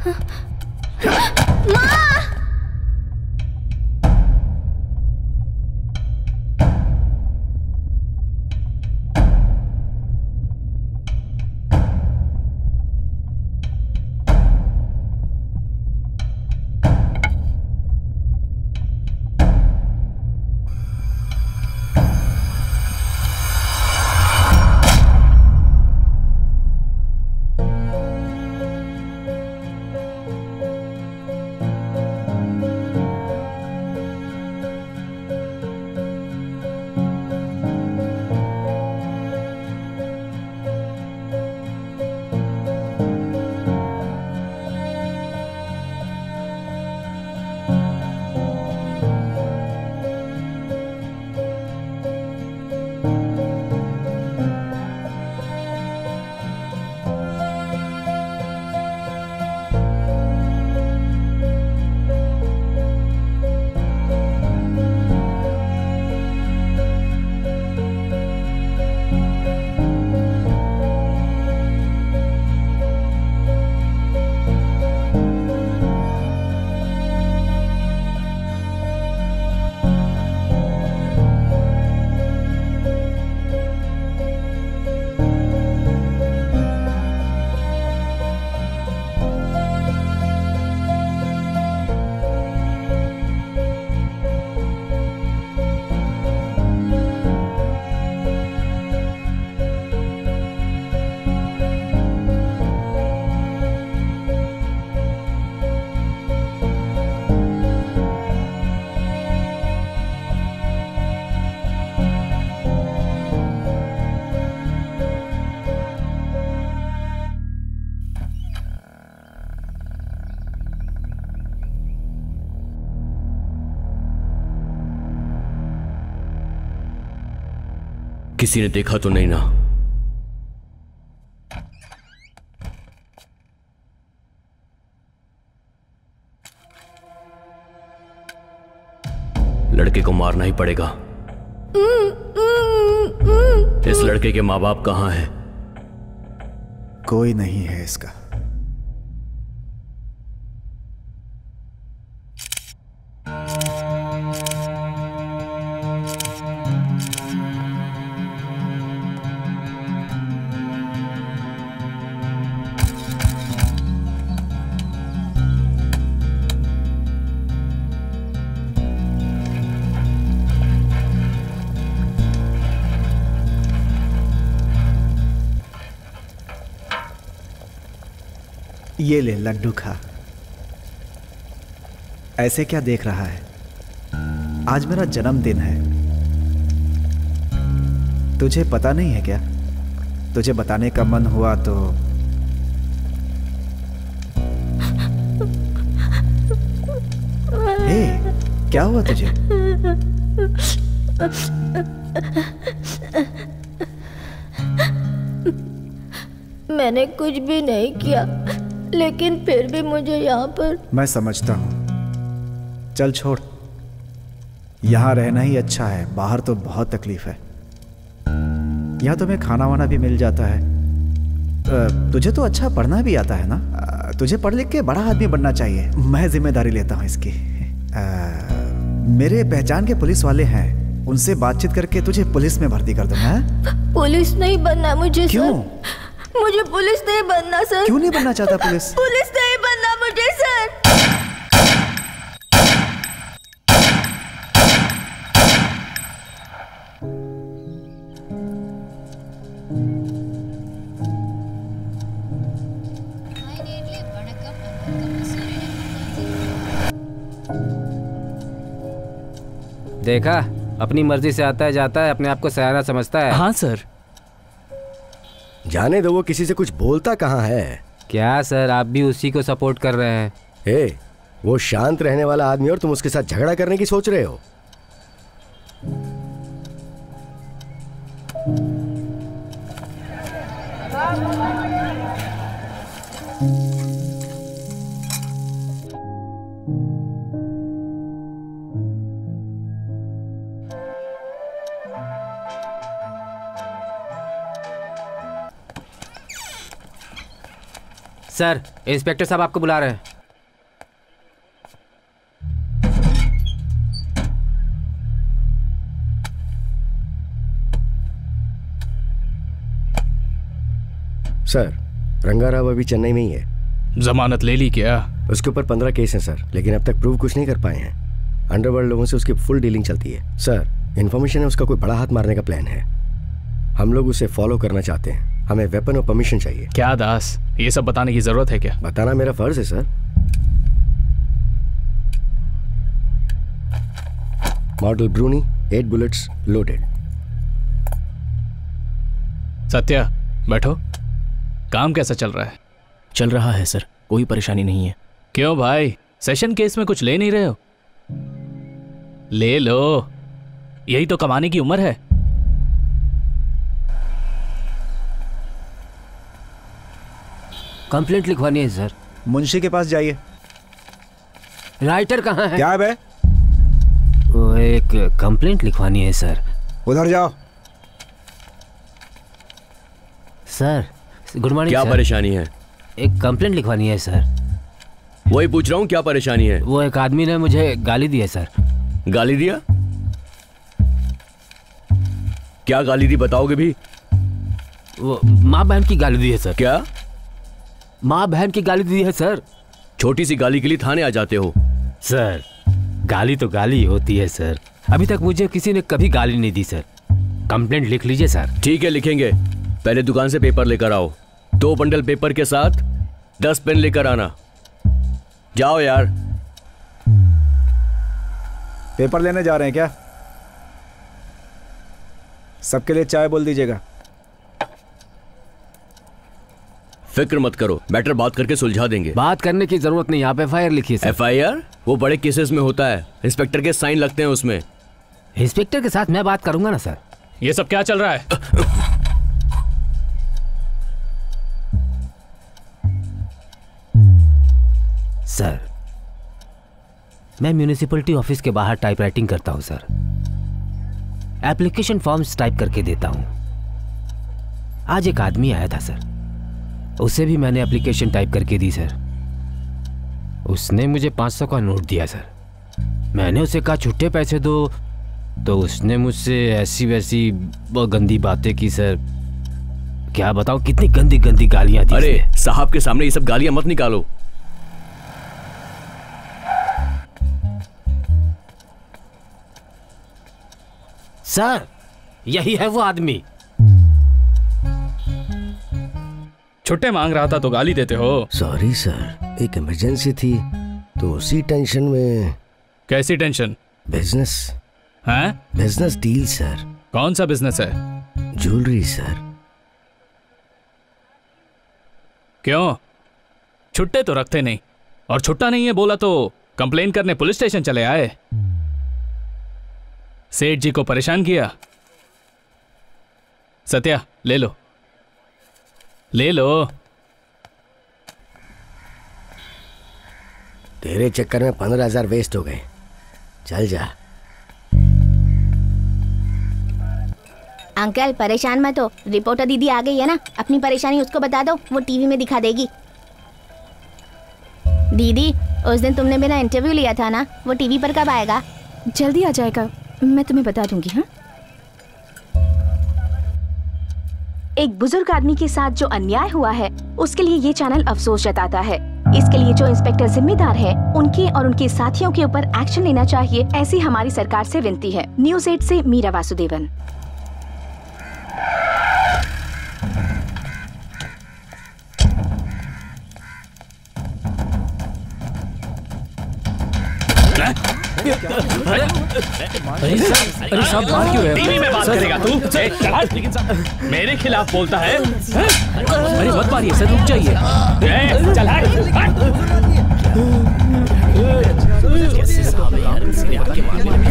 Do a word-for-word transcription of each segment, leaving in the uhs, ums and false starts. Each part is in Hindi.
किसी ने देखा तो नहीं ना? लड़के को मारना ही पड़ेगा। इस लड़के के माँ बाप कहाँ हैं? कोई नहीं है इसका। ये ले लड्डू खा। ऐसे क्या देख रहा है? आज मेरा जन्मदिन है। तुझे पता नहीं है क्या? तुझे बताने का मन हुआ तो हे, क्या हुआ तुझे? मैंने कुछ भी नहीं किया, लेकिन फिर भी मुझे यहाँ पर। मैं समझता हूँ। चल छोड़, यहाँ रहना ही अच्छा है। बाहर तो बहुत तकलीफ है। यहाँ तुम्हें खाना वाना भी मिल जाता है। तुझे तो अच्छा पढ़ना भी आता है ना? तुझे पढ़ लिख के बड़ा आदमी बनना चाहिए। मैं जिम्मेदारी लेता हूँ इसकी। आ, मेरे पहचान के पुलिस वाले हैं, उनसे बातचीत करके तुझे पुलिस में भर्ती कर दूंगा। पुलिस नहीं बनना मुझे। क्यों? मुझे पुलिस नहीं बनना सर। क्यों नहीं बनना चाहता पुलिस? पुलिस नहीं बनना मुझे सर। देखा, अपनी मर्जी से आता है जाता है, अपने आप को सयाना समझता है। हाँ सर। जाने दो, वो किसी से कुछ बोलता कहाँ है। क्या सर, आप भी उसी को सपोर्ट कर रहे हैं? ए, वो शांत रहने वाला आदमी और तुम उसके साथ झगड़ा करने की सोच रहे हो। सर, इंस्पेक्टर साहब आपको बुला रहे हैं। सर, रंगाराव अभी चेन्नई में ही है। जमानत ले ली क्या? उसके ऊपर पंद्रह केस हैं सर, लेकिन अब तक प्रूव कुछ नहीं कर पाए हैं। अंडरवर्ल्ड लोगों से उसकी फुल डीलिंग चलती है। सर, इन्फॉर्मेशन है उसका कोई बड़ा हाथ मारने का प्लान है। हम लोग उसे फॉलो करना चाहते हैं। हमें वेपन और परमिशन चाहिए। क्या दास, ये सब बताने की जरूरत है क्या? बताना मेरा फर्ज है sir. Model bruni, eight bullets loaded. Satya, बैठो। काम कैसा चल रहा है? चल रहा है सर, कोई परेशानी नहीं है। क्यों भाई, सेशन केस में कुछ ले नहीं रहे हो? ले लो, यही तो कमाने की उम्र है। कंप्लेंट लिखवानी है सर। मुंशी के पास जाइए। राइटर कहाँ है? क्या है बे? वो एक कंप्लेंट लिखवानी है सर। उधर जाओ। Sir, good morning. क्या परेशानी है? एक कंप्लेंट लिखवानी है सर। वही पूछ रहा हूँ, क्या परेशानी है? वो एक आदमी ने मुझे गाली दी है सर। गाली दिया? क्या गाली दी, बताओगे भी? वो माँ बहन की गाली दी है सर। क्या? माँ बहन की गाली दी है सर। छोटी सी गाली के लिए थाने आ जाते हो? सर, गाली तो गाली होती है सर। अभी तक मुझे किसी ने कभी गाली नहीं दी सर। कंप्लेंट लिख लीजिए सर। ठीक है, लिखेंगे। पहले दुकान से पेपर लेकर आओ। दो बंडल पेपर के साथ दस पेन लेकर आना। जाओ यार। पेपर लेने जा रहे हैं क्या? सबके लिए चाय बोल दीजिएगा। फिक्र मत करो, मैटर बात करके सुलझा देंगे। बात करने की जरूरत नहीं, आप एफ आई आर लिखिए सर। एफ आई आर वो बड़े केसेस में होता है, इंस्पेक्टर के साइन लगते हैं उसमें। इंस्पेक्टर के साथ मैं बात करूंगा ना सर। ये सब क्या चल रहा है? सर, मैं म्यूनिसिपैलिटी ऑफिस के बाहर टाइपराइटिंग करता हूं सर। एप्लीकेशन फॉर्म्स टाइप करके देता हूं। आज एक आदमी आया था सर, उसे भी मैंने एप्लीकेशन टाइप करके दी सर। उसने मुझे पाँच सौ का नोट दिया सर। मैंने उसे कहा छुट्टे पैसे दो, तो उसने मुझसे ऐसी वैसी गंदी बातें की सर। क्या बताऊं, कितनी गंदी गंदी गालियां दी। अरे साहब के सामने ये सब गालियां मत निकालो। सर, यही है वो आदमी। छुट्टे मांग रहा था तो गाली देते हो? सॉरी सर, एक इमरजेंसी थी तो उसी टेंशन में। कैसी टेंशन? बिजनेस। हैं? Business deal sir. कौन सा बिजनेस है? Jewellery sir. क्यों, छुट्टे तो रखते नहीं, और छुट्टा नहीं है बोला तो कंप्लेन करने पुलिस स्टेशन चले आए। सेठ जी को परेशान किया। सत्या, ले लो ले लो। तेरे चक्कर में पंद्रह हजार वेस्ट हो गए। चल जा। अंकल परेशान मत हो, रिपोर्टर दीदी आ गई है ना, अपनी परेशानी उसको बता दो, वो टीवी में दिखा देगी। दीदी, उस दिन तुमने मेरा इंटरव्यू लिया था ना, वो टीवी पर कब आएगा? जल्दी आ जाएगा, मैं तुम्हें बता दूंगी। हाँ, एक बुजुर्ग आदमी के साथ जो अन्याय हुआ है उसके लिए ये चैनल अफसोस जताता है। इसके लिए जो इंस्पेक्टर जिम्मेदार है उनके और उनके साथियों के ऊपर एक्शन लेना चाहिए, ऐसी हमारी सरकार से विनती है। न्यूज़ एट से मीरा वासुदेवन। अरे अरे साहब, मार क्यों है? टीवी में बात करेगा तू? ए, चल, लेकिन साहब मेरे खिलाफ बोलता है। अरे मत मारिए सर, रुक जाइए। ए, चल हट, हट। कैसे साहब यार, इसके आगे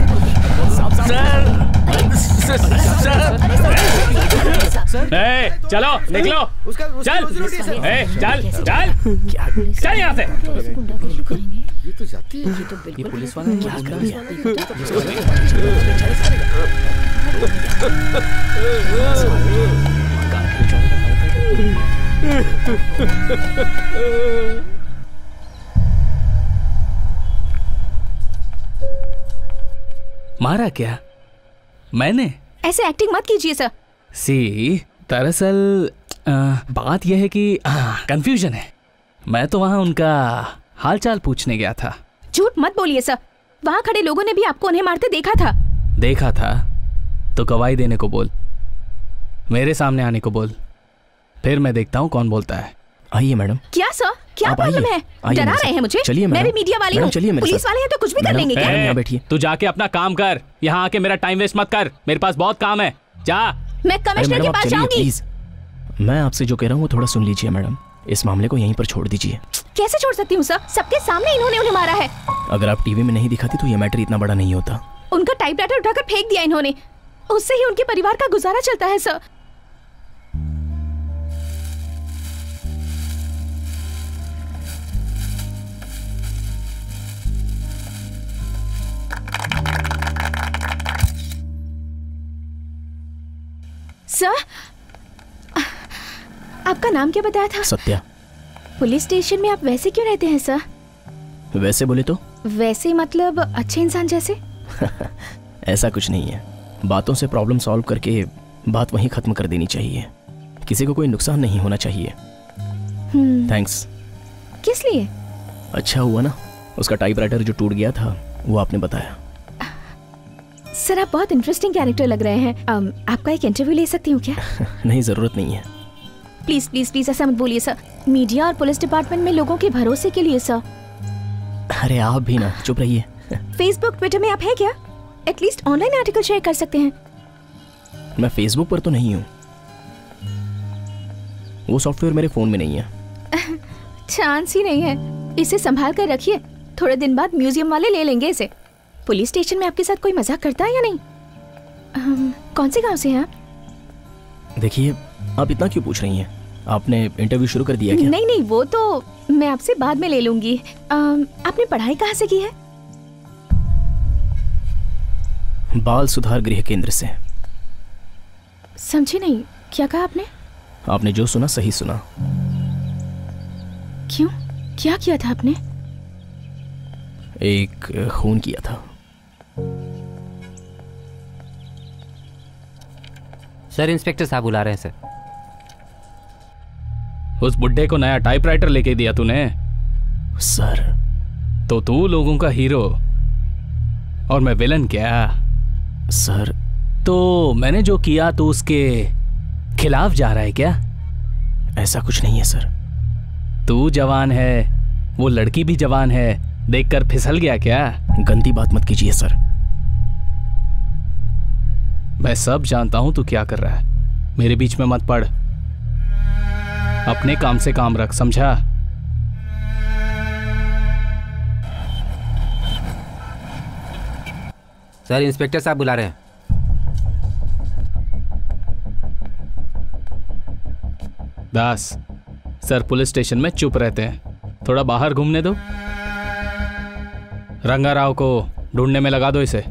सर। ए, चलो निकलो, चल, ए, चल, चल, चल यहाँ से। ये तो जाती है। ये पुलिस वाला क्या कर रहा है? मारा क्या? मैंने? ऐसे एक्टिंग मत कीजिए सर। सी, दरअसल बात यह है कि कंफ्यूजन है। मैं तो वहां उनका हालचाल पूछने गया था। झूठ मत बोलिए सर, वहां खड़े लोगों ने भी आपको उन्हें मारते देखा था। देखा था तो गवाही देने को बोल, मेरे सामने आने को बोल, फिर मैं देखता हूँ कौन बोलता है। आइए मैडम। क्या सर, क्या प्रॉब्लम है? डरा रहे हैं मुझे? चलिए मैं भी मीडिया वाली हूँ, पुलिस वाले हैं तो कुछ भी कर लेंगे क्या? यहाँ बैठिए। तू जाके अपना काम कर, यहाँ आके मेरा टाइम वेस्ट मत कर, मेरे पास बहुत काम है। जा। मैं कमिश्नर के पास जाऊंगी। मैं आपसे जो कह रहा हूँ वो थोड़ा सुन लीजिए मैडम, इस मामले को यहीं पर छोड़ दीजिए। कैसे छोड़ सकती हूँ सर? सबके सामने इन्होंने उन्हें मारा है। अगर आप टीवी में नहीं दिखाती तो ये मैटर इतना बड़ा नहीं होता। उनका टाइपराइटर उठाकर फेंक दिया इन्होंने, उससे ही उनके परिवार का गुजारा चलता है सर। सर, आपका नाम क्या बताया था? सत्या। पुलिस स्टेशन में आप वैसे क्यों रहते हैं सर? वैसे बोले तो? वैसे मतलब अच्छे इंसान जैसे? ऐसा कुछ नहीं है, बातों से प्रॉब्लम सॉल्व करके बात वहीं खत्म कर देनी चाहिए, किसी को कोई नुकसान नहीं होना चाहिए। थैंक्स। किस लिए? अच्छा हुआ ना, उसका टाइपराइटर जो टूट गया था वो आपने बताया। सर आप बहुत इंटरेस्टिंग कैरेक्टर लग रहे हैं। um, आपका एक इंटरव्यू ले सकती हूँ क्या? नहीं, जरूरत नहीं है। प्लीज प्लीज प्लीज ऐसा मत बोलिए सर, मीडिया और पुलिस डिपार्टमेंट में लोगों के भरोसे के लिए सर। अरे आप भी ना चुप रहिए। फेसबुक ट्विटर में आप है क्या? एटलीस्ट ऑनलाइन आर्टिकल शेयर कर सकते हैं। मैं फेसबुक पर तो नहीं हूँ, वो सॉफ्टवेयर मेरे फोन में नहीं है। चांस ही नहीं है, इसे संभाल कर रखिए, थोड़े दिन बाद म्यूजियम वाले ले लेंगे इसे। पुलिस स्टेशन में आपके साथ कोई मजाक करता है या नहीं? um, कौन से गांव से हैं आप? देखिए, आप इतना क्यों पूछ रही हैं? आपने इंटरव्यू शुरू कर दिया क्या? नहीं नहीं, वो तो मैं आपसे बाद में ले लूंगी। um, आपने पढ़ाई कहाँ से की है? बाल सुधार गृह केंद्र से। समझी नहीं, क्या कहा आपने? आपने जो सुना सही सुना। क्यों, क्या किया था आपने? एक खून किया था। सर, इंस्पेक्टर साहब बुला रहे हैं सर। उस बुड्ढे को नया टाइपराइटर लेके दिया तूने? सर, तो तू लोगों का हीरो और मैं विलन क्या? सर, तो मैंने जो किया तो उसके खिलाफ जा रहा है क्या? ऐसा कुछ नहीं है सर। तू जवान है, वो लड़की भी जवान है, देखकर फिसल गया क्या? गंदी बात मत कीजिए सर। मैं सब जानता हूं तू क्या कर रहा है, मेरे बीच में मत पड़। अपने काम से काम रख, समझा? सर, इंस्पेक्टर साहब बुला रहे हैं। दास, सर पुलिस स्टेशन में चुप रहते हैं, थोड़ा बाहर घूमने दो। रंगा राव को ढूंढने में लगा दो इसे।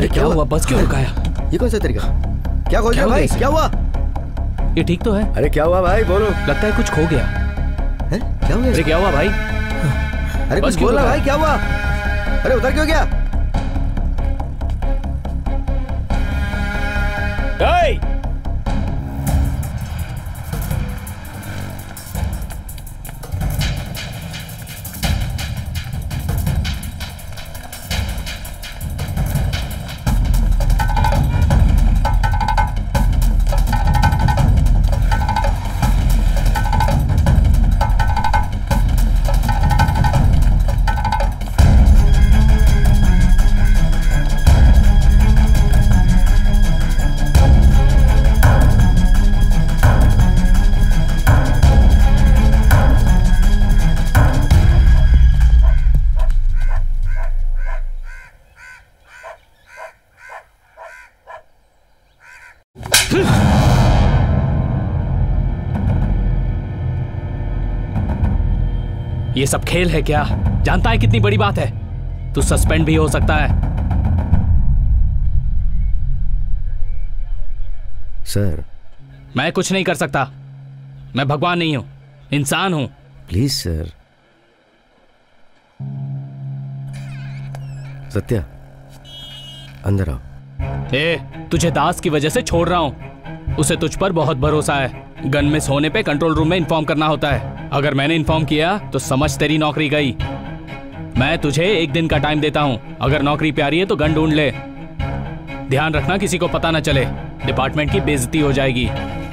अरे क्या हुआ? बस क्यों रुकाया? ये कौन सा तरीका? क्या खोल दिया भाई? क्या हुआ? ये ठीक तो है? अरे क्या हुआ भाई, बोलो। लगता है कुछ खो गया है? क्या हुआ? अरे क्या हुआ भाई? अरे कुछ बोलना भाई, क्या हुआ? अरे उधर क्यों गया? Hey! ये सब खेल है क्या? जानता है कितनी बड़ी बात है? तू सस्पेंड भी हो सकता है। सर मैं कुछ नहीं कर सकता। मैं भगवान नहीं हूं, इंसान हूं। Please sir. सत्या अंदर आओ। ए, तुझे दास की वजह से छोड़ रहा हूं। उसे तुझ पर बहुत भरोसा है। गन मिस होने पे कंट्रोल रूम में इन्फॉर्म करना होता है। अगर मैंने इन्फॉर्म किया तो समझ तेरी नौकरी गई। मैं तुझे एक दिन का टाइम देता हूं। अगर नौकरी प्यारी है तो गन ढूंढ ले। ध्यान रखना किसी को पता ना चले, डिपार्टमेंट की बेइज्जती हो जाएगी।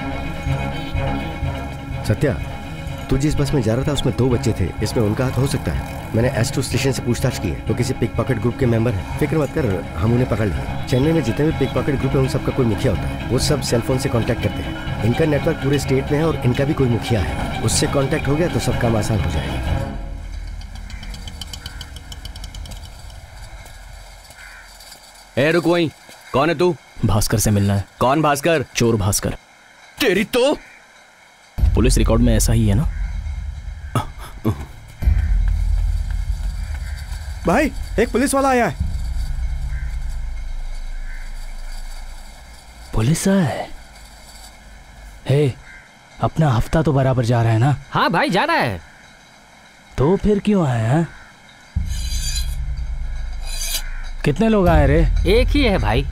सत्या, तू जिस बस में जा रहा था उसमें दो बच्चे थे, इसमें उनका हाथ हो सकता है। मैंने एस टू स्टेशन से पूछताछ की है, वो किसी पिक पॉकेट ग्रुप के मेंबर हैं। फिक्र मत कर, हम उन्हें पकड़ लेंगे। चेन्नई में जितने भी पिक पॉकेट ग्रुप है उन सबका कोई मुखिया होता है। वो सब सेलफोन से कांटेक्ट करते हैं। इनका नेटवर्क पूरे स्टेट में है और इनका भी कोई मुखिया है। उससे कांटेक्ट हो गया तो सब काम आसान हो जाएगा। ए रुक वहीं। कौन है तू? भास्कर से मिलना है। कौन भास्कर? चोर भास्कर। तेरी तो पुलिस रिकॉर्ड में ऐसा ही है ना? भाई एक पुलिस वाला आया है। पुलिस है? हे, अपना हफ्ता तो बराबर जा रहा है ना? हाँ भाई जा रहा है। तो फिर क्यों आया है? कितने लोग आए रे? एक ही है भाई।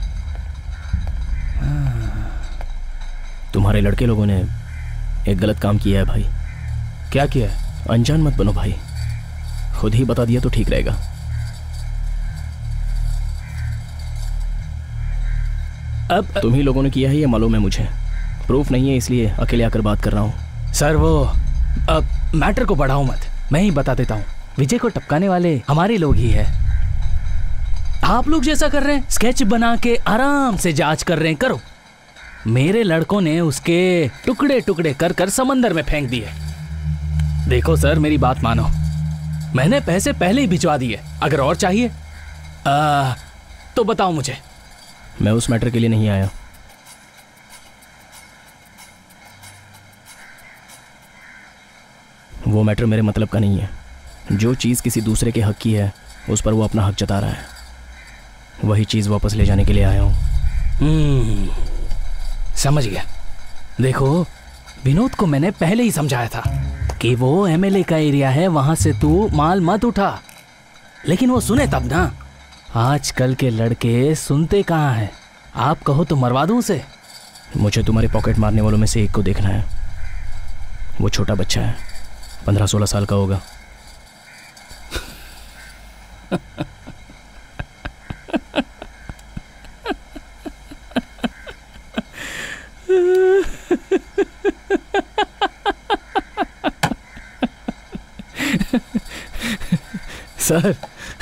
तुम्हारे लड़के लोगों ने एक गलत काम किया है भाई। क्या किया है? अनजान मत बनो भाई, खुद ही बता दिया तो ठीक रहेगा। अब तुम ही लोगों ने किया है ये मालूम है मुझे। प्रूफ नहीं है इसलिए अकेले आकर बात कर रहा हूँ। सर वो अब मैटर को बढ़ाओ मत, मैं ही बता देता हूँ। विजय को टपकाने वाले हमारे लोग ही है। आप लोग जैसा कर रहे हैं, स्केच बना के आराम से जांच कर रहे हैं, करो। मेरे लड़कों ने उसके टुकड़े टुकड़े कर कर समंदर में फेंक दिए। देखो सर, मेरी बात मानो, मैंने पैसे पहले ही भिजवा दिए। अगर और चाहिए आ, तो बताओ मुझे। मैं उस मैटर के लिए नहीं आया। वो मैटर मेरे मतलब का नहीं है। जो चीज़ किसी दूसरे के हक की है उस पर वो अपना हक जता रहा है, वही चीज़ वापस ले जाने के लिए आया हूँ। हम्म, समझ गया। देखो, विनोद को मैंने पहले ही समझाया था कि वो एमएलए का एरिया है, वहां से तू माल मत उठा। लेकिन वो सुने तब ना। आजकल के लड़के सुनते कहाँ हैं? आप कहो तो मरवा दूं उसे। मुझे तुम्हारे पॉकेट मारने वालों में से एक को देखना है। वो छोटा बच्चा है, पंद्रह सोलह साल का होगा। सर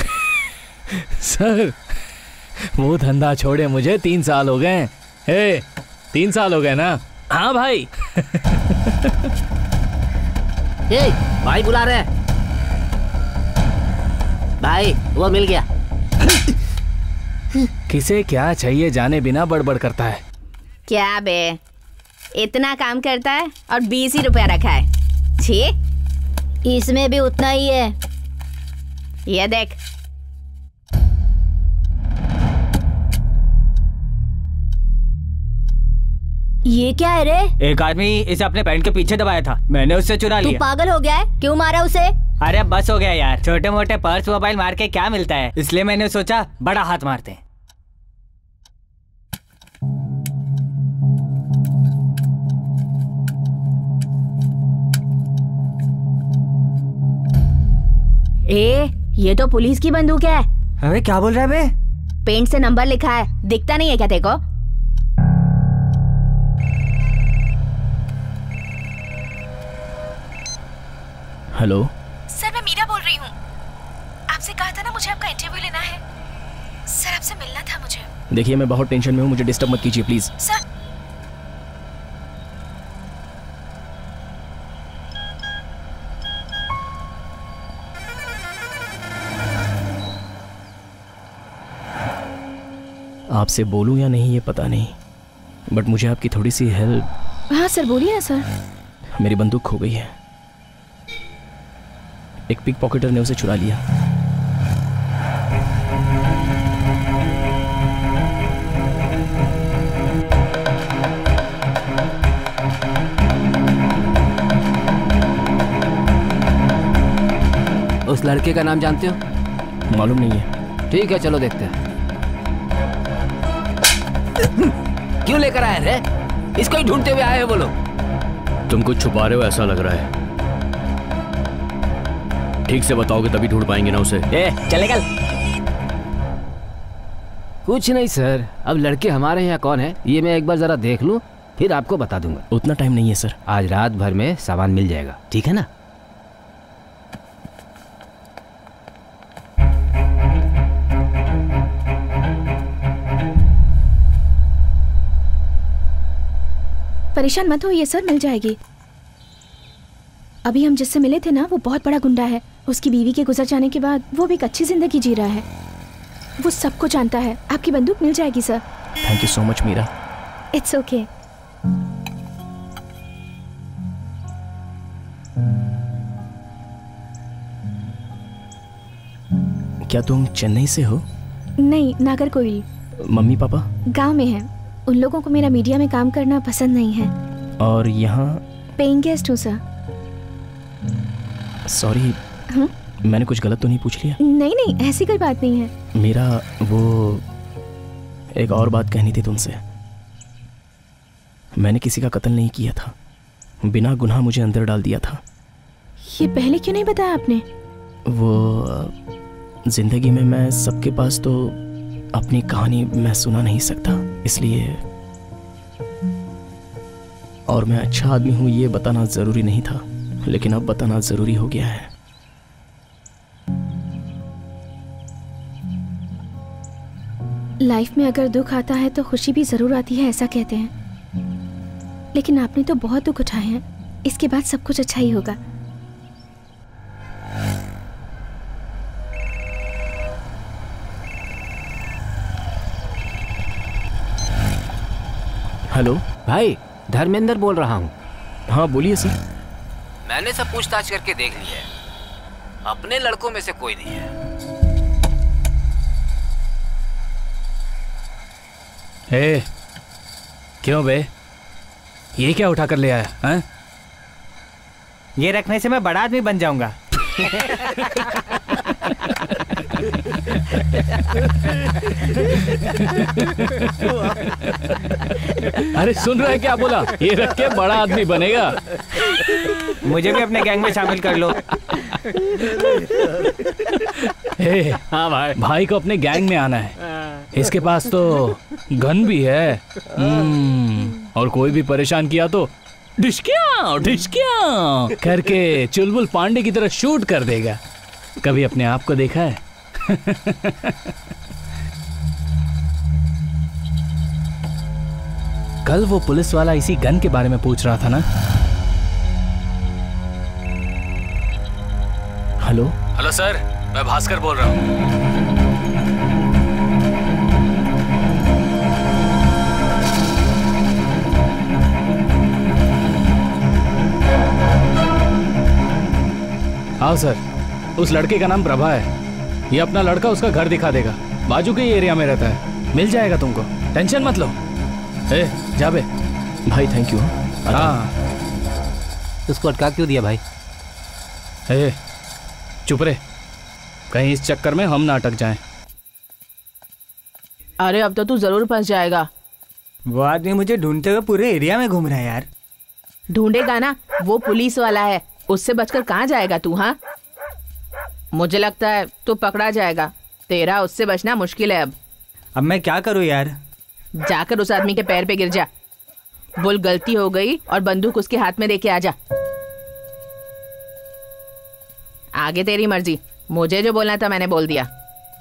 सर वो धंधा छोड़े मुझे तीन साल हो गए। हे, तीन साल हो गए ना? हाँ भाई। ए, भाई बुला रहे हैं। भाई वो मिल गया। किसे क्या चाहिए जाने बिना बड़बड़ करता है। क्या बे, इतना काम करता है और बीस ही रुपया रखा है। छी, इसमें भी उतना ही है। ये देख। ये क्या है रे? एक आदमी इसे अपने पैंट के पीछे दबाया था, मैंने उससे चुरा तू लिया। पागल हो गया है? क्यों मारा उसे? अरे बस हो गया यार, छोटे मोटे पर्स मोबाइल मार के क्या मिलता है, इसलिए मैंने सोचा बड़ा हाथ मारते हैं। ए, ये तो पुलिस की बंदूक है। अबे क्या बोल रहा है बे? पेंट से नंबर लिखा है, दिखता नहीं है क्या तेको? हेलो सर, मैं मीरा बोल रही हूँ। आपसे कहा था ना मुझे आपका इंटरव्यू लेना है। सर आपसे मिलना था मुझे। देखिए मैं बहुत टेंशन में हूँ, मुझे डिस्टर्ब मत कीजिए प्लीज। सर आपसे बोलूं या नहीं ये पता नहीं, बट मुझे आपकी थोड़ी सी हेल्प। हाँ सर, बोलिए ना सर। मेरी बंदूक खो गई है, एक पिक पॉकेटर ने उसे चुरा लिया। उस लड़के का नाम जानते हो? मालूम नहीं है। ठीक है चलो देखते हैं। क्यों लेकर आए रे? इसको ही ढूंढते हुए आए हो बोलो। तुम कुछ छुपा रहे हो ऐसा लग रहा है। ठीक से बताओगे तभी ढूंढ पाएंगे ना उसे। ए, चले कल। कुछ नहीं सर, अब लड़के हमारे यहाँ कौन है ये मैं एक बार जरा देख लूं, फिर आपको बता दूंगा। उतना टाइम नहीं है सर। आज रात भर में सामान मिल जाएगा, ठीक है ना? परेशान मत होइए सर, मिल जाएगी। अभी हम जिससे मिले थे ना, वो बहुत बड़ा गुंडा है। उसकी बीवी के गुजर जाने के बाद वो भी एक अच्छी जिंदगी जी रहा है। वो सबको जानता है। आपकी बंदूक मिल जाएगी sir. Thank you so much Meera. It's okay. क्या तुम चेन्नई से हो? नहीं, नागरकोइल। Mummy papa? गांव में है। उन लोगों को मेरा मीडिया में काम करना पसंद नहीं है। और यहाँ? पेइंग गेस्ट हूँ सर। सॉरी, मैंने कुछ गलत तो नहीं पूछ लिया? नहीं नहीं, ऐसी कोई बात नहीं है। मेरा वो एक और बात कहनी थी तुमसे। मैंने किसी का कत्ल नहीं किया था, बिना गुनाह मुझे अंदर डाल दिया था। ये पहले क्यों नहीं बताया आपने? वो जिंदगी में मैं सबके पास तो अपनी कहानी मैं सुना नहीं सकता, इसलिए। और मैं अच्छा आदमी हूं ये बताना जरूरी नहीं था, लेकिन अब बताना जरूरी हो गया है। लाइफ में अगर दुख आता है तो खुशी भी जरूर आती है, ऐसा कहते हैं। लेकिन आपने तो बहुत दुख उठाए हैं, इसके बाद सब कुछ अच्छा ही होगा। हेलो भाई, धर्मेंद्र बोल रहा हूँ। हाँ बोलिए सर। मैंने सब पूछताछ करके देख लिया है, अपने लड़कों में से कोई नहीं है। ए, क्यों बे? ये क्या उठा कर ले आया? हैं? ये रखने से मैं बड़ा आदमी बन जाऊंगा। अरे सुन रहा है क्या बोला? ये रख के बड़ा आदमी बनेगा। मुझे भी अपने गैंग में शामिल कर लो। ए, हाँ भाई, भाई को अपने गैंग में आना है। इसके पास तो गन भी है। हम्म, और कोई भी परेशान किया तो ढिशक्या ढिशक्या करके चुलबुल पांडे की तरह शूट कर देगा। कभी अपने आप को देखा है? कल वो पुलिस वाला इसी गन के बारे में पूछ रहा था ना? हेलो हेलो सर, मैं भास्कर बोल रहा हूँ। हाँ सर, उस लड़के का नाम प्रभा है। ये अपना लड़का उसका घर दिखा देगा, बाजू के एरिया में रहता है। मिल जाएगा तुमको, टेंशन मत लो। ए, जा बे। भाई थैंक यू। हाँ उसको अटका क्यों दिया भाई? ए, चुप रहे, कहीं इस चक्कर में हम ना अटक जाएं। अरे अब तो तू जरूर फंस जाएगा। वो आदमी मुझे ढूंढते हुए पूरे एरिया में घूम रहा है यार। ढूंढेगा ना, वो पुलिस वाला है, उससे बचकर कहाँ जाएगा तू? हाँ मुझे लगता है तू पकड़ा जाएगा, तेरा उससे बचना मुश्किल है अब। अब मैं क्या करूँ यार? जाकर उस आदमी के पैर पे गिर जा, बोल गलती हो गई और बंदूक उसके हाथ में देके आ जा। आगे तेरी मर्जी, मुझे जो बोलना था मैंने बोल दिया।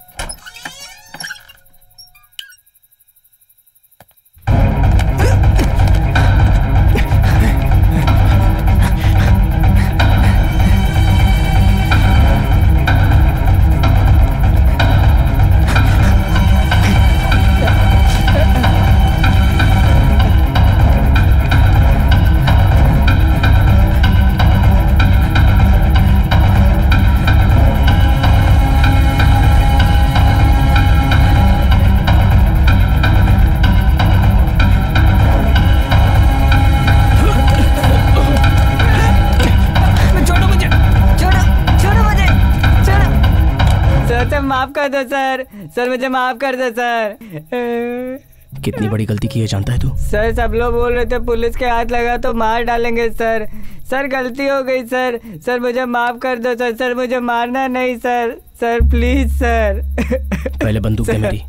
माफ कर दो सर, सर मुझे माफ कर दो सर। कितनी बड़ी गलती की है जानता है तू? सर सब लोग बोल रहे थे पुलिस के हाथ लगा तो मार डालेंगे सर। सर गलती हो गई सर, सर मुझे माफ कर दो सर, सर मुझे मारना नहीं सर, सर प्लीज सर। पहले बंदूक दे मेरी।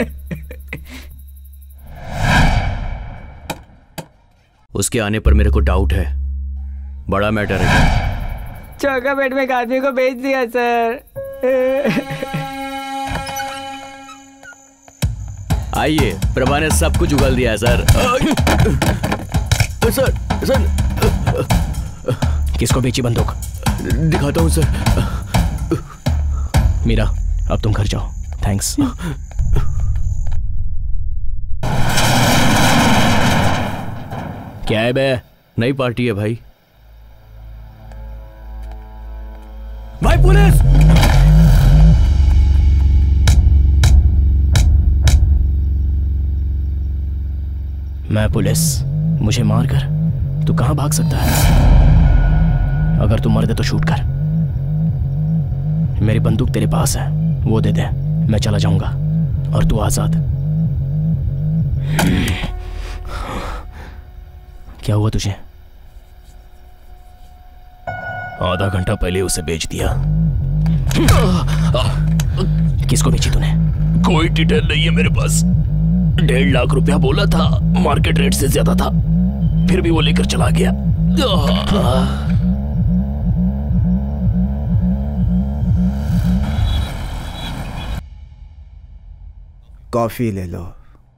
उसके आने पर मेरे को डाउट है, बड़ा मैटर है। चौका पेट में एक आदमी को भेज दिया सर। आइए, प्रभा ने सब कुछ उगल दिया है सर। सर सर किसको बेची बंदूक? दिखाता हूँ सर। मीरा अब तुम घर जाओ। थैंक्स। क्या है बे? नई पार्टी है भाई। भाई पुलिस! मैं पुलिस, मुझे मारकर तू कहां भाग सकता है? अगर तू मर्द है तो शूट कर। मेरी बंदूक तेरे पास है, वो दे दे, मैं चला जाऊंगा और तू आजाद। क्या हुआ तुझे? आधा घंटा पहले उसे बेच दिया। किसको बेची तूने? कोई डिटेल नहीं है मेरे पास। डेढ़ लाख रुपया बोला था, मार्केट रेट से ज्यादा था, फिर भी वो लेकर चला गया। कॉफी ले लो।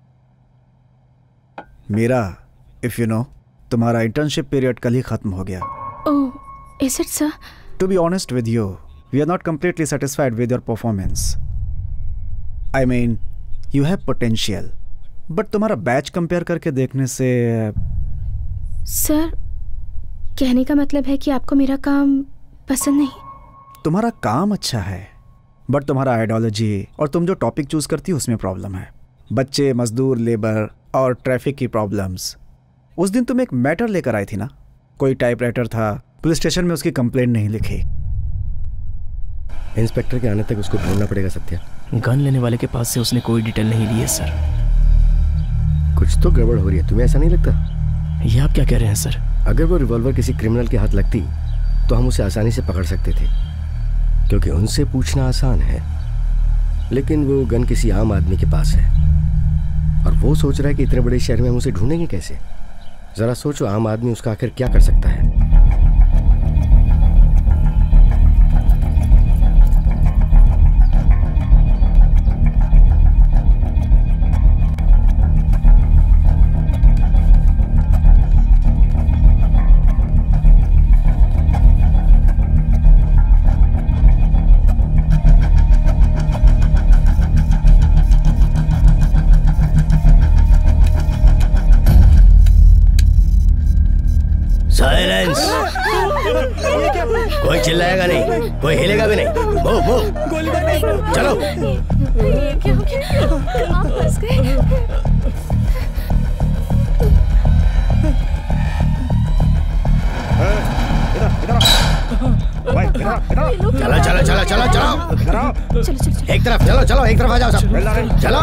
मीरा, इफ यू नो, तुम्हारा इंटर्नशिप पीरियड कल ही खत्म हो गया। Oh, is it, sir? To be honest with you, we are not completely satisfied with your performance. I mean, you have potential. But तुम्हारा बैच कंपेयर करके देखने से सर, कहने का मतलब है कि आपको मेरा काम पसंद नहीं? तुम्हारा काम अच्छा है, बट तुम्हारा आइडियोलॉजी और तुम जो टॉपिक चूज करती हो उसमें प्रॉब्लम है। बच्चे, मजदूर, लेबर और ट्रैफिक की प्रॉब्लम्स। उस दिन तुम एक मैटर लेकर आई थी ना, कोई टाइपराइटर था, पुलिस स्टेशन में उसकी कंप्लेंट नहीं लिखी। इंस्पेक्टर के आने तक उसको ढूंढना पड़ेगा सत्या। गन लेने वाले के पास से उसने कोई डिटेल नहीं ली है सर। कुछ तो गड़बड़ हो रही है, तुम्हें ऐसा नहीं लगता? ये आप क्या कह रहे हैं सर? अगर वो रिवॉल्वर किसी क्रिमिनल के हाथ लगती तो हम उसे आसानी से पकड़ सकते थे, क्योंकि उनसे पूछना आसान है। लेकिन वो गन किसी आम आदमी के पास है और वो सोच रहा है कि इतने बड़े शहर में हम उसे ढूंढेंगे कैसे। जरा सोचो, आम आदमी उसका आखिर क्या कर सकता है। साइलेंस! कोई चिल्लाएगा नहीं, कोई हिलेगा भी नहीं। मूव मूव, चलो। क्या हो गया? आप फंस गए। चलो चलो चलो चलो चलो एक तरफ चलो चलो एक तरफ आ जाओ सब चलो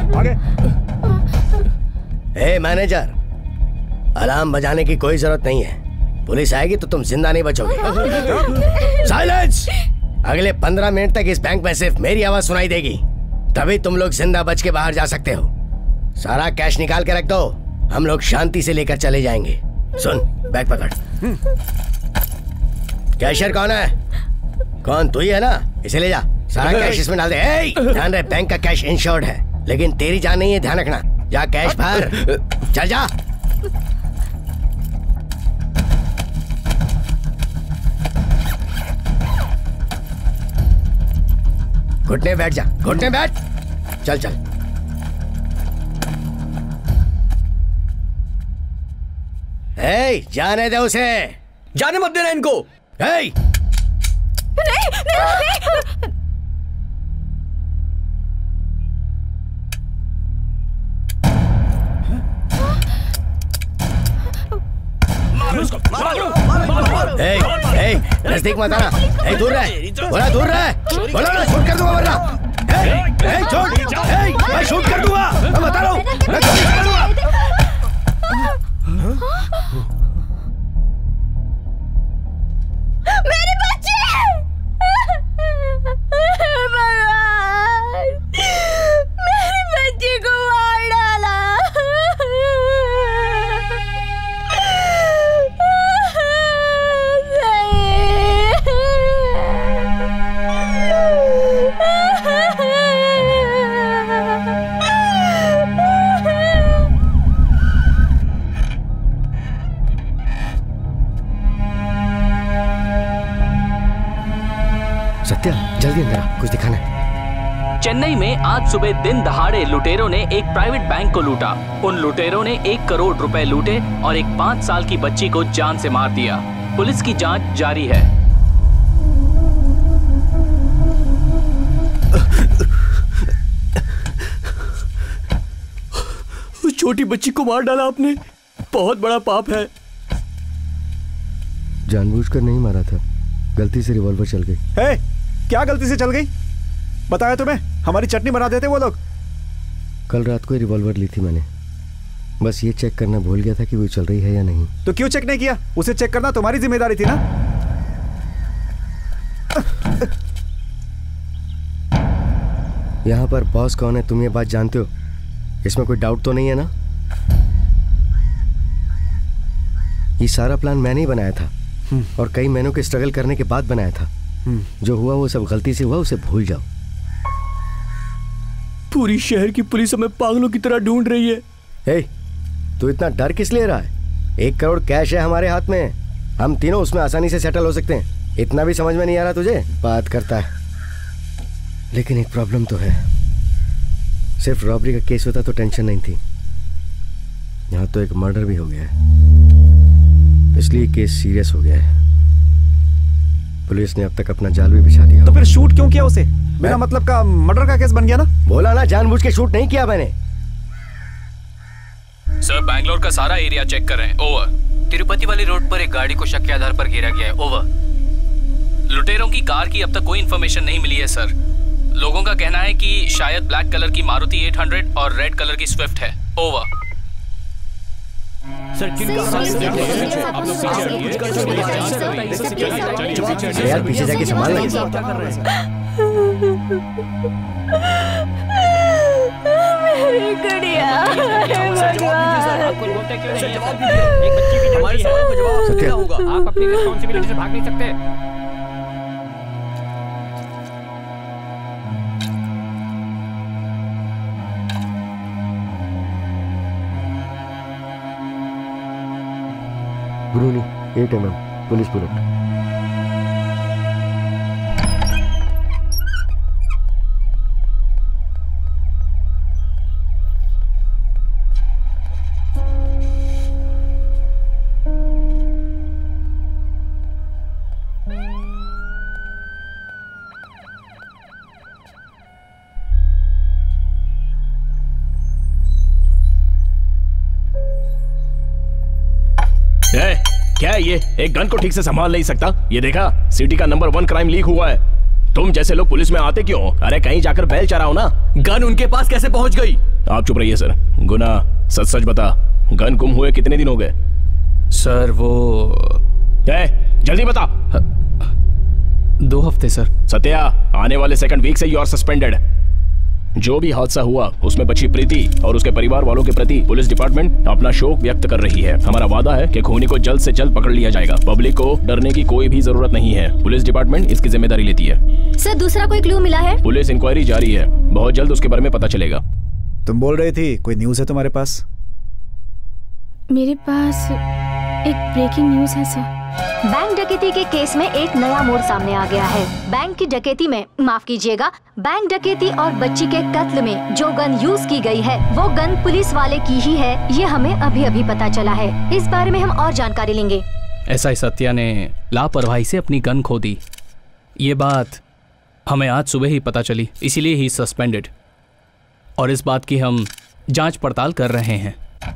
ए मैनेजर, अलार्म बजाने की कोई जरूरत नहीं है। पुलिस आएगी तो तुम जिंदा नहीं बचोगे। साइलेंस! अगले पंद्रह मिनट तक इस बैंक में सिर्फ मेरी आवाज सुनाई देगी, तभी तुम लोग जिंदा बच के बाहर जा सकते हो। सारा कैश निकाल के रख दो, हम लोग शांति से लेकर चले जाएंगे। सुन, बैग पकड़। कैशियर कौन है? कौन? तू ही है ना? इसे ले जा, सारा कैश इसमें डाल दे। ए, ध्यान रहे, बैंक का कैश इंश्योर्ड है, लेकिन तेरी जान नहीं है, ध्यान रखना। जा कैश भर, चल जा। घुटने बैठ जा, घुटने बैठ। चल चल। ए, जाने दे उसे। जाने मत देना इनको। ए! नहीं, नहीं, नहीं। ए, ए, नजदीक मत आना। ए, दूर रह, बोला दूर रह, बोला ना, शूट कर दूंगा वरना। ए, ए, छोड़, ए, मैं शूट कर दूंगा, मैं बता रहा हूँ, मैं गोली चला दूंगा। मेरे बच्चे! भगवान! मेरे बच्चे को मार डाला। सत्या, जल्दी अंदर आ, कुछ दिखाना है। चेन्नई में आज सुबह दिन दहाड़े लुटेरों ने एक प्राइवेट बैंक को लूटा। उन लुटेरों ने एक करोड़ रुपए लूटे और एक पाँच साल की बच्ची को जान से मार दिया। पुलिस की जांच जारी है। उस छोटी बच्ची को मार डाला आपने, बहुत बड़ा पाप है। जानबूझकर नहीं मारा था, गलती से रिवॉल्वर चल गई। hey, क्या गलती से चल गई? बताया तुम्हें, हमारी चटनी बना देते वो लोग। कल रात को रिवॉल्वर ली थी मैंने, बस ये चेक करना भूल गया था कि वो चल रही है या नहीं। तो क्यों चेक नहीं किया? उसे चेक करना तुम्हारी जिम्मेदारी थी ना। यहाँ पर बॉस कौन है तुम ये बात जानते हो? इसमें कोई डाउट तो नहीं है ना? ये सारा प्लान मैंने ही बनाया था और कई महीनों के स्ट्रगल करने के बाद बनाया था। जो हुआ वो सब गलती से हुआ, उसे भूल जाओ। पूरी शहर की पुलिस हमें पागलों की तरह ढूंढ रही है। हे, तू इतना डर किस लिए रहा है? एक करोड़ कैश है हमारे हाथ में, हम तीनों उसमें आसानी से सेटल हो सकते हैं। इतना भी समझ में नहीं आ रहा तुझे? बात करता है। लेकिन एक प्रॉब्लम तो है, सिर्फ रॉबरी का केस होता तो टेंशन नहीं थी, यहाँ तो एक मर्डर भी हो गया है, इसलिए केस सीरियस हो गया है। पुलिस ने अब तक अपना जाल भी बिछा दिया। तो फिर शूट क्यों किया उसे? मेरा मतलब का मर्डर का केस बन गया ना। बोला ना, जानबूझ के शूट नहीं किया मैंने। सर, बैंगलोर का सारा एरिया चेक कर रहे हैं। ओवर। तिरुपति वाली रोड पर एक गाड़ी को शक के आधार पर घेरा गया है। ओवर। लुटेरों की कार की अब तक कोई इन्फॉर्मेशन नहीं मिली है सर। लोगों का कहना है कि शायद ब्लैक कलर की मारुति आठ सौ और रेड कलर की स्विफ्ट है। ओवर। सर, यार पीछे जाके संभाल लगे। मेरी गुड़िया, हमारे सवाल का जवाब देना होगा। आप अपनी रिस्पॉन्सिबिलिटी से भाग नहीं सकते। ब्रूनी, eight M M, police bullet. क्या ये एक गन को ठीक से संभाल नहीं सकता। ये देखा, सिटी का नंबर वन क्राइम लीक हुआ है। तुम जैसे लोग पुलिस में आते क्यों? अरे कहीं जाकर बैल चराओ ना। गन उनके पास कैसे पहुंच गई? आप चुप रहिए सर। गुना, सच सच बता, गन गुम हुए कितने दिन हो गए? सर वो ए, जल्दी बता। दो हफ्ते सर। सत्या, आने वाले सेकंड वीक से यू आर सस्पेंडेड। जो भी हादसा हुआ उसमें बची प्रीति और उसके परिवार वालों के प्रति पुलिस डिपार्टमेंट अपना शोक व्यक्त कर रही है। हमारा वादा है कि खूनी को जल्द से जल्द पकड़ लिया जाएगा। पब्लिक को डरने की कोई भी जरूरत नहीं है। पुलिस डिपार्टमेंट इसकी जिम्मेदारी लेती है। सर, दूसरा कोई क्लू मिला है? पुलिस इंक्वायरी जारी है, बहुत जल्द उसके बारे में पता चलेगा। तुम बोल रही थी कोई न्यूज है तुम्हारे पास? मेरे पास एक ब्रेकिंग न्यूज है सर। बैंक डकैती के केस में एक नया मोड़ सामने आ गया है। बैंक की डकैती में, माफ कीजिएगा, बैंक डकैती और बच्ची के कत्ल में जो गन यूज की गई है वो गन पुलिस वाले की ही है। ये हमें अभी अभी पता चला है। इस बारे में हम और जानकारी लेंगे। एसआई सत्या ने लापरवाही से अपनी गन खो दी। ये बात हमें आज सुबह ही पता चली, इसीलिए ही सस्पेंडेड। और इस बात की हम जांच पड़ताल कर रहे हैं।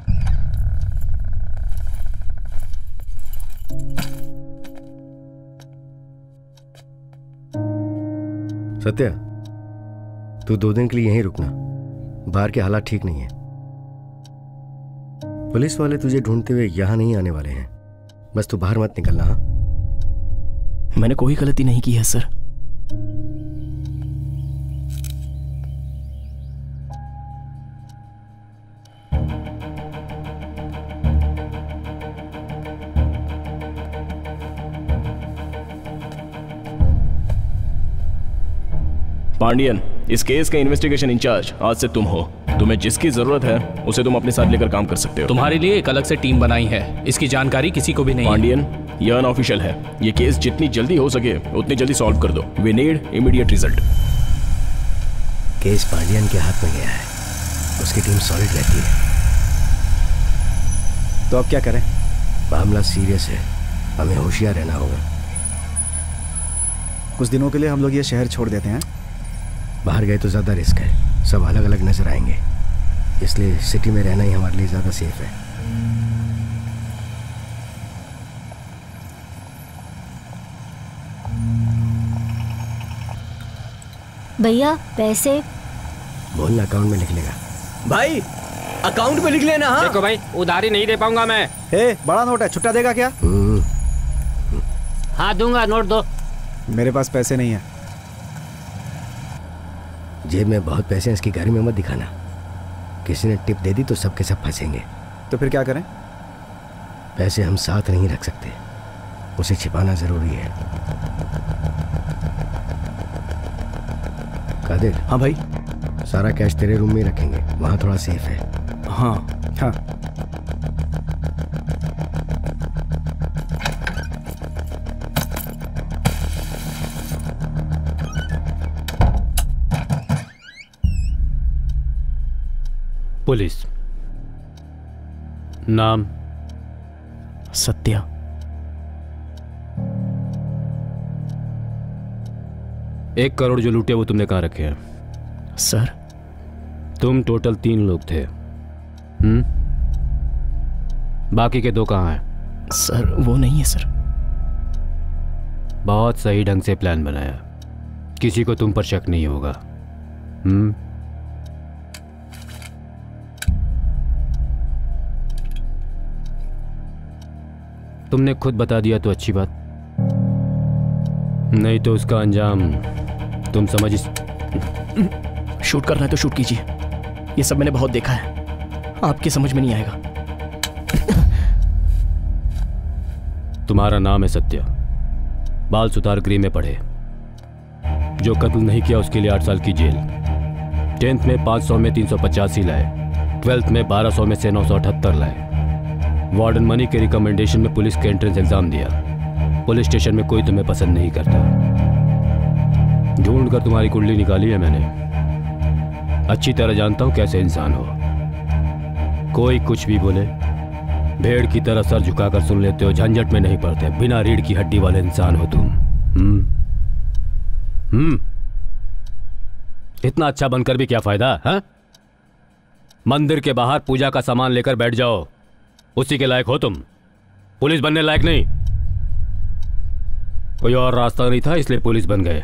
सत्या, तू दो दिन के लिए यहीं रुकना। बाहर के हालात ठीक नहीं है। पुलिस वाले तुझे ढूंढते हुए यहां नहीं आने वाले हैं। बस तू बाहर मत निकलना। हाँ, मैंने कोई गलती नहीं की है सर। पांडियन, इस केस के इन्वेस्टिगेशन इंचार्ज आज से तुम हो। तुम्हें जिसकी जरूरत है उसे तुम अपने साथ लेकर काम कर सकते हो। तुम्हारे लिए एक अलग से टीम बनाई है। इसकी जानकारी किसी को भी नहीं। पांडियन, यह अनऑफिशियल है। ये केस जितनी जल्दी हो सके उतनी जल्दी सॉल्व कर दो। We need immediate result. Case Pandian के हाथ में गया है, उसकी टीम सॉलिड रहती है। तो अब क्या करें? मामला सीरियस है, हमें होशियार रहना होगा। कुछ दिनों के लिए हम लोग ये शहर छोड़ देते हैं। बाहर गए तो ज़्यादा रिस्क है, सब अलग अलग नजर आएंगे। इसलिए सिटी में रहना ही हमारे लिए ज़्यादा सेफ है। भैया पैसे? बोलना, अकाउंट में लिख लेगा। भाई, अकाउंट में लिख लेना। हाँ? देखो भाई, उधारी नहीं दे पाऊंगा मैं। ए, बड़ा नोट है, छुट्टा देगा क्या? हाँ दूंगा, नोट दो। मेरे पास पैसे नहीं है। जेब में बहुत पैसे हैं, इसकी गाड़ी में मत दिखाना। किसी ने टिप दे दी तो सबके सब फंसेंगे। तो फिर क्या करें? पैसे हम साथ नहीं रख सकते, उसे छिपाना जरूरी है। कादिर। हाँ भाई। सारा कैश तेरे रूम में ही रखेंगे, वहां थोड़ा सेफ है। हाँ हाँ। पुलिस। नाम? सत्या। एक करोड़ जो लूटे वो तुमने कहाँ रखे हैं? सर, तुम टोटल तीन लोग थे। हम्म? बाकी के दो कहाँ हैं? सर, वो नहीं है सर। बहुत सही ढंग से प्लान बनाया, किसी को तुम पर शक नहीं होगा। हम्म? तुमने खुद बता दिया तो अच्छी बात, नहीं तो उसका अंजाम तुम समझ। शूट करना है तो शूट कीजिए, ये सब मैंने बहुत देखा है, आपकी समझ में नहीं आएगा। तुम्हारा नाम है सत्या, बाल सुतार गृह में पढ़े। जो कत्ल नहीं किया उसके लिए आठ साल की जेल। टेंथ में पाँच सौ में तीन सौ पचासी लाए, ट्वेल्थ में बारह सौ में से नौ सौ अठहत्तर लाए। वार्डन मनी के रिकमेंडेशन में पुलिस के एंट्रेंस एग्जाम दिया। पुलिस स्टेशन में कोई तुम्हें पसंद नहीं करता। ढूंढ कर तुम्हारी कुंडली निकाली है मैंने, अच्छी तरह जानता हूं कैसे इंसान हो। कोई कुछ भी बोले भेड़ की तरह सर झुकाकर सुन लेते हो, झंझट में नहीं पड़ते। बिना रीढ़ की हड्डी वाले इंसान हो तुम। हम्म हम्म इतना अच्छा बनकर भी क्या फायदा है? मंदिर के बाहर पूजा का सामान लेकर बैठ जाओ, उसी के लायक हो तुम, पुलिस बनने लायक नहीं। कोई और रास्ता नहीं था इसलिए पुलिस बन गए।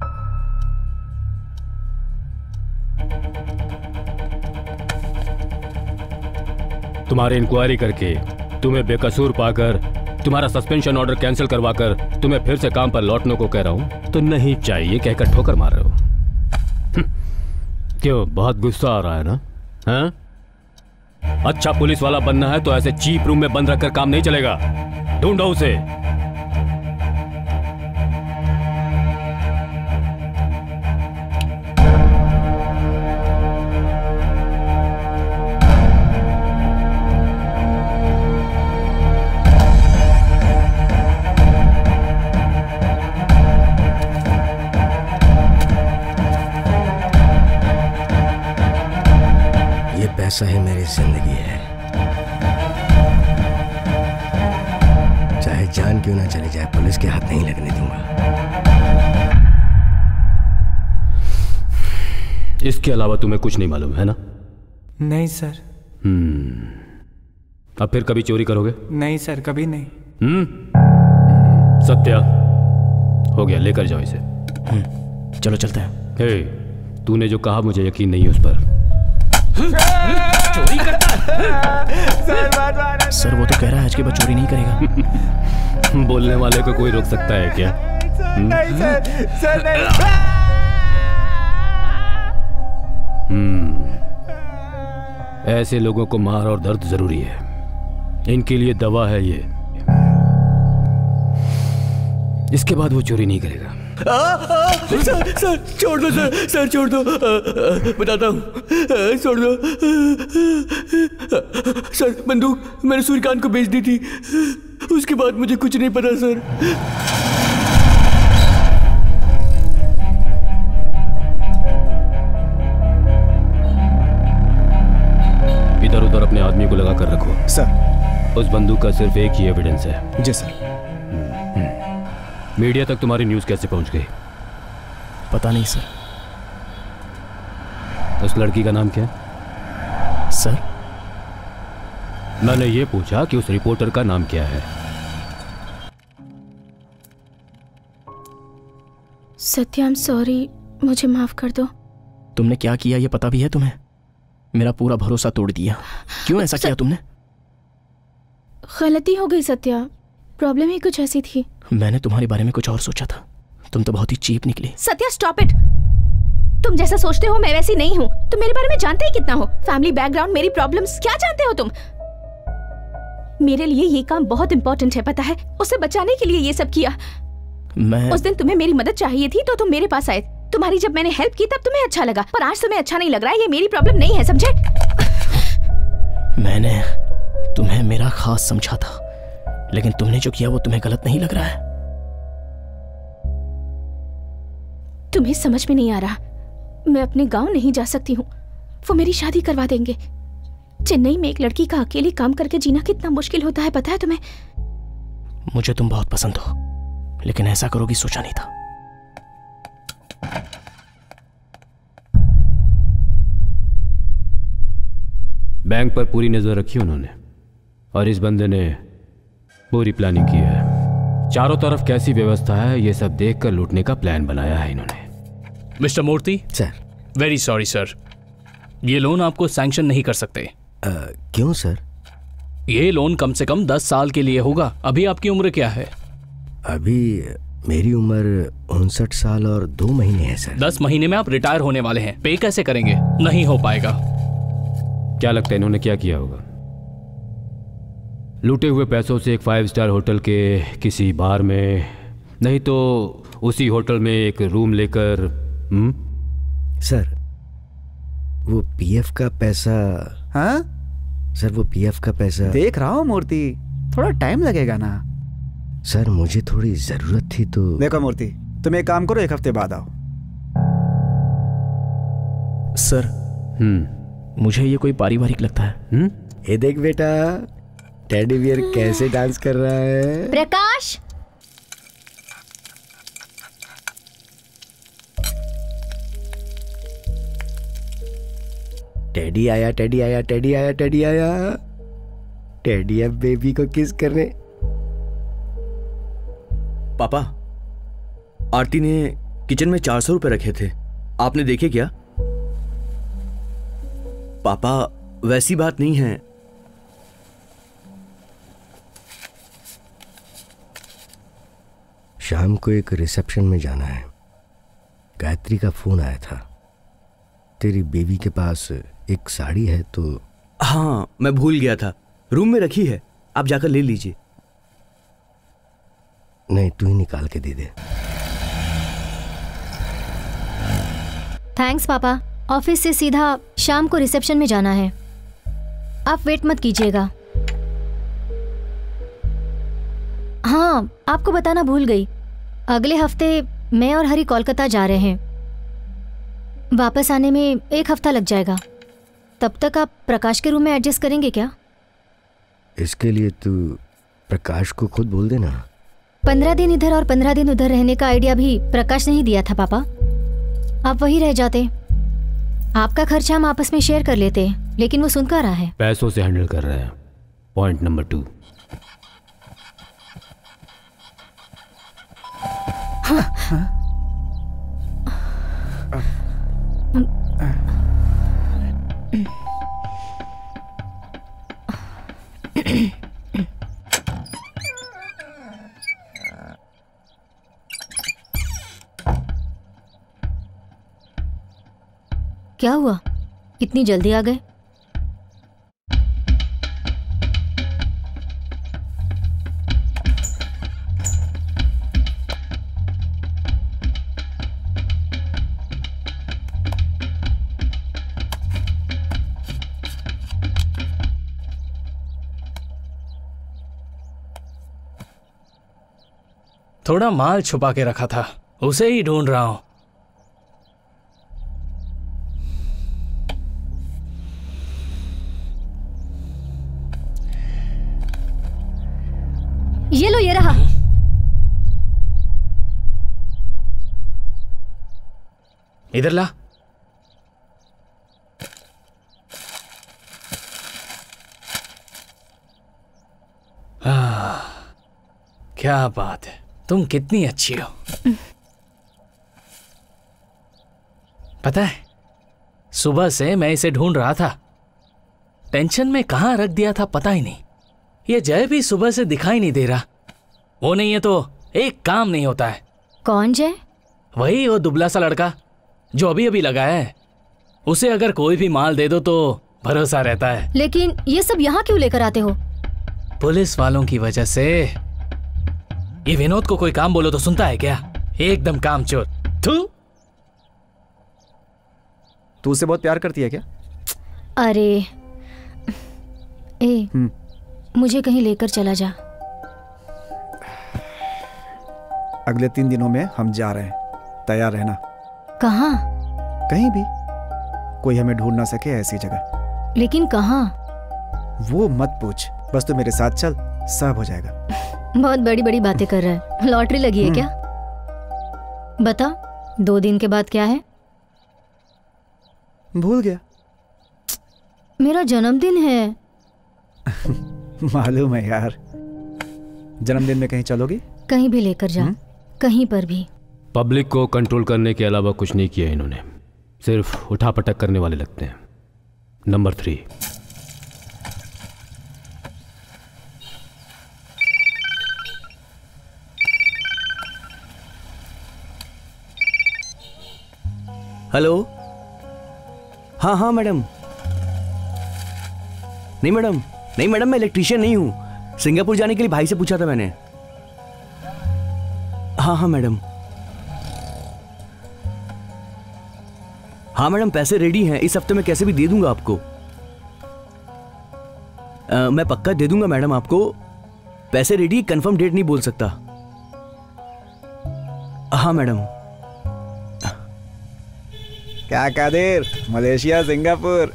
तुम्हारी इंक्वायरी करके तुम्हें बेकसूर पाकर तुम्हारा सस्पेंशन ऑर्डर कैंसिल करवाकर तुम्हें फिर से काम पर लौटने को कह रहा हूं तो नहीं चाहिए कहकर ठोकर मार रहे हो। क्यों, बहुत गुस्सा आ रहा है ना? हाँ? अच्छा पुलिस वाला बनना है तो ऐसे चीप रूम में बंद रखकर काम नहीं चलेगा। ढूंढो उसे। पैसा ही मेरी जिंदगी है, चाहे जान क्यों ना चली जाए पुलिस के हाथ नहीं लगने दूंगा। इसके अलावा तुम्हें कुछ नहीं मालूम है ना? नहीं सर। हम्म अब फिर कभी चोरी करोगे? नहीं सर, कभी नहीं। हम्म सत्या, हो गया, लेकर जाओ इसे। चलो चलते हैं। हे, तूने जो कहा मुझे यकीन नहीं है उस पर। चोरी करता है। सर, बात बात सर वो तो कह रहा है आज के बाद चोरी नहीं करेगा। बोलने वाले को कोई रोक सकता है क्या? नहीं सर, सर नहीं। हम्म ऐसे लोगों को मार और दर्द जरूरी है, इनके लिए दवा है ये। इसके बाद वो चोरी नहीं करेगा। आ, आ, सर सर छोड़ दो सर, सर छोड़ दो, आ, आ, बताता हूँ, छोड़ दो सर। बंदूक मैंने सूर्यकांत को बेच दी थी, उसके बाद मुझे कुछ नहीं पता सर। इधर उधर अपने आदमी को लगा कर रखो सर। उस बंदूक का सिर्फ एक ही एविडेंस है। जी सर। मीडिया तक तुम्हारी न्यूज़ कैसे पहुंच गई? पता नहीं सर। उस लड़की का नाम क्या है? सर मैंने ये पूछा कि उस रिपोर्टर का नाम क्या है? सत्यम सॉरी, मुझे माफ कर दो। तुमने क्या किया ये पता भी है तुम्हें? मेरा पूरा भरोसा तोड़ दिया। क्यों ऐसा किया तुमने? गलती हो गई सत्या, प्रॉब्लम ही कुछ ऐसी थी। मैंने तुम्हारे बारे में कुछ और सोचा था, तुम तो बहुत ही चीप निकली। Satya stop it. तुम जैसा सोचते हो मैं वैसी नहीं हूँ। तुम मेरे बारे में जानते ही कितना हो, फैमिली बैकग्राउंड, मेरी प्रॉब्लम्स, क्या जानते हो तुम? मेरे लिए ये काम बहुत इंपॉर्टेंट है, पता है? उसे बचाने के लिए ये सब किया। मैं उस दिन तुम्हें मेरी मदद चाहिए थी तो तुम मेरे पास आए। तुम्हारी जब मैंने हेल्प की तब तुम्हें अच्छा लगा, पर आज तुम्हें अच्छा नहीं लग रहा है। ये मेरी प्रॉब्लम नहीं है, समझे? मैंने तुम्हें मेरा खास समझा था, लेकिन तुमने जो किया वो तुम्हें गलत नहीं लग रहा है? तुम्हें समझ में नहीं आ रहा, मैं अपने गांव नहीं जा सकती हूँ, वो मेरी शादी करवा देंगे। चेन्नई में एक लड़की का अकेले काम करके जीना कितना मुश्किल होता है, पता है तुम्हें? मुझे तुम बहुत पसंद हो, लेकिन ऐसा करोगी सोचा नहीं था। बैंक पर पूरी नजर रखी उन्होंने, और इस बंदे ने पूरी प्लानिंग की है। चारों तरफ कैसी व्यवस्था है ये सब देखकर लूटने का प्लान बनाया है इन्होंने। Mister Murthy sir. Very sorry sir, ये लोन आपको सैंक्शन नहीं कर सकते। आ, क्यों सर? ये लोन कम से कम दस साल के लिए होगा। अभी आपकी उम्र क्या है? अभी मेरी उम्र उनसठ साल और दो महीने है सर। दस महीने में आप रिटायर होने वाले हैं, पे कैसे करेंगे? नहीं हो पाएगा। क्या लगता है इन्होंने क्या किया होगा? लूटे हुए पैसों से एक फाइव स्टार होटल के किसी बार में, नहीं तो उसी होटल में एक रूम लेकर। हम्म सर वो पीएफ का पैसा। हाँ सर वो पीएफ का पैसा देख रहा हूँ मूर्ति, थोड़ा टाइम लगेगा ना। सर मुझे थोड़ी जरूरत थी तो। देखो मूर्ति, तुम एक काम करो, एक हफ्ते बाद आओ। सर हम्म मुझे ये कोई पारिवारिक लगता है। हम्म ये देख बेटा, टेडी बियर कैसे डांस कर रहा है। प्रकाश, टेडी आया, टेडी आया, टेडी आया, टेडी आया। टेडी अब बेबी को किस करने। पापा, आरती ने किचन में चार सौ रुपए रखे थे, आपने देखे क्या? पापा वैसी बात नहीं है। शाम को एक रिसेप्शन में जाना है। गायत्री का फोन आया था। तेरी बेबी के पास एक साड़ी है तो। हाँ मैं भूल गया था, रूम में रखी है, आप जाकर ले लीजिए। नहीं तू ही निकाल के दे दे। थैंक्स पापा। ऑफिस से सीधा शाम को रिसेप्शन में जाना है, आप वेट मत कीजिएगा। हाँ आपको बताना भूल गई, अगले हफ्ते मैं और हरी कोलकाता जा रहे हैं। वापस आने में एक हफ्ता लग जाएगा। तब तक आप प्रकाश के रूम में एडजस्ट करेंगे क्या? इसके लिए तू प्रकाश को खुद बोल देना। पंद्रह दिन इधर और पंद्रह दिन उधर रहने का आइडिया भी प्रकाश ने ही दिया था पापा। आप वही रह जाते, आपका खर्चा हम आपस में शेयर कर लेते, लेकिन वो सुन कर रहा है। पैसों से हैंडल कर रहे हैं। Point number two. हाँ। हाँ। क्या हुआ, इतनी जल्दी आ गए? थोड़ा माल छुपा के रखा था, उसे ही ढूंढ रहा हूं। ये लो, ये रहा। इधर ला। आ, क्या बात है, तुम कितनी अच्छी हो। पता है, सुबह से मैं इसे ढूंढ रहा था, टेंशन में कहां रख दिया था पता ही नहीं। ये जय भी सुबह से दिखाई नहीं दे रहा। वो नहीं है तो एक काम नहीं होता है। कौन जय? वही वो दुबला सा लड़का जो अभी अभी लगा है। उसे अगर कोई भी माल दे दो तो भरोसा रहता है। लेकिन ये सब यहाँ क्यों लेकर आते हो? पुलिस वालों की वजह से। ये विनोद को कोई काम बोलो तो सुनता है क्या? एकदम कामचोर। तू तू उसे बहुत प्यार करती है क्या? अरे ए, मुझे कहीं लेकर चला जा। अगले तीन दिनों में हम जा रहे हैं, तैयार रहना। कहाँ? कहीं भी, कोई हमें ढूंढ ना सके ऐसी जगह। लेकिन कहाँ? वो मत पूछ, बस तू मेरे साथ चल, सब हो जाएगा। बहुत बड़ी बड़ी बातें कर रहा है। लॉटरी लगी है क्या? बता, दो दिन के बाद क्या है? भूल गया। मेरा जन्मदिन है। मालूम है यार। जन्मदिन में कहीं चलोगी? कहीं भी लेकर जा। हुँ? कहीं पर भी। पब्लिक को कंट्रोल करने के अलावा कुछ नहीं किया इन्होंने, सिर्फ उठा पटक करने वाले लगते हैं। Number three. हेलो। हाँ हाँ मैडम। नहीं मैडम, नहीं मैडम, मैं इलेक्ट्रीशियन नहीं हूं। सिंगापुर जाने के लिए भाई से पूछा था मैंने। हाँ हाँ मैडम। हाँ मैडम, पैसे रेडी हैं, इस हफ्ते में कैसे भी दे दूंगा आपको। आ, मैं पक्का दे दूंगा मैडम आपको। पैसे रेडी, कंफर्म डेट नहीं बोल सकता। हाँ मैडम। क्या कादिर, मलेशिया सिंगापुर।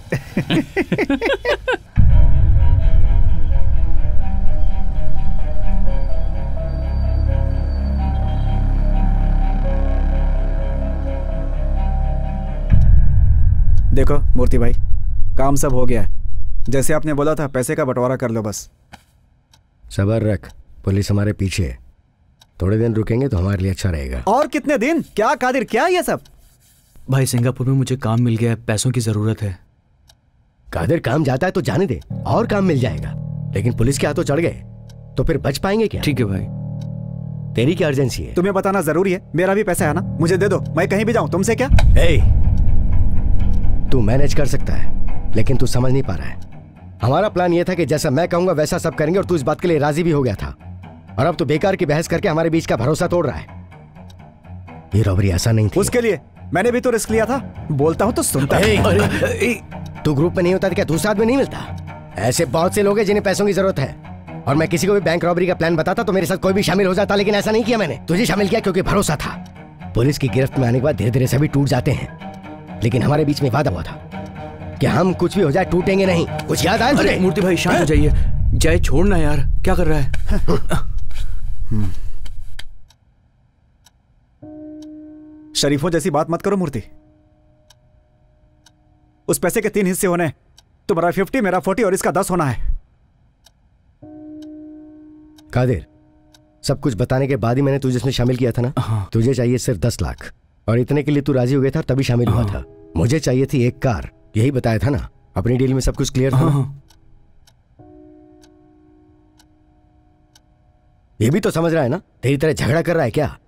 देखो मूर्ति भाई, काम सब हो गया है। जैसे आपने बोला था, पैसे का बंटवारा कर लो बस। सबर रख, पुलिस हमारे पीछे है। थोड़े दिन रुकेंगे तो हमारे लिए अच्छा रहेगा। और कितने दिन? क्या कादिर, क्या ये सब? भाई सिंगापुर में मुझे काम मिल गया है, पैसों की जरूरत है। कादिर काम जाता है तो जाने दे, और काम मिल जाएगा। लेकिन पुलिस के हाथों चढ़ गए तो फिर बच पाएंगे क्या? ठीक है भाई। तेरी क्या अर्जेंसी है? तुम्हें बताना जरूरी है। मेरा भी पैसा है ना, मुझे दे दो, मैं कहीं भी जाऊं, तुमसे क्या? ए, तू मैनेज कर सकता है लेकिन तू समझ नहीं पा रहा है। हमारा प्लान ये था कि जैसा मैं कहूंगा वैसा सब करेंगे और तू इस बात के लिए राजी भी हो गया था, और अब तो बेकार की बहस करके हमारे बीच का भरोसा तोड़ रहा है। ये रॉबरी ऐसा नहीं थी। उसके लिए मैंने भी तो रिस्क लिया था। बोलता हूं तो सुनता है। तू ग्रुप में नहीं होता तो क्या दूसरा आदमी नहीं मिलता? ऐसे बहुत से लोग हैं जिन्हें पैसों की जरूरत है, और मैं किसी को भी बैंक रॉबरी का प्लान बताता तो मेरे साथ कोई भी शामिल हो जाता, लेकिन ऐसा नहीं किया मैंने। तुझे शामिल किया क्योंकि भरोसा था। पुलिस की गिरफ्त में आने के बाद धीरे धीरे सभी टूट जाते हैं, लेकिन हमारे बीच में वादा हुआ था कि हम कुछ भी हो जाए टूटेंगे नहीं। कुछ याद आया तुझे? मूर्ति भाई शांत हो जाइए। जय छोड़ना यार, क्या कर रहा है? शरीफों जैसी बात मत करो मूर्ति। उस पैसे के तीन हिस्से होने, तुम्हारा फिफ्टी, मेरा फोर्टी और इसका दस होना है। कादिर, सब कुछ बताने के बाद ही मैंने तुझे इसमें शामिल किया था ना। हाँ। तुझे चाहिए सिर्फ दस लाख और इतने के लिए तू राजी हो गया था तभी शामिल हुआ था। मुझे चाहिए थी एक कार, यही बताया था ना। अपनी डील में सब कुछ क्लियर था ना? ये भी तो समझ रहा है ना? तेरी तरह झगड़ा कर रहा है क्या?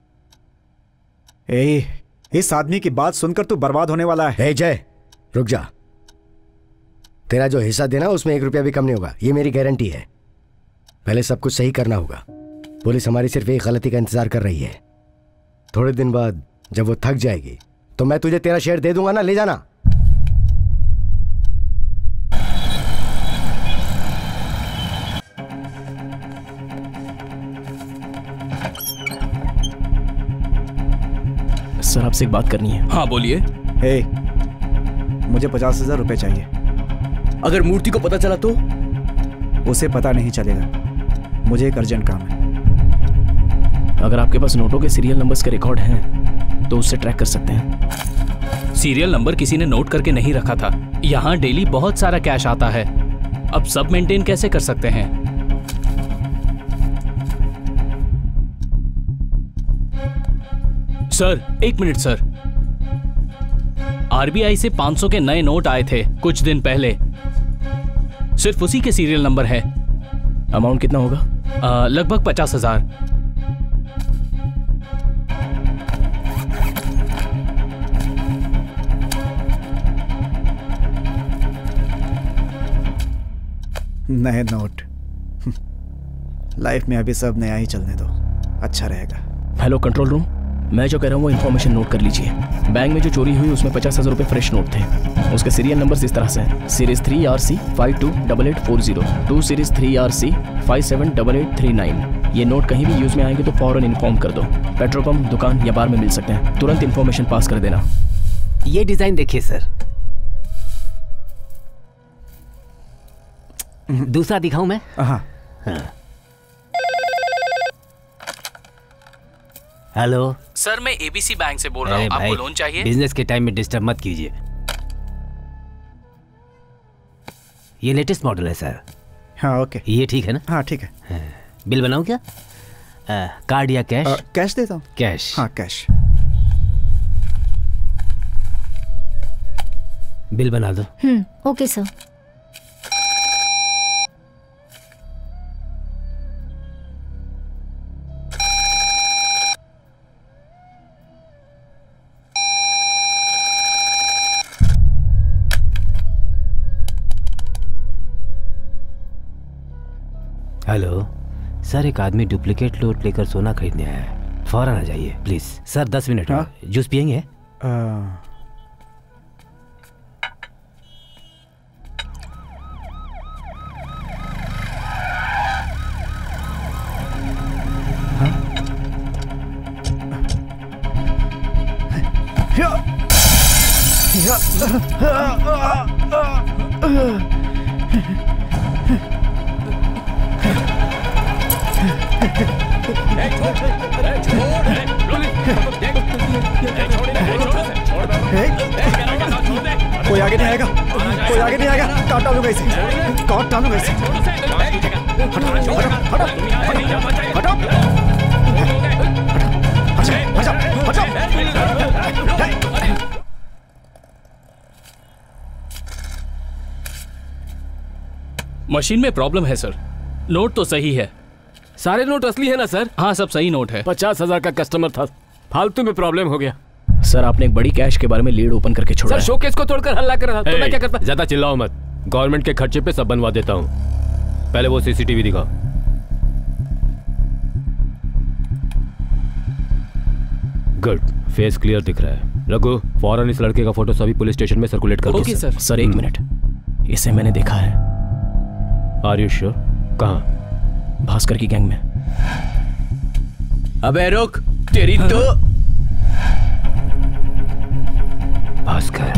ए, इस आदमी की बात सुनकर तू बर्बाद होने वाला है। ए जय, रुक जा। तेरा जो हिस्सा देना उसमें एक रुपया भी कम नहीं होगा, ये मेरी गारंटी है। पहले सब कुछ सही करना होगा। पुलिस हमारी सिर्फ एक गलती का इंतजार कर रही है। थोड़े दिन बाद जब वो थक जाएगी तो मैं तुझे तेरा शेयर दे दूंगा ना, ले जाना। सर आपसे एक बात करनी है। हाँ बोलिए। हे, मुझे पचास हजार रुपए चाहिए। अगर मूर्ति को पता चला तो? उसे पता नहीं चलेगा। मुझे एक अर्जेंट काम है। अगर आपके पास नोटों के सीरियल नंबर्स के रिकॉर्ड हैं तो उससे ट्रैक कर सकते हैं। सीरियल नंबर किसी ने नोट करके नहीं रखा था। यहाँ डेली बहुत सारा कैश आता है, अब सब मेंटेन कैसे कर सकते हैं? सर एक मिनट सर, आरबीआई से पाँच सौ के नए नोट आए थे कुछ दिन पहले, सिर्फ उसी के सीरियल नंबर है। अमाउंट कितना होगा? आ, लगभग पचास हजार। नए नोट। लाइफ में अभी सब नया ही चलने दो, अच्छा रहेगा। हेलो कंट्रोल रूम, मैं जो कह रहा हूँ वो इन्फॉर्मेशन नोट कर लीजिए। बैंक में जो चोरी हुई उसमें पचास हजार रुपए फ्रेश नोट थे। उसके सीरियल नंबर्स इस तरह से हैं: series three R C five two double eight four zero, two series three R C five seven double eight three nine. ये नोट कहीं भी यूज में आएंगे तो फौरन इन्फॉर्म कर दो। पेट्रोल पंप, दुकान या बार में मिल सकते हैं। तुरंत इन्फॉर्मेशन पास कर देना। ये डिजाइन देखिए सर। दूसरा दिखाऊं मैं? हाँ। हेलो सर, मैं एबीसी बैंक से बोल रहा हूँ। आपको लोन चाहिए? बिजनेस के टाइम में डिस्टर्ब मत कीजिए। ये लेटेस्ट मॉडल है सर। हाँ ओके। ये ठीक है ना? हाँ ठीक है। हाँ, बिल बनाऊं क्या? आ, कार्ड या कैश? आ, कैश देता हूँ। कैश? हाँ कैश। बिल बना दो। Hmm okay sir. Hello sir, एक आदमी डुप्लीकेट नोट लेकर सोना खरीदने आया है, फौरन आ जाइए प्लीज। सर दस मिनट। हाँ? जूस पियेंगे? आ... कोई आगे नहीं आएगा, कोई आगे नहीं आएगा। काट डालूंगा इसे, काट डालूंगा इसे। हटो हटो हटो हटो। मशीन में प्रॉब्लम है सर। नोट तो सही है। सारे नोट असली है ना सर? हाँ, सब सही नोट है। पचास हजार का कस्टमर था, फालतू में प्रॉब्लम हो गया। सर आपने एक बड़ी कैश के बारे में लीड ओपन करके छोड़ा सर, शोकेस को तोड़कर हल्ला कर रहा था, तो मैं क्या करता? ज्यादा चिल्लाओ मत, गवर्नमेंट के खर्चे पे सब बनवा देता हूँ। पहले वो सीसीटीवी दिखाओ। गुड, फेस क्लियर दिख रहा है। रघु, फौरन इस लड़के का फोटो सभी पुलिस स्टेशन में सर्कुलेट कर दो। Okay sir. सर एक मिनट, इसे मैंने देखा है। Are you sure? कहाँ? भास्कर की गैंग में। अबे रुक, तेरी तो भास्कर।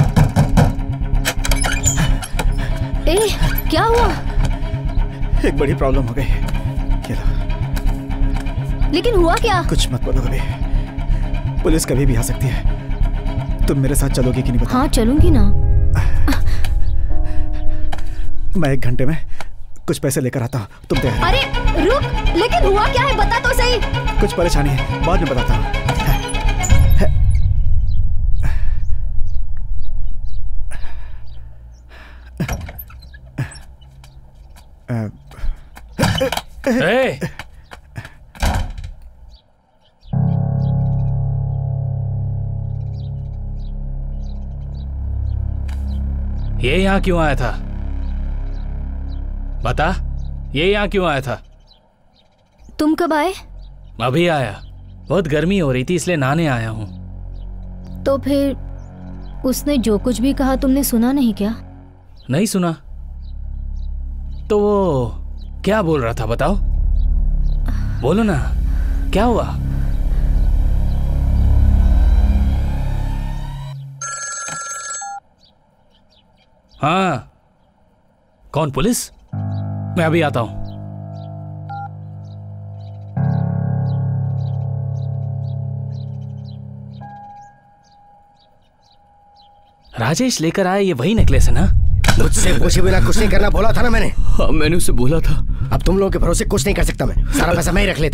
ए, क्या हुआ? एक बड़ी प्रॉब्लम हो गई। ये लो। लेकिन हुआ क्या? कुछ मत बोलो अभी, पुलिस कभी भी आ सकती है। तुम मेरे साथ चलोगी कि नहीं बताओ? हाँ चलूंगी ना। मैं एक घंटे में कुछ पैसे लेकर आता हूँ, तुम तैयार? अरे रुक, लेकिन हुआ क्या है बता तो सही। कुछ परेशानी है, बाद में बताता हूँ। ए! ये यहाँ क्यों आया था? बता, ये यहाँ क्यों आया था? तुम कब आए? अभी आया। बहुत गर्मी हो रही थी इसलिए नहाने आया हूँ। तो फिर उसने जो कुछ भी कहा तुमने सुना नहीं क्या? नहीं सुना। तो वो क्या बोल रहा था बताओ? बोलो ना, क्या हुआ? हाँ, कौन? पुलिस? मैं अभी आता हूं। राजेश लेकर आए ये वही नेकलेस है ना? मुझसे पूछे बिना कुछ नहीं करना बोला था ना मैंने। हाँ, मैंने उसे बोला था। अब तुम लोगों के भरोसे कुछ नहीं कर सकता मैं। सारा पैसा मैं ही रख लेता।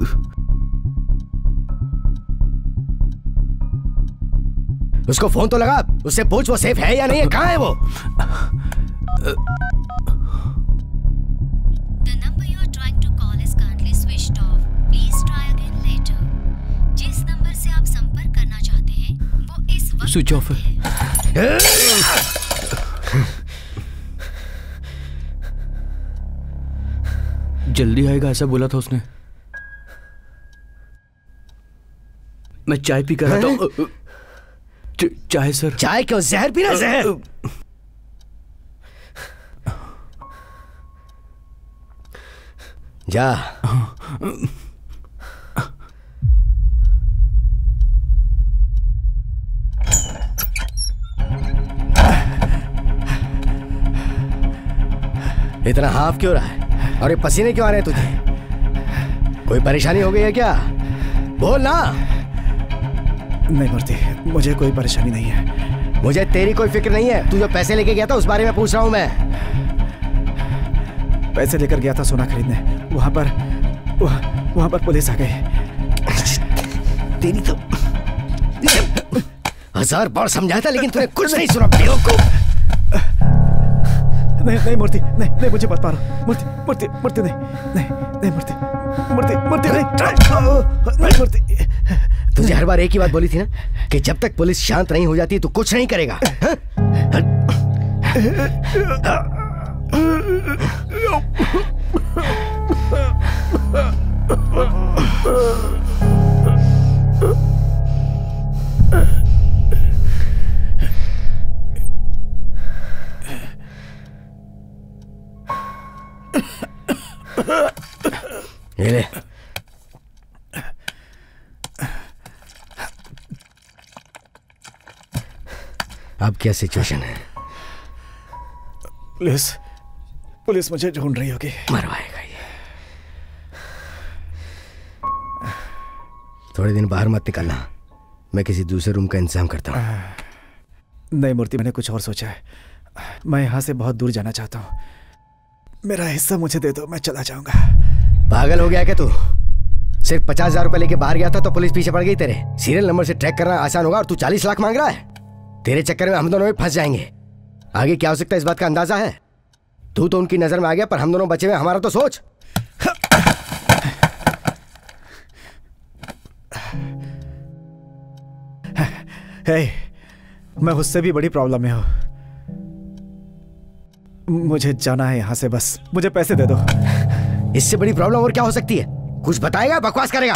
उसको फोन तो लगा, उससे पूछ वो सेफ है या नहीं है, कहाँ है वो? The number you are trying to call is currently switched off. Please try again later. जिस नंबर से आप संपर्क करना चाहते हैं वो इस वक्त स्विच ऑफ है। जल्दी आएगा ऐसा बोला था उसने। मैं चाय पी कर रहा था। चाय सर? चाय क्यों? जहर पीना, जहर। जा। इतना हाफ क्यों रहा है और ये पसीने क्यों आ रहे हैं तुझे? कोई परेशानी हो गई है क्या? बोल ना। नहीं मूर्ति, मुझे कोई परेशानी नहीं है। मुझे तेरी कोई फिक्र नहीं है। तू जो पैसे लेके गया था उस बारे में पूछ रहा हूं मैं। पैसे लेकर गया था सोना खरीदने, वहां पर वहां, वहां पर पुलिस आ गई। तेरी तो हजार बार समझाया था लेकिन तूने कुछ नहीं सुना बेवकूफ। नहीं नहीं मूर्ति, नहीं नहीं मुझे मत मारो। मूर्ति मूर्ति मूर्ति नहीं नहीं नहीं मूर्ति मूर्ति मूर्ति नहीं नहीं मूर्ति। तुझे हर बार एक ही बात बोली थी ना कि जब तक पुलिस शांत नहीं हो जाती तो कुछ नहीं करेगा। ये ले। अब क्या सिचुएशन है? पुलिस पुलिस मुझे ढूंढ रही होगी। मरवाएगा ये। थोड़े दिन बाहर मत निकलना, मैं किसी दूसरे रूम का इंतजाम करता हूँ। नहीं मूर्ति, मैंने कुछ और सोचा है। मैं यहाँ से बहुत दूर जाना चाहता हूँ। मेरा हिस्सा मुझे दे दो, मैं चला जाऊंगा। पागल हो गया क्या तू? सिर्फ पचास हजार रुपए लेके बाहर गया था तो पुलिस पीछे पड़ गई तेरे। सीरियल नंबर से ट्रैक करना आसान होगा और तू चालीस लाख मांग रहा है। तेरे चक्कर में हम दोनों भी फंस जाएंगे। आगे क्या हो सकता है इस बात का अंदाजा है? तू तो उनकी नजर में आ गया, पर हम दोनों बचे हुए, हमारा तो सोच। हे, मैं उससे भी बड़ी प्रॉब्लम में हूं। मुझे जाना है यहां से, बस मुझे पैसे दे दो। इससे बड़ी प्रॉब्लम और क्या हो सकती है? कुछ बताएगा, बकवास करेगा?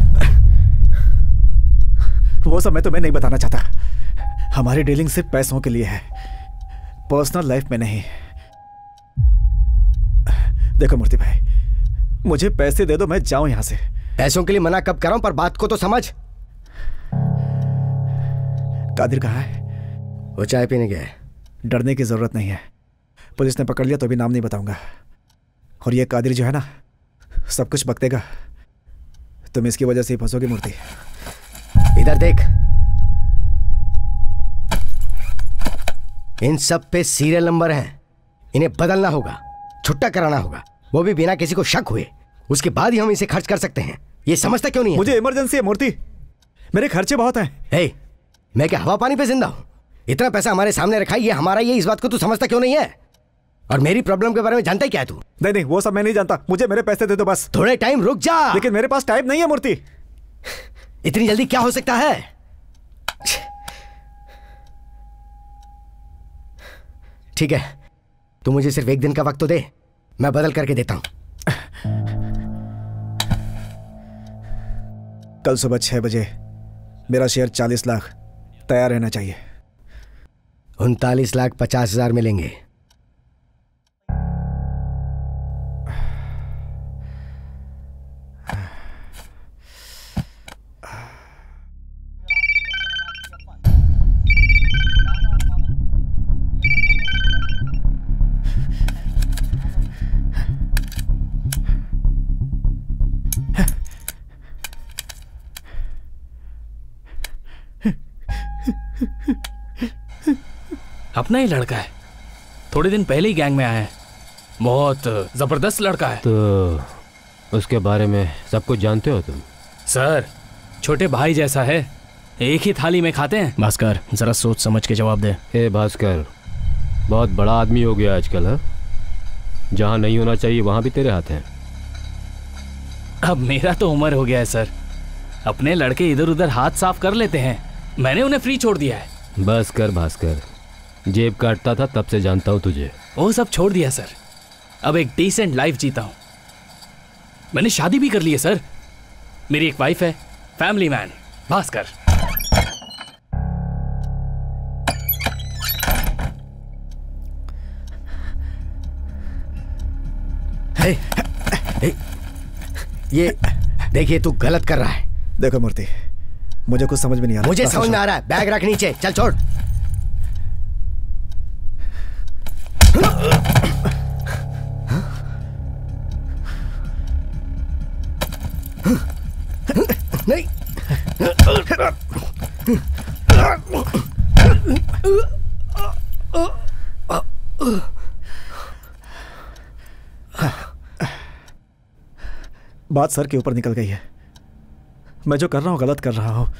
वो सब मैं तुम्हें नहीं बताना चाहता। हमारी डीलिंग सिर्फ पैसों के लिए है, पर्सनल लाइफ में नहीं। देखो मूर्ति भाई, मुझे पैसे दे दो, मैं जाऊं यहां से। पैसों के लिए मना कब कर रहा हूं, पर बात को तो समझ। कादिर कहाँ है? वो चाय पीने गया है। डरने की जरूरत नहीं है, पुलिस ने पकड़ लिया तो भी नाम नहीं बताऊंगा। और ये कादिर जो है ना, सब कुछ बकतेगा। तुम इसकी वजह से ही फंसोगे मूर्ति। इधर देख, इन सब पे सीरियल नंबर हैं, इन्हें बदलना होगा, छुट्टा कराना होगा, वो भी बिना किसी को शक हुए। उसके बाद ही हम इसे खर्च कर सकते हैं। ये समझता क्यों नहीं है? मुझे इमरजेंसी है मूर्ति, मेरे खर्चे बहुत हैं। हे, मैं क्या हवा पानी पे जिंदा हूं? इतना पैसा हमारे सामने रखा है, ये हमारा, ये इस बात को तू समझता क्यों नहीं है? और मेरी प्रॉब्लम के बारे में जानता ही क्या है तू? नहीं नहीं, वो सब मैं नहीं जानता, मुझे मेरे पैसे दे दो बस। थोड़े टाइम रुक जा। लेकिन मेरे पास टाइम नहीं है मूर्ति। इतनी जल्दी क्या हो सकता है? ठीक है, तू मुझे सिर्फ एक दिन का वक्त तो दे, मैं बदल करके देता हूं। कल सुबह छह बजे मेरा शेयर चालीस लाख तैयार रहना चाहिए। उनतालीस लाख पचास हजार मिलेंगे। अपना ही लड़का है, थोड़े दिन पहले ही गैंग में आया है, बहुत जबरदस्त लड़का है। तो उसके बारे में सब कुछ जानते हो तुम? सर, छोटे भाई जैसा है, एक ही थाली में खाते हैं। भास्कर, जरा सोच समझ के जवाब दे। ए भास्कर, बहुत बड़ा आदमी हो गया आजकल। है, जहाँ नहीं होना चाहिए वहाँ भी तेरे हाथ हैं। अब मेरा तो उम्र हो गया है सर, अपने लड़के इधर उधर हाथ साफ कर लेते हैं, मैंने उन्हें फ्री छोड़ दिया है। बस कर भास्कर, जेब काटता था तब से जानता हूँ तुझे। वो सब छोड़ दिया सर, अब एक डिसेंट लाइफ जीता हूँ। मैंने शादी भी कर ली है सर, मेरी एक वाइफ है, family man Bhaskar. Hey, hey, ये देखिए, तू गलत कर रहा है। देखो मूर्ति, मुझे कुछ समझ में नहीं आ रहा। मुझे समझ में आ रहा है, बैग रख नीचे, चल छोड़। नहीं, बात सर के ऊपर निकल गई है। मैं जो कर रहा हूं गलत कर रहा हूं,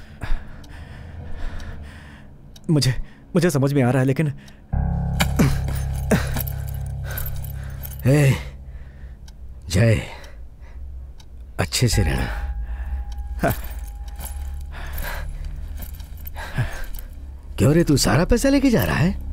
मुझे मुझे समझ में आ रहा है, लेकिन ए, जय, अच्छे से रहना। क्यों रे, तू सारा पैसा लेके जा रहा है?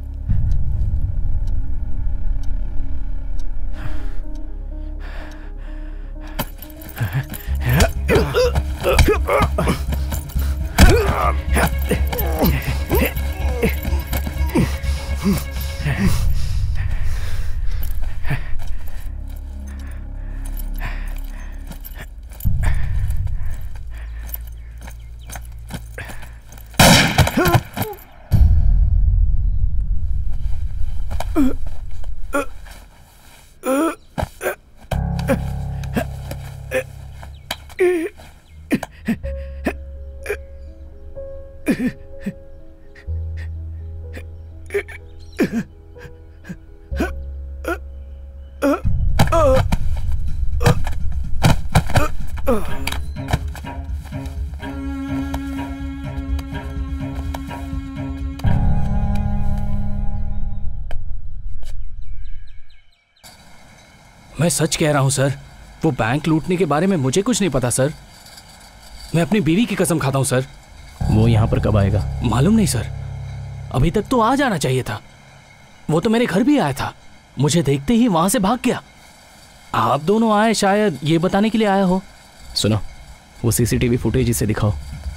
मैं सच कह रहा हूँ सर, वो बैंक लूटने के बारे में मुझे कुछ नहीं पता सर। मैं अपनी बीवी की कसम खाता हूँ सर। वो यहाँ पर कब आएगा? मालूम नहीं सर, अभी तक तो आ जाना चाहिए था। वो तो मेरे घर भी आया था, मुझे देखते ही वहां से भाग गया। आप दोनों आए शायद ये बताने के लिए आया हो। सुनो, वो सीसीटीवी फुटेज इसे दिखाओ।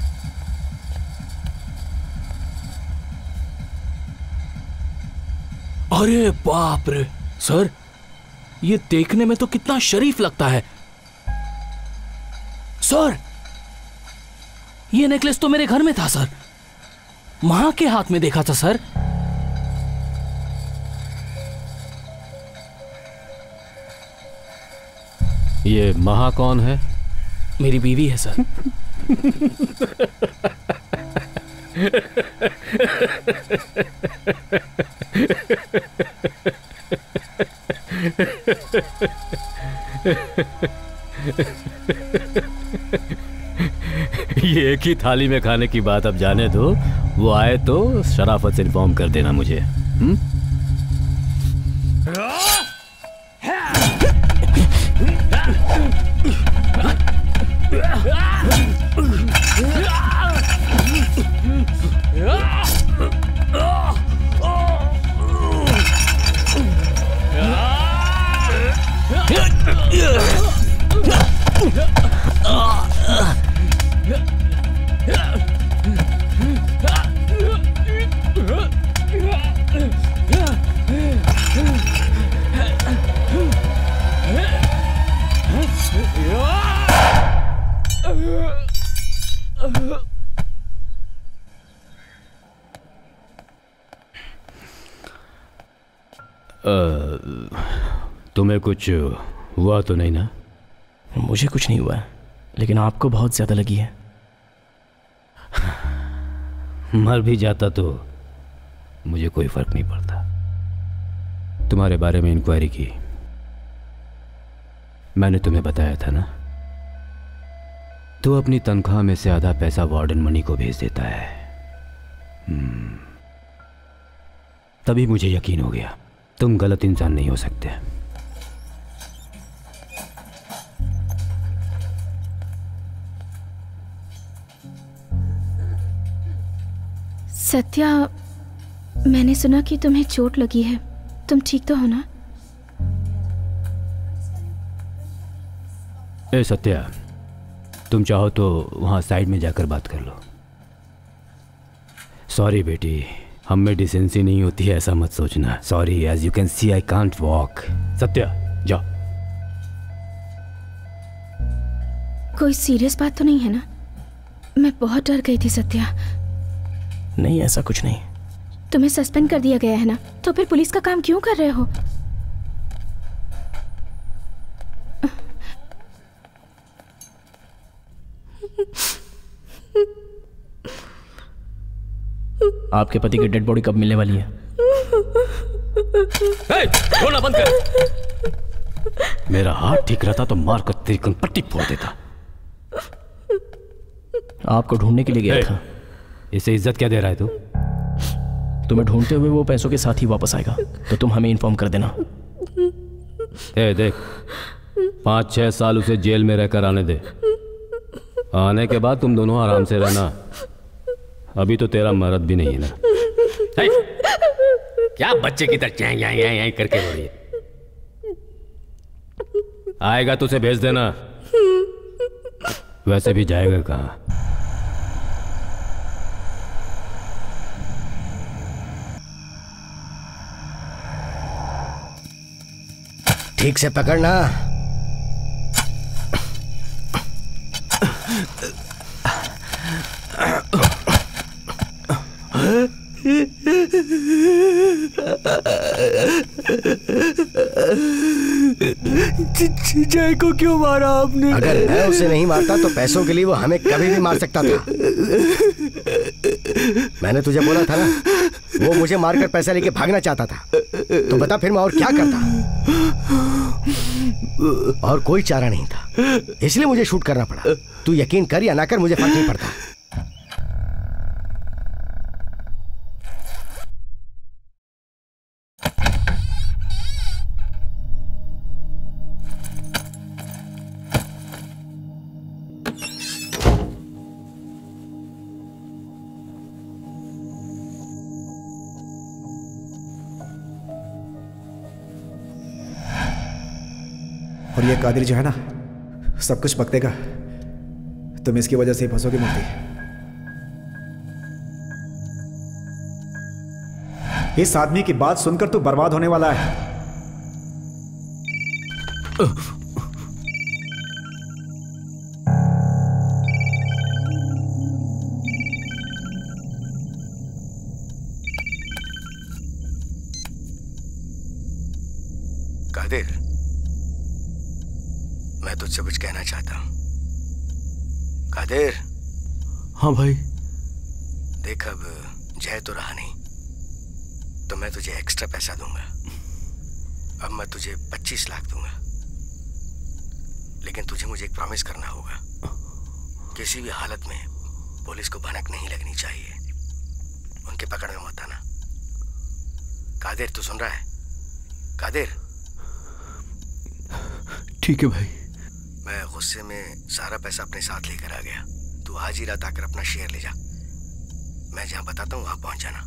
अरे बाप रे सर, ये देखने में तो कितना शरीफ लगता है। सर, ये नेकलेस तो मेरे घर में था सर, मां के हाथ में देखा था सर। ये महा कौन है? मेरी बीवी है सर। ये एक ही थाली में खाने की बात अब जाने दो। वो आए तो शराफत से इन्फॉर्म कर देना मुझे। हुँ? तुम्हें कुछ हुआ तो नहीं ना? मुझे कुछ नहीं हुआ, लेकिन आपको बहुत ज्यादा लगी है। मर भी जाता तो मुझे कोई फर्क नहीं पड़ता। तुम्हारे बारे में इंक्वायरी की, मैंने तुम्हें बताया था ना, तो अपनी तनख्वाह में से आधा पैसा वार्डन मनी को भेज देता है। तभी मुझे यकीन हो गया तुम गलत इंसान नहीं हो सकते। सत्या, मैंने सुना कि तुम्हें चोट लगी है, तुम ठीक तो हो ना? ए सत्या, तुम चाहो तो वहां साइड में जाकर बात कर लो। सॉरी बेटी, हम में डिसेंसी नहीं होती है, ऐसा मत सोचना। Sorry, as you can see I can't walk. Satya जाओ। कोई सीरियस बात तो नहीं है ना? मैं बहुत डर गई थी सत्या। नहीं, ऐसा कुछ नहीं। तुम्हें सस्पेंड कर दिया गया है ना, तो फिर पुलिस का काम क्यों कर रहे हो? आपके पति की डेड बॉडी कब मिलने वाली है? रोना बंद कर। मेरा हाथ ठीक रहता तो मार कर तेरी कनपट्टी फोड़ देता। आपको ढूंढने के लिए गया था। इसे इज्जत क्या दे रहा है तू? तुम्हें ढूंढते हुए वो पैसों के साथ ही वापस आएगा, तो तुम हमें इन्फॉर्म कर देना। ए देख, पाँच छह साल उसे जेल में रहकर आने दे। आने के बाद तुम दोनों आराम से रहना। अभी तो तेरा मर्द भी नहीं है ना। है? क्या बच्चे की तरह यहाँ यहाँ यहाँ करके रो रही है? आएगा तो उसे भेज देना, वैसे भी जाएगा कहाँ? ठीक से पकड़ना। जय को क्यों मारा आपने? अगर मैं उसे नहीं मारता तो पैसों के लिए वो हमें कभी भी मार सकता था। मैंने तुझे बोला था ना, वो मुझे मारकर पैसा लेके भागना चाहता था। तो बता फिर मैं और क्या करता? और कोई चारा नहीं था, इसलिए मुझे शूट करना पड़ा। तू यकीन कर या ना कर, मुझे फर्क नहीं पड़ता। और ये कादिर जो है ना, सब कुछ पक देगा। तुम इसकी वजह से ही फंसोगे मूर्ति। इस आदमी की बात सुनकर तू बर्बाद होने वाला है। कादिर, मैं तुझसे कुछ कहना चाहता हूं। कादिर। हाँ भाई। देख, अब जय तो रहा नहीं, तो मैं तुझे एक्स्ट्रा पैसा दूंगा। अब मैं तुझे पच्चीस लाख दूंगा, लेकिन तुझे मुझे एक प्रॉमिस करना होगा। किसी भी हालत में पुलिस को भनक नहीं लगनी चाहिए। उनके पकड़ में मत आना। कादिर, तू सुन रहा है? कादिर। ठीक है भाई। मैं गुस्से में सारा पैसा अपने साथ लेकर आ गया। तू आज ही रात आकर अपना शेयर ले जा। मैं जहां बताता हूं वहां पहुंच जाना।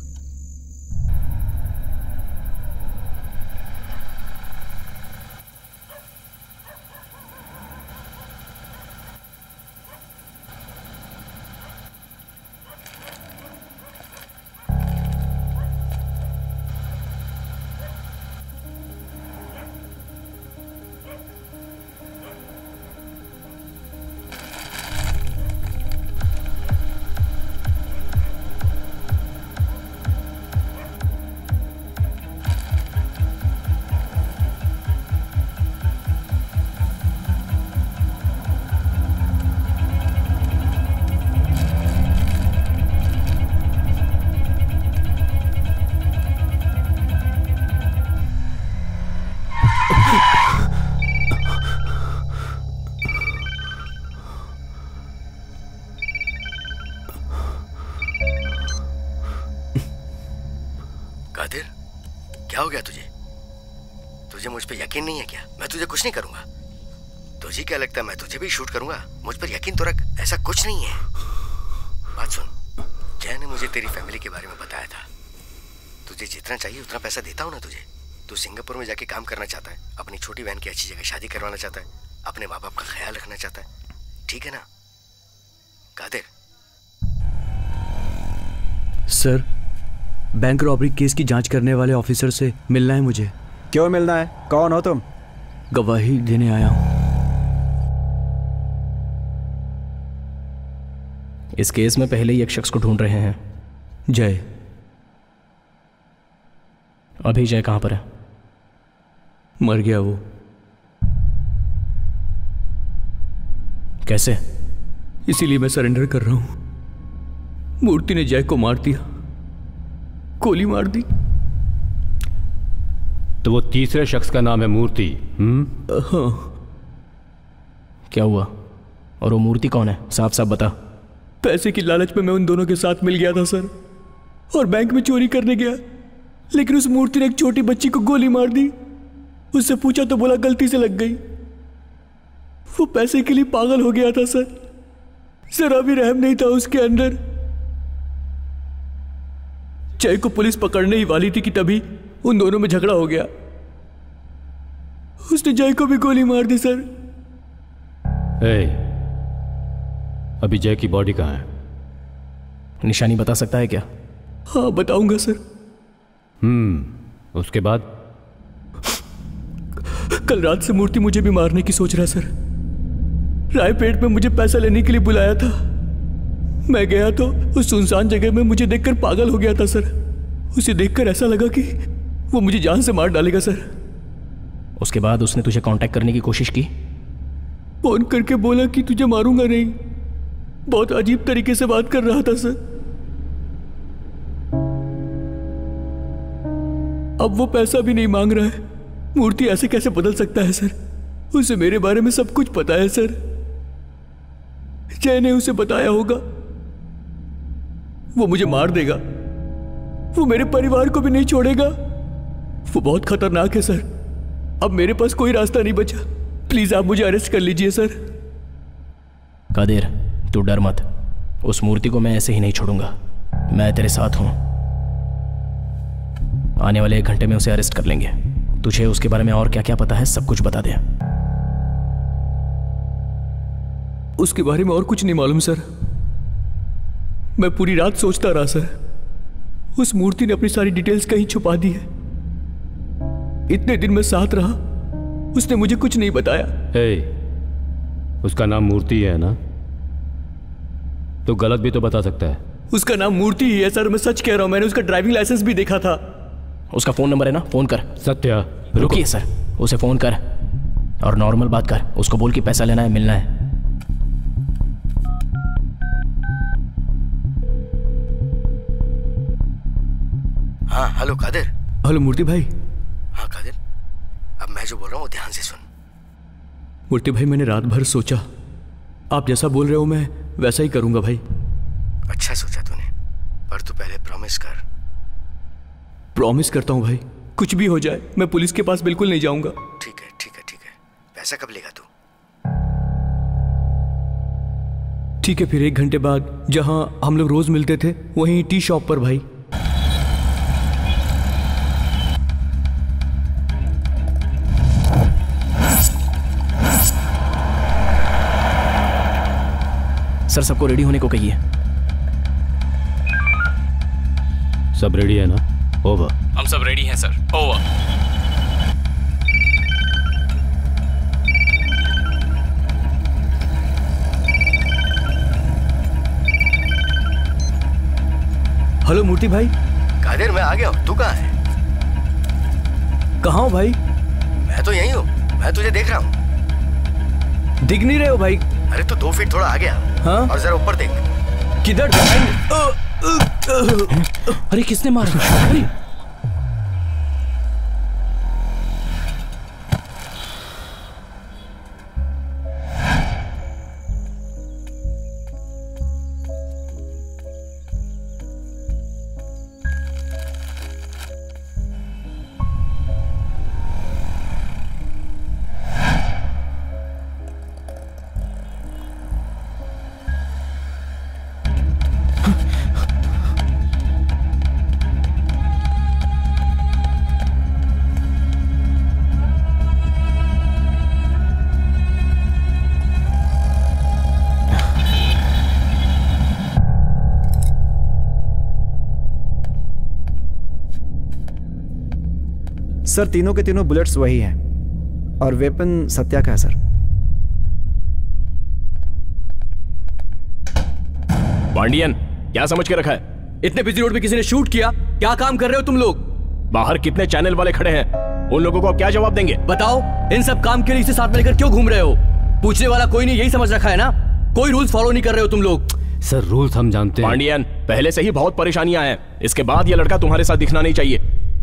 कादिर, क्या हो गया तुझे? तुझे मुझ पे यकीन नहीं है क्या? मैं तुझे कुछ नहीं करूंगा। तुझे क्या लगता है मैं तुझे भी शूट करूंगा? मुझ पर यकीन तो रख, ऐसा कुछ नहीं है। बात सुन, जय ने मुझे तेरी फैमिली के बारे में बताया था। तुझे जितना चाहिए उतना पैसा देता हूं ना तुझे। तू सिंगापुर में जाके काम करना चाहता है, अपनी छोटी बहन की अच्छी जगह शादी करवाना चाहता है, अपने माँ बाप का ख्याल रखना चाहता है, ठीक है ना Qadir? Sir, bank robbery case की जांच करने वाले ऑफिसर से मिलना है मुझे। क्यों मिलना है? कौन हो तुम? गवाही देने आया हूं। इस केस में पहले ही एक शख्स को ढूंढ रहे हैं। जय। अभी जय कहां पर है? मर गया वो। कैसे? इसीलिए मैं सरेंडर कर रहा हूं। मूर्ति ने जय को मार दिया, गोली मार दी। तो वो तीसरे शख्स का नाम है मूर्ति? हम्म। हाँ। क्या हुआ? और वो मूर्ति कौन है? साफ साफ बता। पैसे की लालच में मैं उन दोनों के साथ मिल गया था सर, और बैंक में चोरी करने गया, लेकिन उस मूर्ति ने एक छोटी बच्ची को गोली मार दी। उससे पूछा तो बोला गलती से लग गई। वो पैसे के लिए पागल हो गया था सर, जरा भी रहम नहीं था उसके अंदर। जय को पुलिस पकड़ने ही वाली थी कि तभी उन दोनों में झगड़ा हो गया। उसने जय को भी गोली मार दी सर। ए, अभी जय की बॉडी कहाँ है? निशानी बता सकता है क्या? हाँ बताऊंगा सर। हम्म उसके बाद? कल रात से मूर्ति मुझे भी मारने की सोच रहा है सर। रायपेट में मुझे पैसा लेने के लिए बुलाया था। मैं गया तो उस सुनसान जगह में मुझे देखकर पागल हो गया था सर। उसे देखकर ऐसा लगा कि वो मुझे जान से मार डालेगा सर। उसके बाद उसने तुझे कांटेक्ट करने की कोशिश की? फोन करके बोला कि तुझे मारूंगा नहीं। बहुत अजीब तरीके से बात कर रहा था सर। अब वो पैसा भी नहीं मांग रहा है। मूर्ति ऐसे कैसे बदल सकता है सर? उसे मेरे बारे में सब कुछ पता है सर। जय ने उसे बताया होगा। वो मुझे मार देगा। वो मेरे परिवार को भी नहीं छोड़ेगा। वो बहुत खतरनाक है सर। अब मेरे पास कोई रास्ता नहीं बचा। प्लीज आप मुझे अरेस्ट कर लीजिए सर। कादिर, तू डर मत। उस मूर्ति को मैं ऐसे ही नहीं छोड़ूंगा। मैं तेरे साथ हूं। आने वाले एक घंटे में उसे अरेस्ट कर लेंगे। तुझे उसके बारे में और क्या क्या पता है सब कुछ बता दे। उसके बारे में और कुछ नहीं मालूम सर। मैं पूरी रात सोचता रहा सर। उस मूर्ति ने अपनी सारी डिटेल्स कहीं छुपा दी है। इतने दिन मैं साथ रहा, उसने मुझे कुछ नहीं बताया। hey, उसका नाम मूर्ति है ना? तो गलत भी तो बता सकता है। उसका नाम मूर्ति ही है सर, मैं सच कह रहा हूं। मैंने उसका ड्राइविंग लाइसेंस भी देखा था। उसका फोन नंबर है ना? फोन कर। सत्या रुकिए सर, उसे फोन कर और नॉर्मल बात कर। उसको बोल कि पैसा लेना है, मिलना है। हाँ हेलो कादिर। हेलो मूर्ति भाई। हाँ कादिर, अब मैं जो बोल रहा हूँ ध्यान से सुन। मूर्ति भाई, मैंने रात भर सोचा, आप जैसा बोल रहे हो मैं वैसा ही करूंगा भाई। अच्छा सोचा तूने, पर तू पहले प्रॉमिस कर। प्रॉमिस करता हूँ भाई, कुछ भी हो जाए मैं पुलिस के पास बिल्कुल नहीं जाऊंगा। ठीक है ठीक है ठीक है। पैसा कब लेगा तू? ठीक है, फिर एक घंटे बाद जहां हम लोग रोज मिलते थे वहीं टी शॉप पर भाई। सर सबको रेडी होने को कहिए। सब रेडी है ना? ओवर। हम सब रेडी हैं सर। ओवर। हेलो मूर्ति भाई। कादिर मैं आ गया हूँ, तू कहाँ है? कहाँ हो भाई? मैं तो यहीं हूँ, मैं तुझे देख रहा हूँ। दिख नहीं रहे हो भाई? अरे तू दो फीट थोड़ा आ गया। हाँ? और जरा ऊपर देख। किधर? अरे किसने मारा? अरे सर तीनों के तीनों बुलेट्स वही हैं और वेपन सत्या का है सर। पांडियन क्या समझ के रखा है? इतने बिजी रोड पे किसी ने शूट किया? क्या काम कर रहे हो तुम लोग? बाहर कितने चैनल वाले खड़े हैं, उन लोगों को आप क्या जवाब देंगे? बताओ, इन सब काम के लिए इसे साथ में लेकर क्यों घूम रहे हो? पूछने वाला कोई नहीं, यही समझ रखा है ना? कोई रूल्स फॉलो नहीं कर रहे हो तुम लोग। सर रूल्स हम जानते हैं। पांडियन पहले से ही बहुत परेशानियां हैं, इसके बाद यह लड़का तुम्हारे साथ दिखना नहीं चाहिए।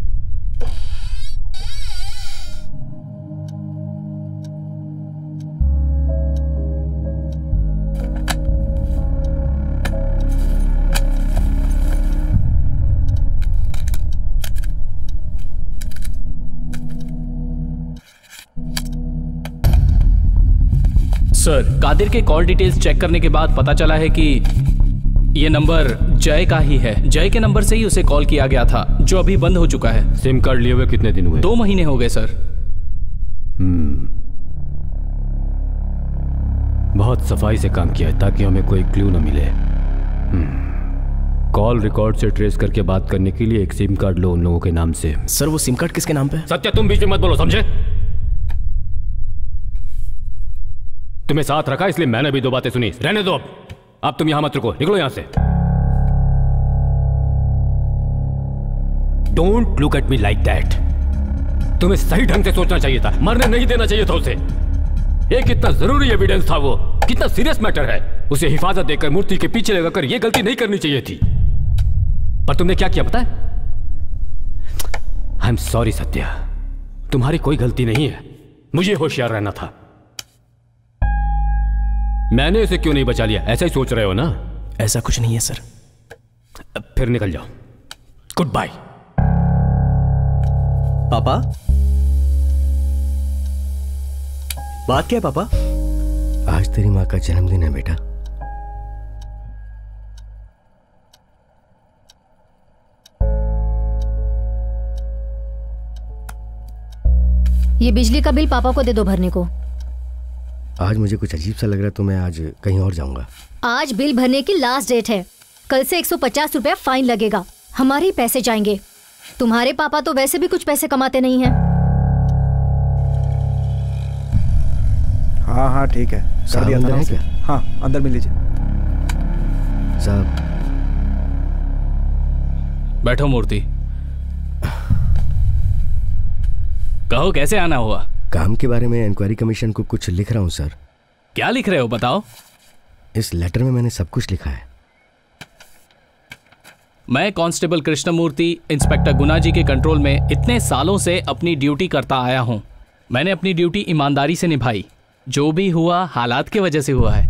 सर कादिर के कॉल डिटेल्स चेक करने के बाद पता चला है कि ये नंबर जय का ही है। जय के नंबर से ही उसे कॉल किया गया था, जो अभी बंद हो चुका है। सिम कार्ड लिए हुए कितने दिन हुए? दो महीने हो गए सर। हम्म, बहुत सफाई से काम किया है ताकि हमें कोई क्लू न मिले। कॉल रिकॉर्ड से ट्रेस करके बात करने के लिए एक सिम कार्ड लो उन लोगों के नाम से। सर वो सिम कार्ड किसके नाम पे? सत्या तुम बीच में मत बोलो, समझे? तुम्हें साथ रखा इसलिए मैंने भी दो बातें सुनी। रहने दो, अब अब तुम यहां मत रुको, निकलो यहां से। Don't look at me like that. तुम्हें सही ढंग से सोचना चाहिए था, मरने नहीं देना चाहिए था उसे। ये कितना जरूरी एविडेंस था, वो कितना सीरियस मैटर है। उसे हिफाजत देकर मूर्ति के पीछे लगाकर यह गलती नहीं करनी चाहिए थी, पर तुमने क्या किया पता है? आई एम सॉरी सत्या, तुम्हारी कोई गलती नहीं है, मुझे होशियार रहना था। मैंने इसे क्यों नहीं बचा लिया, ऐसा ही सोच रहे हो ना? ऐसा कुछ नहीं है सर। अब फिर निकल जाओ, गुड बाय। पापा, बात क्या है पापा? आज तेरी माँ का जन्मदिन है बेटा। ये बिजली का बिल पापा को दे दो भरने को। आज मुझे कुछ अजीब सा लग रहा है, तो मैं आज कहीं और जाऊंगा। आज बिल भरने की लास्ट डेट है। कल से एक सौ पचास रुपया फाइन लगेगा। हमारे ही पैसे जाएंगे। तुम्हारे पापा तो वैसे भी कुछ पैसे कमाते नहीं हैं। हाँ हाँ ठीक है, कर दिया था क्या? हाँ अंदर मिल लीजिए साहब। बैठो मूर्ति। कहो कैसे आना हुआ? काम के बारे में इंक्वायरी कमीशन को कुछ लिख रहा हूँ सर। क्या लिख रहे हो बताओ? इस लेटर में मैंने सब कुछ लिखा है। मैं कांस्टेबल कृष्णमूर्ति इंस्पेक्टर गुना जी के कंट्रोल में इतने सालों से अपनी ड्यूटी करता आया हूं। मैंने अपनी ड्यूटी ईमानदारी से निभाई। जो भी हुआ हालात की वजह से हुआ है।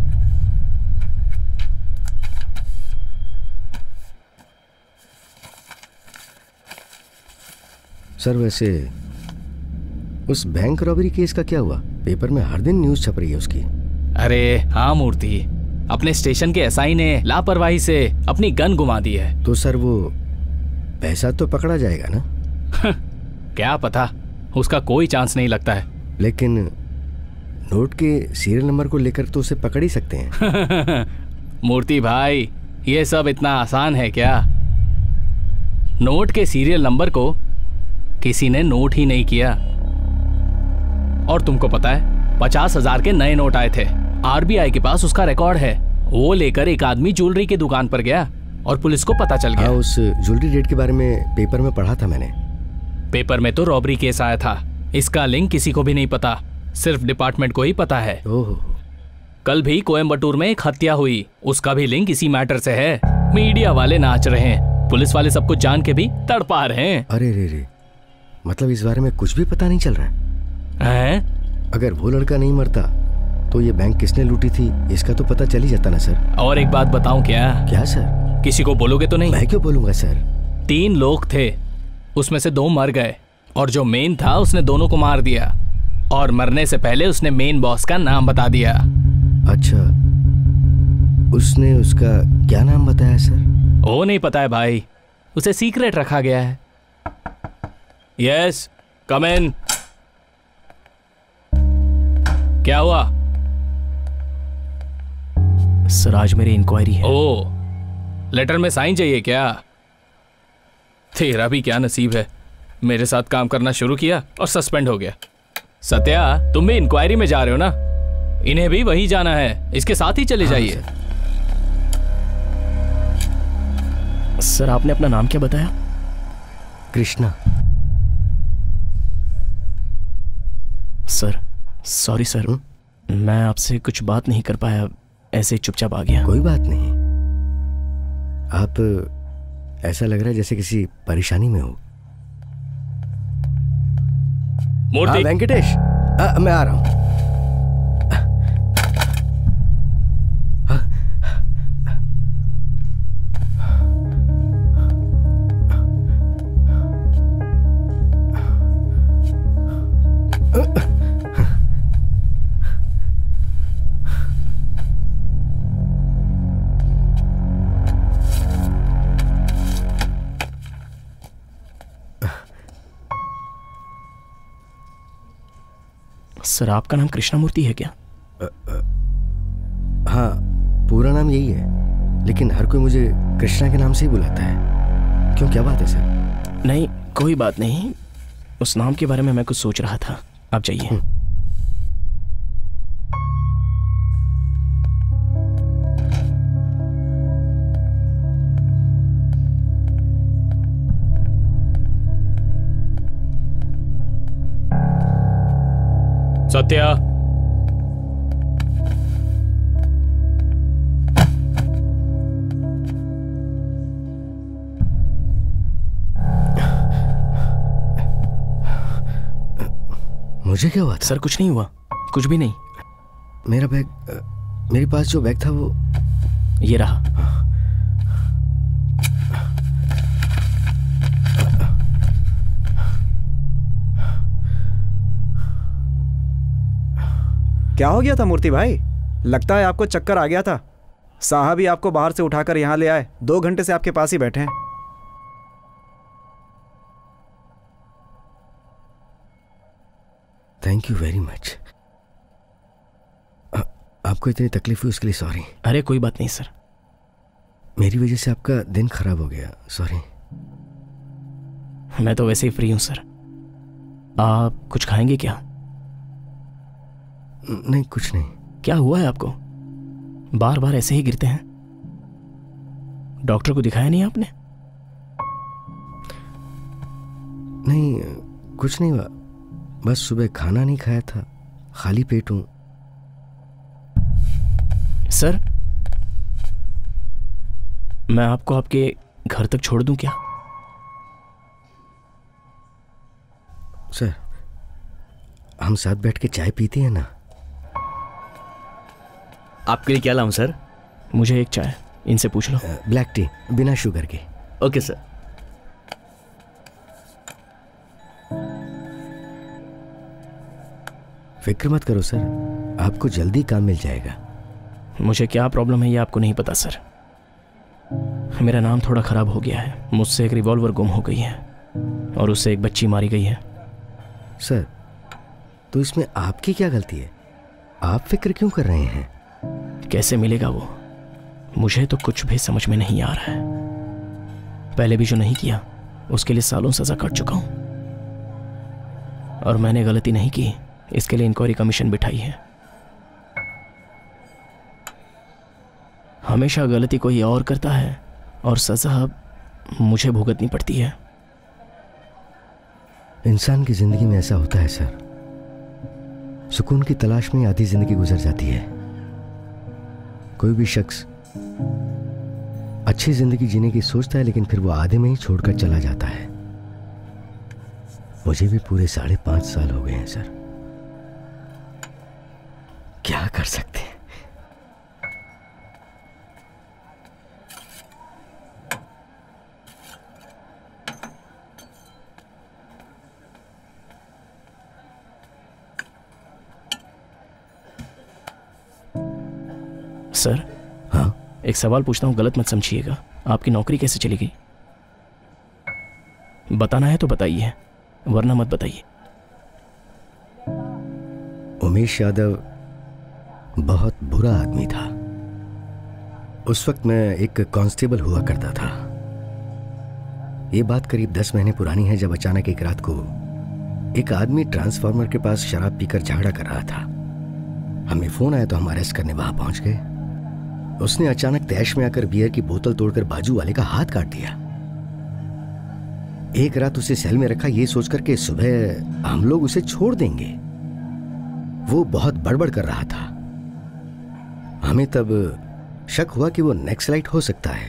सर वैसे उस बैंक रॉबरी केस का क्या हुआ? पेपर में हर दिन न्यूज छप रही है उसकी। अरे हाँ मूर्ति, अपने स्टेशन के एसआई ने लापरवाही से अपनी गन गुमा दी है। तो सर वो पैसा तो पकड़ा जाएगा ना? क्या पता, उसका कोई चांस नहीं लगता है। लेकिन नोट के सीरियल नंबर को लेकर तो उसे पकड़ ही सकते हैं। मूर्ति भाई, ये सब इतना आसान है क्या? नोट के सीरियल नंबर को किसी ने नोट ही नहीं किया। और तुमको पता है, पचास हजार के नए नोट आए थे। आरबीआई के पास उसका रिकॉर्ड है। वो लेकर एक आदमी ज्वेलरी की दुकान पर गया और पुलिस को पता चल गया। हाँ, उस ज्वेलरी रेट के बारे में पेपर में पढ़ा था मैंने। पेपर में तो रॉबरी केस आया था। इसका लिंक किसी को भी नहीं पता, सिर्फ डिपार्टमेंट को ही पता है। ओह। कल भी कोयम्बटूर में एक हत्या हुई, उसका भी लिंक इसी मैटर से है। मीडिया वाले नाच रहे हैं, पुलिस वाले सब कुछ जान के भी तड़पा रहे हैं। अरे रे रे, मतलब इस बारे में कुछ भी पता नहीं चल रहा है? हैं? अगर वो लड़का नहीं मरता तो ये बैंक किसने लूटी थी इसका तो पता चल ही जाता ना सर। और एक बात बताऊं क्या? क्या सर? किसी को बोलोगे तो नहीं? मैं क्यों बोलूंगा सर। तीन लोग थे, उसमें से दो मर गए और जो मेन था उसने दोनों को मार दिया। और मरने से पहले उसने मेन बॉस का नाम बता दिया। अच्छा, उसने उसका क्या नाम बताया सर? वो नहीं पता है भाई, उसे सीक्रेट रखा गया है। Yes, come in. क्या हुआ? सर आज मेरी इंक्वायरी है। ओ, लेटर में साइन चाहिए क्या? तेरा भी क्या नसीब है, मेरे साथ काम करना शुरू किया और सस्पेंड हो गया। सत्या, तुम भी इंक्वायरी में जा रहे हो ना? इन्हें भी वही जाना है, इसके साथ ही चले जाइए। सर आपने अपना नाम क्या बताया? कृष्णा। सर सॉरी सर, मैं आपसे कुछ बात नहीं कर पाया, ऐसे चुपचाप आ गया। कोई बात नहीं, आप ऐसा लग रहा है जैसे किसी परेशानी में हो। मूर्ति। वेंकटेश, आ, मैं आ रहा हूं। सर आपका नाम कृष्णमूर्ति है क्या? आ, आ, हाँ, पूरा नाम यही है, लेकिन हर कोई मुझे कृष्णा के नाम से ही बुलाता है। क्यों, क्या बात है सर? नहीं कोई बात नहीं, उस नाम के बारे में मैं कुछ सोच रहा था। आप जाइए। सत्या, मुझे क्या हुआ था? सर कुछ नहीं हुआ, कुछ भी नहीं। मेरा बैग, मेरे पास जो बैग था वो ये रहा। क्या हो गया था मूर्ति भाई? लगता है आपको चक्कर आ गया था। साहब ही आपको बाहर से उठाकर यहाँ ले आए, दो घंटे से आपके पास ही बैठे हैं। Thank you very much. आपको इतनी तकलीफ हुई उसके लिए सॉरी। अरे कोई बात नहीं सर। मेरी वजह से आपका दिन खराब हो गया, सॉरी। मैं तो वैसे ही फ्री हूं सर। आप कुछ खाएंगे क्या? नहीं कुछ नहीं। क्या हुआ है आपको? बार बार ऐसे ही गिरते हैं। डॉक्टर को दिखाया नहीं आपने? नहीं कुछ नहीं हुआ, बस सुबह खाना नहीं खाया था, खाली पेट हूं। सर मैं आपको आपके घर तक छोड़ दूं क्या? सर हम साथ बैठ के चाय पीते हैं ना। आपके लिए क्या लाऊं सर? मुझे एक चाय, इनसे पूछ लो। ब्लैक टी बिना शुगर के। Okay sir. फिक्र मत करो सर, आपको जल्दी काम मिल जाएगा। मुझे क्या प्रॉब्लम है ये आपको नहीं पता सर। मेरा नाम थोड़ा खराब हो गया है। मुझसे एक रिवॉल्वर गुम हो गई है और उससे एक बच्ची मारी गई है। सर तो इसमें आपकी क्या गलती है? आप फिक्र क्यों कर रहे हैं? कैसे मिलेगा वो, मुझे तो कुछ भी समझ में नहीं आ रहा है। पहले भी जो नहीं किया उसके लिए सालों सजा काट चुका हूं, और मैंने गलती नहीं की इसके लिए इंक्वायरी कमीशन बिठाई है। हमेशा गलती कोई और करता है और सजा मुझे भुगतनी पड़ती है। इंसान की जिंदगी में ऐसा होता है सर, सुकून की तलाश में आधी जिंदगी गुजर जाती है। कोई भी शख्स अच्छी जिंदगी जीने की सोचता है लेकिन फिर वो आधे में ही छोड़कर चला जाता है। मुझे भी पूरे साढ़े पांच साल हो गए हैं सर, क्या कर सकते हैं। सर हाँ एक सवाल पूछता हूँ, गलत मत समझिएगा। आपकी नौकरी कैसे चली गई? बताना है तो बताइए, वरना मत बताइए। उमेश यादव बहुत बुरा आदमी था। उस वक्त मैं एक कांस्टेबल हुआ करता था। ये बात करीब दस महीने पुरानी है, जब अचानक एक रात को एक आदमी ट्रांसफार्मर के पास शराब पीकर झगड़ा कर रहा था। हमें फोन आया तो हम अरेस्ट करने वहां पहुंच गए। उसने अचानक तैश में आकर बियर की बोतल तोड़कर बाजू वाले का हाथ काट दिया। एक रात उसे सेल में रखा ये सोचकर कि सुबह हम लोग उसे छोड़ देंगे। वो बहुत बड़बड़ कर रहा था। हमें तब शक हुआ कि वो नक्सलाइट हो सकता है।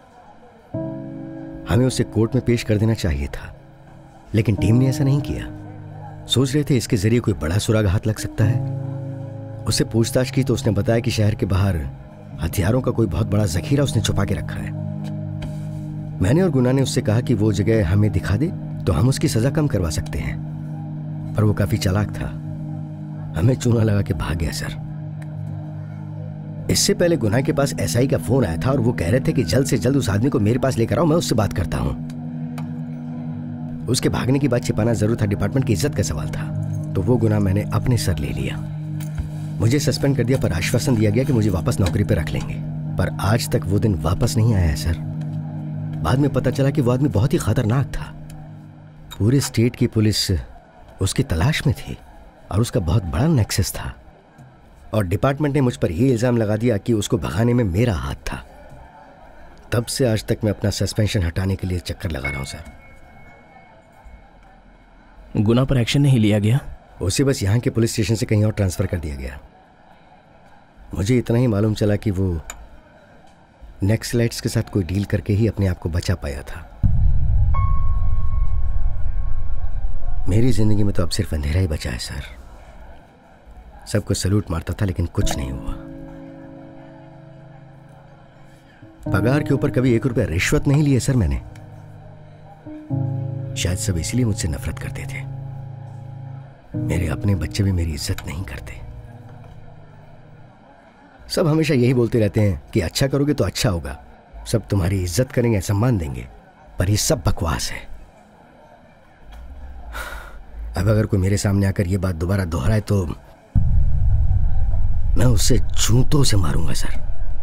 हमें उसे कोर्ट में पेश कर देना चाहिए था, लेकिन टीम ने ऐसा नहीं किया। सोच रहे थे इसके जरिए कोई बड़ा सुराग हाथ लग सकता है। उससे पूछताछ की तो उसने बताया कि शहर के बाहर हथियारों का कोई बहुत बड़ा जखीरा उसने छुपा के रखा है। मैंने और गुना ने उससे कहा कि वो जगह हमें दिखा दे तो हम उसकी सजा कम करवा सकते हैं, पर वो काफी चालाक था। हमें चूना लगा के भाग गया सर। इससे पहले गुना के पास एसआई का फोन आया था और वो कह रहे थे कि जल्द से जल्द उस आदमी को मेरे पास लेकर आओ, मैं उससे बात करता हूं। उसके भागने की बात छिपाना जरूर था, डिपार्टमेंट की इज्जत का सवाल था, तो वो गुना मैंने अपने सर ले लिया। मुझे सस्पेंड कर दिया, पर आश्वासन दिया गया कि मुझे वापस नौकरी पर रख लेंगे। पर आज तक वो दिन वापस नहीं आया है सर। बाद में पता चला कि वो आदमी बहुत ही खतरनाक था। पूरे स्टेट की पुलिस उसकी तलाश में थी और उसका बहुत बड़ा नेक्सस था। और डिपार्टमेंट ने मुझ पर यह इल्जाम लगा दिया कि उसको भगाने में मेरा हाथ था। तब से आज तक मैं अपना सस्पेंशन हटाने के लिए चक्कर लगा रहा हूं सर। गुना पर एक्शन नहीं लिया गया? उसे बस यहाँ के पुलिस स्टेशन से कहीं और ट्रांसफर कर दिया गया। मुझे इतना ही मालूम चला कि वो नक्सलाइट्स के साथ कोई डील करके ही अपने आप को बचा पाया था। मेरी जिंदगी में तो अब सिर्फ अंधेरा ही बचा है सर। सबको सलूट मारता था लेकिन कुछ नहीं हुआ। पगार के ऊपर कभी एक रुपया रिश्वत नहीं लिए सर मैंने। शायद सब इसलिए मुझसे नफरत करते थे। मेरे अपने बच्चे भी मेरी इज्जत नहीं करते। सब हमेशा यही बोलते रहते हैं कि अच्छा करोगे तो अच्छा होगा, सब तुम्हारी इज्जत करेंगे, सम्मान देंगे, पर ये सब बकवास है। अब अगर कोई मेरे सामने आकर ये बात दोबारा दोहराए तो मैं उससे जूतों से मारूंगा सर।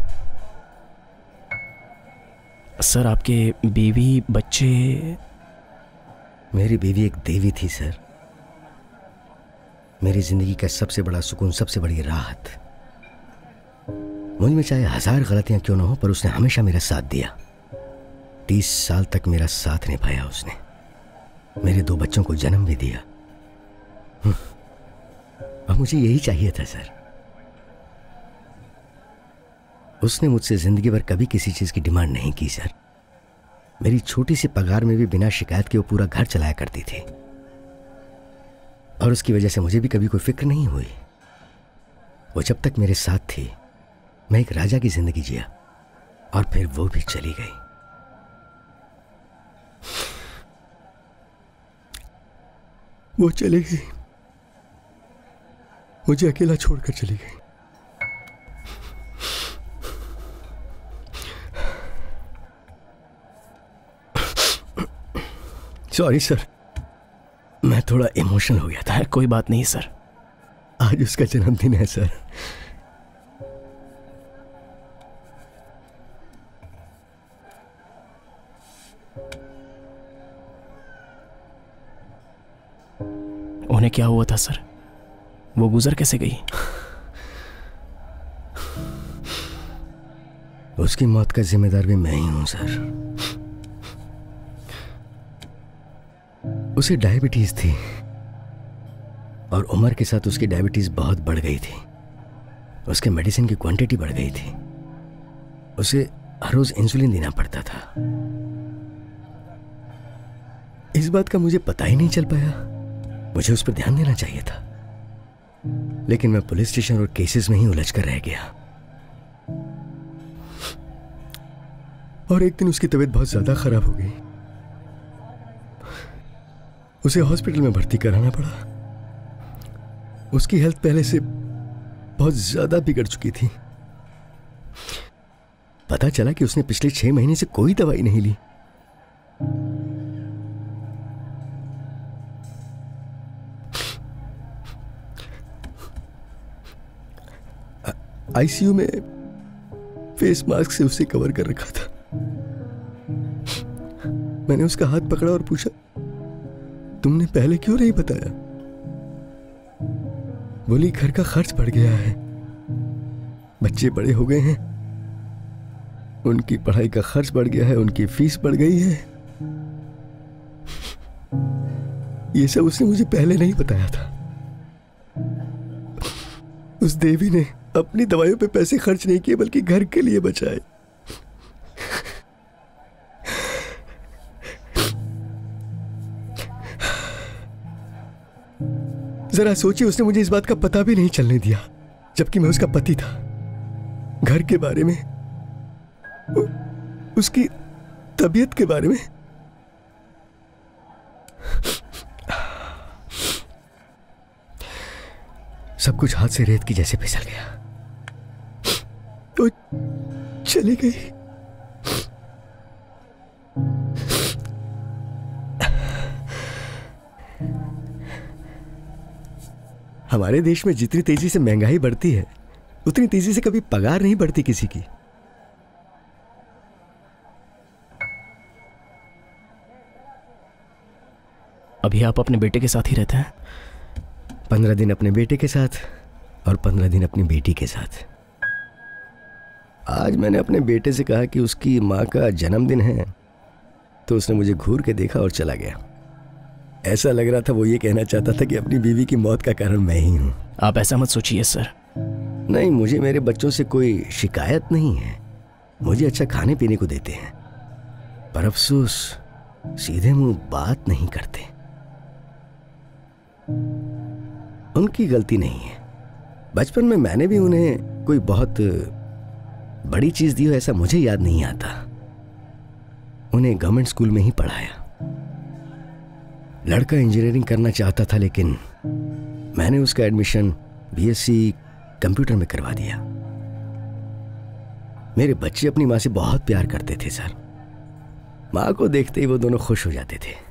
सर आपके बीवी बच्चे? मेरी बीवी एक देवी थी सर, मेरी जिंदगी का सबसे बड़ा सुकून, सबसे बड़ी राहत। मुझ में चाहे हजार गलतियां क्यों ना हो, पर उसने हमेशा मेरा साथ दिया। तीस साल तक मेरा साथ निभाया उसने, मेरे दो बच्चों को जन्म भी दिया। अब मुझे यही चाहिए था सर। उसने मुझसे जिंदगी भर कभी किसी चीज की डिमांड नहीं की सर। मेरी छोटी सी पगार में भी बिना शिकायत के वो पूरा घर चलाया करती थी, और उसकी वजह से मुझे भी कभी कोई फिक्र नहीं हुई। वो जब तक मेरे साथ थी, मैं एक राजा की जिंदगी जिया, और फिर वो भी चली गई। वो चली गई, मुझे अकेला छोड़कर चली गई। सॉरी सर, मैं थोड़ा इमोशनल हो गया था। कोई बात नहीं सर। आज उसका जन्मदिन है सर। उन्हें क्या हुआ था सर? वो गुजर कैसे गई? उसकी मौत का जिम्मेदार भी मैं ही हूं सर। उसे डायबिटीज थी, और उम्र के साथ उसकी डायबिटीज बहुत बढ़ गई थी। उसके मेडिसिन की क्वांटिटी बढ़ गई थी। उसे हर रोज इंसुलिन देना पड़ता था। इस बात का मुझे पता ही नहीं चल पाया। मुझे उस पर ध्यान देना चाहिए था, लेकिन मैं पुलिस स्टेशन और केसेस में ही उलझ कर रह गया। और एक दिन उसकी तबीयत बहुत ज्यादा खराब हो गई। उसे हॉस्पिटल में भर्ती कराना पड़ा। उसकी हेल्थ पहले से बहुत ज्यादा बिगड़ चुकी थी। पता चला कि उसने पिछले छह महीने से कोई दवाई नहीं ली। आईसीयू में फेस मास्क से उसे कवर कर रखा था। मैंने उसका हाथ पकड़ा और पूछा, तुमने पहले क्यों नहीं बताया? बोली, घर का खर्च बढ़ गया है, बच्चे बड़े हो गए हैं, उनकी पढ़ाई का खर्च बढ़ गया है, उनकी फीस बढ़ गई है। ये सब उसने मुझे पहले नहीं बताया था। उस देवी ने अपनी दवाइयों पे पैसे खर्च नहीं किए, बल्कि घर के लिए बचाए। जरा सोचिए, उसने मुझे इस बात का पता भी नहीं चलने दिया, जबकि मैं उसका पति था। घर के बारे में, उसकी तबीयत के बारे में। सब कुछ हाथ से रेत की जैसे फिसल गया। वो चली गई। हमारे देश में जितनी तेजी से महंगाई बढ़ती है, उतनी तेजी से कभी पगार नहीं बढ़ती किसी की। अभी आप अपने बेटे के साथ ही रहते हैं? पंद्रह दिन अपने बेटे के साथ और पंद्रह दिन अपनी बेटी के साथ। आज मैंने अपने बेटे से कहा कि उसकी माँ का जन्मदिन है, तो उसने मुझे घूर के देखा और चला गया। ऐसा लग रहा था वो ये कहना चाहता था कि अपनी बीवी की मौत का कारण मैं ही हूं। आप ऐसा मत सोचिए सर। नहीं, मुझे मेरे बच्चों से कोई शिकायत नहीं है। मुझे अच्छा खाने पीने को देते हैं, पर अफसोस सीधे मुंह बात नहीं करते। उनकी गलती नहीं है। बचपन में मैंने भी उन्हें कोई बहुत बड़ी चीज दी हो ऐसा मुझे याद नहीं आता। उन्हें गवर्नमेंट स्कूल में ही पढ़ाया। लड़का इंजीनियरिंग करना चाहता था, लेकिन मैंने उसका एडमिशन बीएससी कंप्यूटर में करवा दिया। मेरे बच्चे अपनी माँ से बहुत प्यार करते थे सर। माँ को देखते ही वो दोनों खुश हो जाते थे।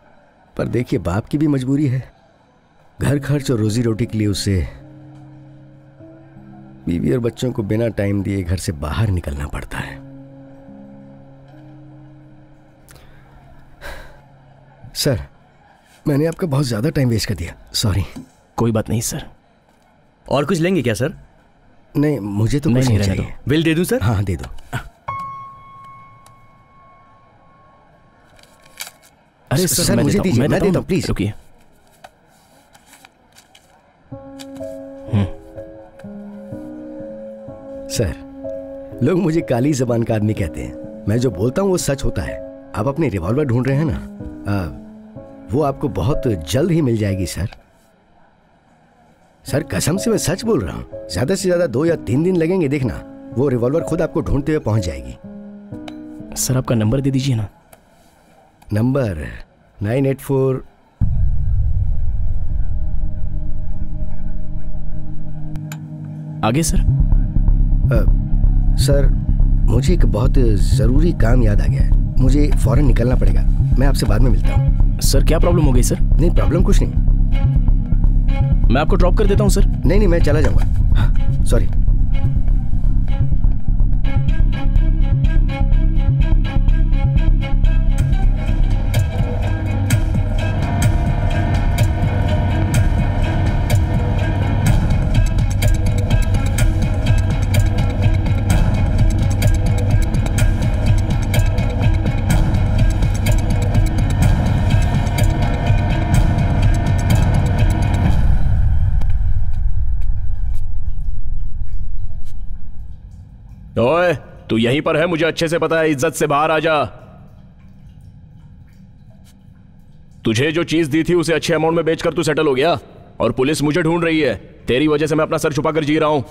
पर देखिए, बाप की भी मजबूरी है। घर खर्च और रोजी रोटी के लिए उसे बीवी और बच्चों को बिना टाइम दिए घर से बाहर निकलना पड़ता है। सर, मैंने आपका बहुत ज्यादा टाइम वेस्ट कर दिया, सॉरी। कोई बात नहीं सर। और कुछ लेंगे क्या सर? नहीं, मुझे तो कुछ नहीं चाहिए। बिल दे दूं सर? हाँ दे दो। अरे सर, सर मैं मुझे देता हूं, दीजिए, मैं मैं देता देता हूं, हूँ, प्लीज। रुकिए। सर, लोग मुझे काली जबान का आदमी कहते हैं। मैं जो बोलता हूँ वो सच होता है। आप अपनी रिवॉल्वर ढूंढ रहे हैं ना, आ, वो आपको बहुत जल्द ही मिल जाएगी सर। सर कसम से मैं सच बोल रहा हूँ। ज्यादा से ज्यादा दो या तीन दिन लगेंगे, देखना वो रिवॉल्वर खुद आपको ढूंढते हुए पहुंच जाएगी। सर आपका नंबर दे दीजिए ना। नंबर नाइन एट फोर आगे सर। आ, सर मुझे एक बहुत जरूरी काम याद आ गया है, मुझे फौरन निकलना पड़ेगा। मैं आपसे बाद में मिलता हूँ। सर क्या प्रॉब्लम हो गई सर? नहीं प्रॉब्लम कुछ नहीं। मैं आपको ड्रॉप कर देता हूँ सर। नहीं नहीं मैं चला जाऊंगा, सॉरी। ओए, तू यहीं पर है, मुझे अच्छे से पता है। इज्जत से बाहर आ जा। तुझे जो चीज दी थी उसे अच्छे अमाउंट में बेचकर तू सेटल हो गया और पुलिस मुझे ढूंढ रही है। तेरी वजह से मैं अपना सर छुपाकर जी रहा हूं।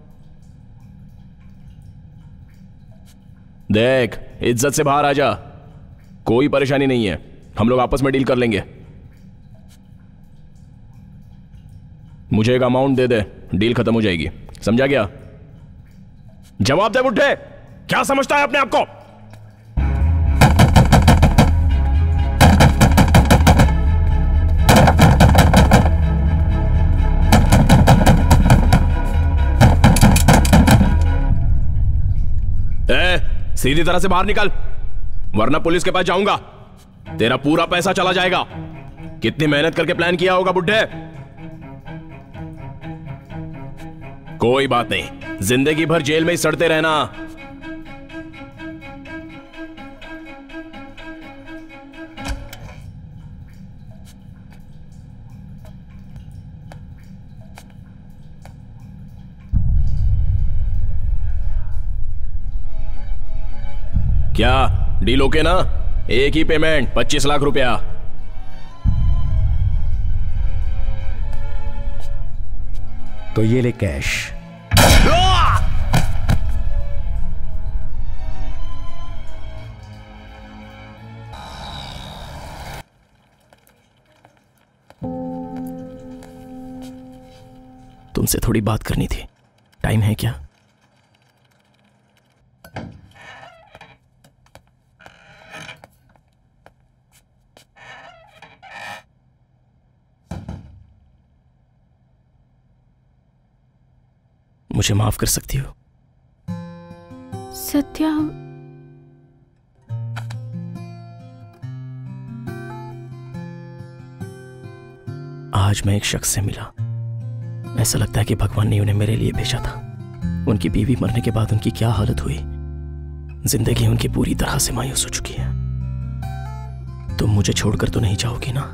देख, इज्जत से बाहर आ जा। कोई परेशानी नहीं है, हम लोग आपस में डील कर लेंगे। मुझे एक अमाउंट दे दे, डील खत्म हो जाएगी। समझा क्या? जवाब दे बुड्ढे, क्या समझता है अपने आप को? ए, सीधी तरह से बाहर निकल, वरना पुलिस के पास जाऊंगा। तेरा पूरा पैसा चला जाएगा। कितनी मेहनत करके प्लान किया होगा बुड्ढे। कोई बात नहीं, जिंदगी भर जेल में ही सड़ते रहना। क्या डील ओके ना? एक ही पेमेंट, पच्चीस लाख रुपया। तो ये ले कैश। तुमसे थोड़ी बात करनी थी, टाइम है क्या? मुझे माफ कर सकती हो? सत्या, आज मैं एक शख्स से मिला, ऐसा लगता है कि भगवान ने उन्हें मेरे लिए भेजा था। उनकी बीवी मरने के बाद उनकी क्या हालत हुई, जिंदगी उनकी पूरी तरह से मायूस हो चुकी है। तुम मुझे छोड़कर तो नहीं जाओगी ना?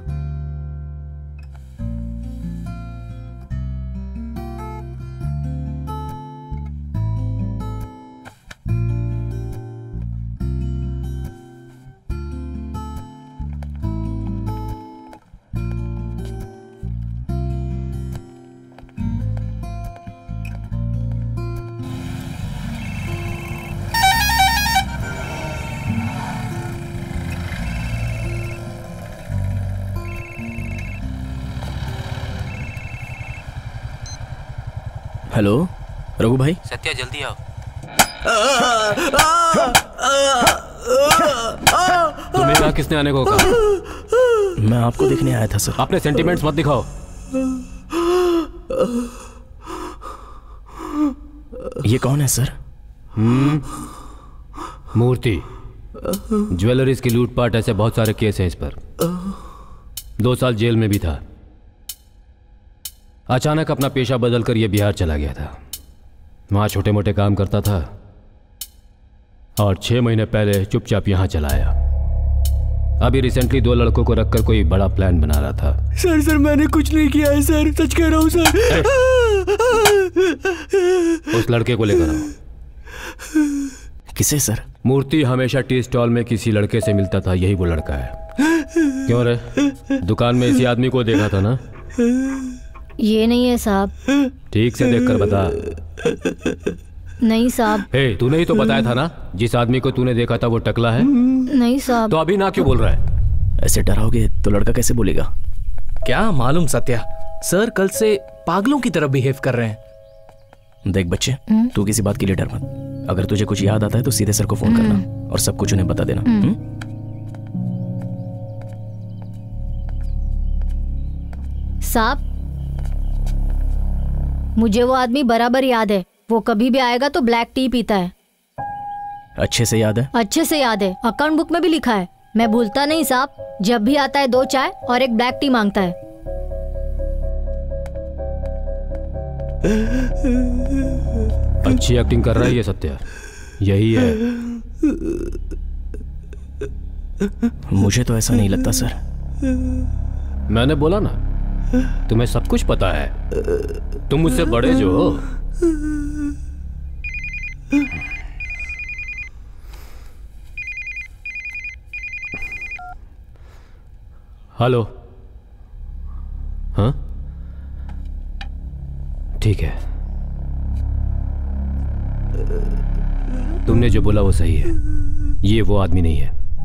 हेलो रघु भाई। सत्या जल्दी आओ। तुम्हें यहाँ किसने आने को कहा? मैं आपको देखने आया था सर। अपने सेंटिमेंट्स मत दिखाओ। ये कौन है सर? हम्म मूर्ति। ज्वेलरीज की लूटपाट, ऐसे बहुत सारे केस हैं इस पर। दो साल जेल में भी था। अचानक अपना पेशा बदलकर यह बिहार चला गया था। वहां छोटे मोटे काम करता था और छह महीने पहले चुपचाप यहां चला आया। अभी रिसेंटली दो लड़कों को रखकर कोई बड़ा प्लान बना रहा था। सर सर मैंने कुछ नहीं किया है सर, सच कह रहा हूँ सर। उस लड़के को लेकर आओ। किसे सर? मूर्ति हमेशा टी स्टॉल में किसी लड़के से मिलता था, यही वो लड़का है। क्यों रे, दुकान में इसी आदमी को देखा था ना? ये नहीं है साहब। ठीक से देखकर बता। नहीं साहब। हे, तूने ही तो बताया था ना जिस आदमी को तूने देखा था वो टकला है। नहीं साहब। तो अभी ना क्यों बोल रहा है? ऐसे डराओगे तो लड़का कैसे बोलेगा? क्या मालूम सत्या, सर कल से पागलों की तरह बिहेव कर रहे हैं। देख बच्चे, तू किसी बात के लिए डर मत। अगर तुझे कुछ याद आता है तो सीधे सर को फोन करना और सब कुछ उन्हें बता देना। हुँ? साहब, मुझे वो आदमी बराबर याद है। वो कभी भी आएगा तो ब्लैक टी पीता है। अच्छे से याद है? अच्छे से याद है, अकाउंट बुक में भी लिखा है। मैं भूलता नहीं साहब। जब भी आता है दो चाय और एक ब्लैक टी मांगता है। अच्छी एक्टिंग कर रहा है ये सत्या, यही है। मुझे तो ऐसा नहीं लगता सर। मैंने बोला ना, तुम्हें सब कुछ पता है। तुम मुझसे बड़े जो हो। हेलो। हाँ ठीक है, तुमने जो बोला वो सही है। ये वो आदमी नहीं है।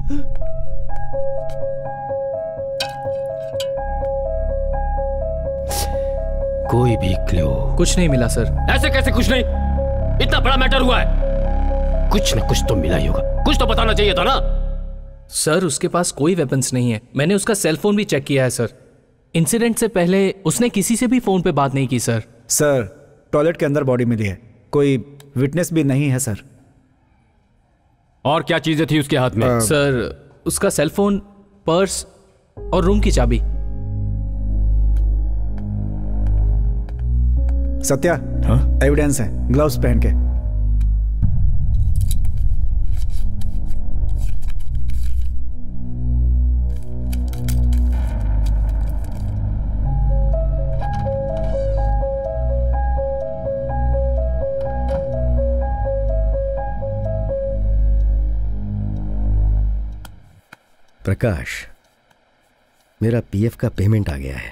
कोई भी क्लू? कुछ नहीं मिला सर। ऐसे कैसे कुछ नहीं? इतना बड़ा मैटर हुआ है, कुछ ना कुछ तो मिला ही होगा। कुछ तो बताना चाहिए था ना। सर उसके पास कोई वेपन्स नहीं है। मैंने उसका सेल फोन भी चेक किया है सर। इंसिडेंट से पहले उसने किसी से भी फोन पे बात नहीं की सर। सर टॉयलेट के अंदर बॉडी मिली है, कोई विटनेस भी नहीं है सर। और क्या चीजें थी उसके हाथ में? आ, सर उसका सेल फोन, पर्स और रूम की चाबी। सत्या, हाँ? एविडेंस है, ग्लव्स पहन के। प्रकाश, मेरा पीएफ का पेमेंट आ गया है।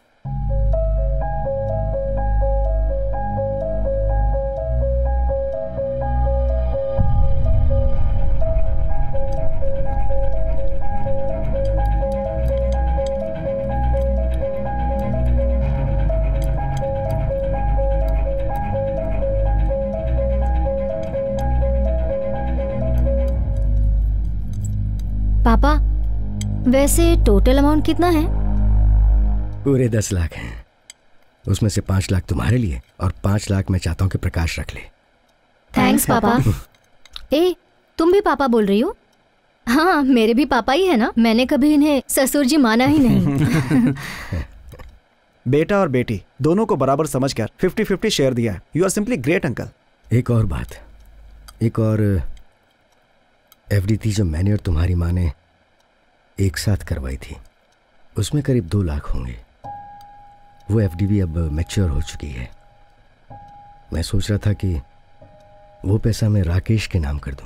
पापा, वैसे टोटल अमाउंट कितना है? पूरे दस लाख हैं। उसमें से पांच लाख तुम्हारे लिए और पांच लाख मैं चाहता हूं कि प्रकाश रख ले। थैंक्स पापा। ए, तुम भी पापा बोल रही हो? हाँ, मेरे भी पापा ही है ना। मैंने कभी इन्हें ससुर जी माना ही नहीं। बेटा और बेटी दोनों को बराबर समझकर फिफ्टी फिफ्टी शेयर दिया है। You are simply great uncle. एक और बात, एक और एफडी थी जो मैंने और तुम्हारी माँ ने एक साथ करवाई थी। उसमें करीब दो लाख होंगे। वो एफडी भी अब मैच्योर हो चुकी है। मैं सोच रहा था कि वो पैसा मैं राकेश के नाम कर दूं।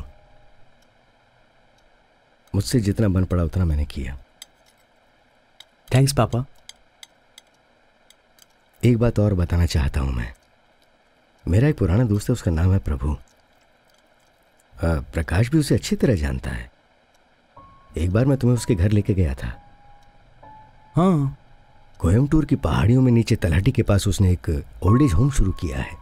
मुझसे जितना बन पड़ा उतना मैंने किया। थैंक्स पापा। एक बात और बताना चाहता हूं मैं। मेरा एक पुराना दोस्त है, उसका नाम है प्रभु। आ, प्रकाश भी उसे अच्छी तरह जानता है। एक बार मैं तुम्हें उसके घर लेके गया था। हाँ, कोयम्बटूर की पहाड़ियों में नीचे तलहटी के पास उसने एक ओल्ड एज होम शुरू किया है।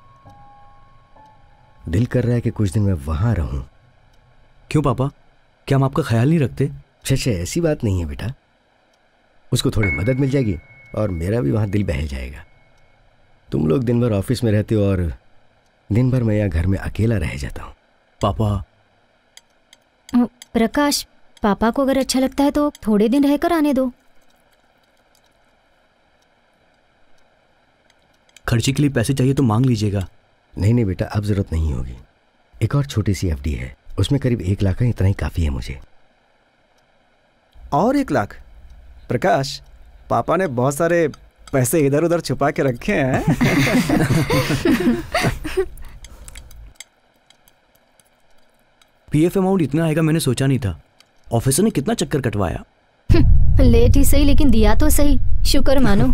दिल कर रहा है कि कुछ दिन मैं वहां रहूं। क्यों पापा, क्या हम आपका ख्याल नहीं रखते? अच्छा, ऐसी बात नहीं है बेटा। उसको थोड़ी मदद मिल जाएगी और मेरा भी वहां दिल बहल जाएगा। तुम लोग दिन भर ऑफिस में रहते हो और दिन भर मैं यहाँ घर में अकेला रह जाता हूँ। पापा। प्रकाश, पापा को अगर अच्छा लगता है तो थोड़े दिन रहकर आने दो। खर्चे के लिए पैसे चाहिए तो मांग लीजिएगा। नहीं नहीं बेटा, अब जरूरत नहीं होगी। एक और छोटी सी एफडी है, उसमें करीब एक लाख है, इतना ही काफी है मुझे। और एक लाख? प्रकाश, पापा ने बहुत सारे पैसे इधर उधर छुपा के रखे हैं। पीएफ अमाउंट इतना आएगा मैंने सोचा नहीं था। ऑफिसर ने कितना चक्कर कटवाया। लेट ही सही लेकिन दिया तो सही, शुक्र मानो।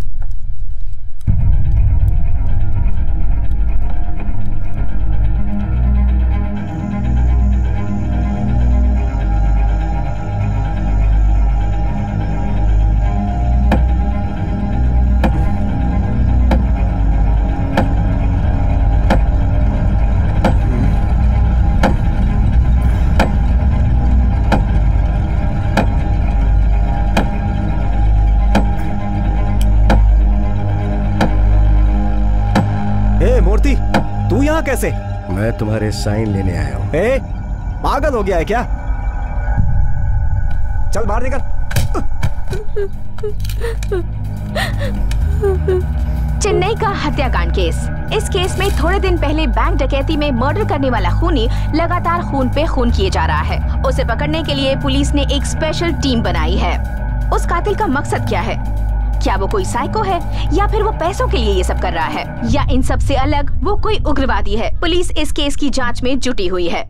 तू यहाँ कैसे? मैं तुम्हारे साइन लेने आया हूँ। ए, पागल हो गया है क्या? चल बाहर निकल। चेन्नई का हत्याकांड केस। इस केस में थोड़े दिन पहले बैंक डकैती में मर्डर करने वाला खूनी लगातार खून पे खून किए जा रहा है। उसे पकड़ने के लिए पुलिस ने एक स्पेशल टीम बनाई है। उस कातिल का मकसद क्या है? क्या वो कोई साइको है या फिर वो पैसों के लिए ये सब कर रहा है, या इन सब से अलग वो कोई उग्रवादी है? पुलिस इस केस की जांच में जुटी हुई है।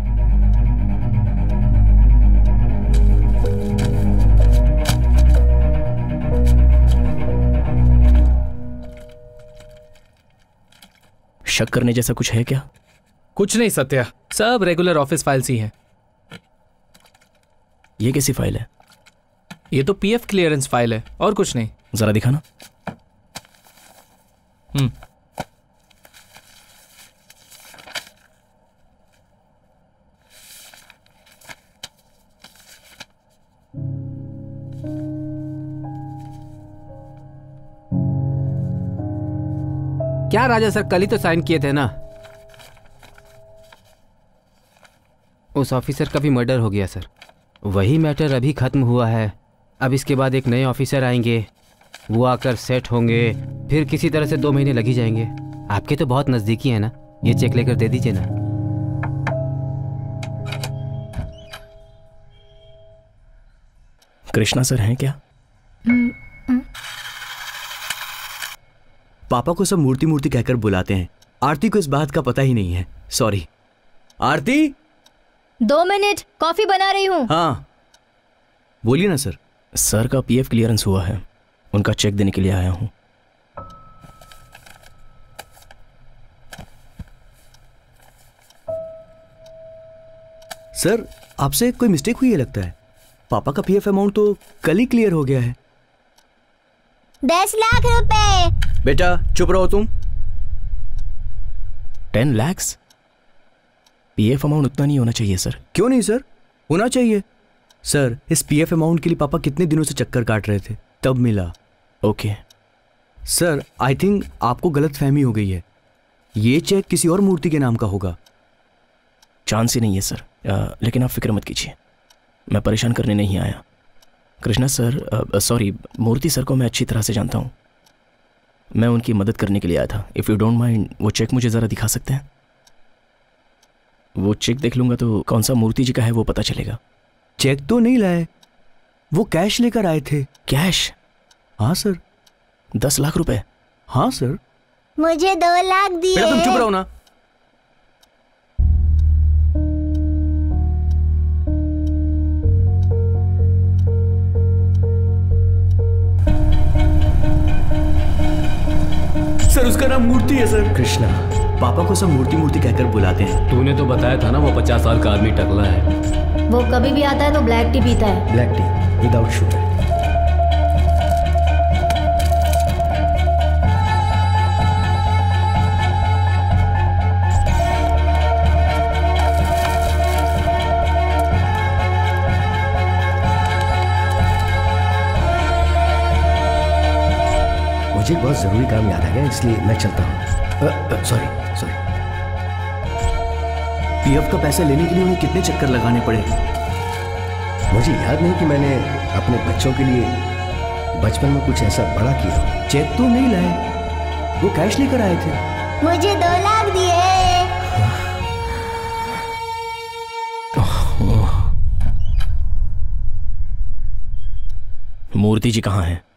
शक करने जैसा कुछ है क्या? कुछ नहीं सत्या, सब रेगुलर ऑफिस फाइल्स ही हैं। ये कैसी फाइल है? ये तो पीएफ क्लियरेंस फाइल है और कुछ नहीं। जरा दिखाना। हम्म क्या राजा सर, कल ही तो साइन किए थे ना। उस ऑफिसर का भी मर्डर हो गया सर। वही मैटर अभी खत्म हुआ है। अब इसके बाद एक नए ऑफिसर आएंगे, वो आकर सेट होंगे, फिर किसी तरह से दो महीने लग ही जाएंगे। आपके तो बहुत नजदीकी है ना, ये चेक लेकर दे दीजिए ना। कृष्णा सर हैं क्या? पापा को सब मूर्ति मूर्ति कहकर बुलाते हैं। आरती को इस बात का पता ही नहीं है। सॉरी। आरती, दो मिनट, कॉफी बना रही हूँ। हाँ बोलिए ना सर। सर का पीएफ क्लियरेंस हुआ है, उनका चेक देने के लिए आया हूँ। सर आपसे कोई मिस्टेक हुई है लगता है। पापा का पीएफ अमाउंट तो कल ही क्लियर हो गया है। दस लाख रुपए। बेटा चुप रहो तुम। टेन लैक्स? पीएफ अमाउंट उतना नहीं होना चाहिए सर। क्यों नहीं सर, होना चाहिए। सर इस पीएफ अमाउंट के लिए पापा कितने दिनों से चक्कर काट रहे थे, तब मिला। ओके सर, आई थिंक आपको गलत फहमी हो गई है। ये चेक किसी और मूर्ति के नाम का होगा। चांस ही नहीं है सर। आ, लेकिन आप फिक्र मत कीजिए, मैं परेशान करने नहीं आया। Krishna sir, sorry, Murthy sir को मैं अच्छी तरह से जानता हूँ। मैं उनकी मदद करने के लिए आया था। इफ़ यू डोंट माइंड, वो चेक मुझे ज़रा दिखा सकते हैं? वो चेक देख लूँगा तो कौन सा मूर्ति जी का है वो पता चलेगा। चेक तो नहीं लाए, वो कैश लेकर आए थे। कैश? हाँ सर। दस लाख रुपए? हाँ सर। मुझे दो लाख दिए। बेटा तुम चुप रहो ना। सर उसका नाम मूर्ति है सर। कृष्णा। पापा को सब मूर्ति मूर्ति कहकर बुलाते हैं। तूने तो बताया था ना वो पचास साल का आदमी टकला है। वो कभी भी आता है तो ब्लैक टी पीता है। Black tea without sugar. मुझे एक बहुत जरूरी काम याद आ गया, इसलिए मैं चलता हूँ। Sorry sorry. पीएफ का पैसा लेने के लिए उन्हें कितने चक्कर लगाने पड़े? मुझे याद नहीं कि मैंने अपने बच्चों के लिए बचपन में कुछ ऐसा बड़ा किया। चेक तो नहीं लाए, वो कैश लेकर आए थे। मुझे दो लाख दिए। मूर्ति जी कहाँ हैं?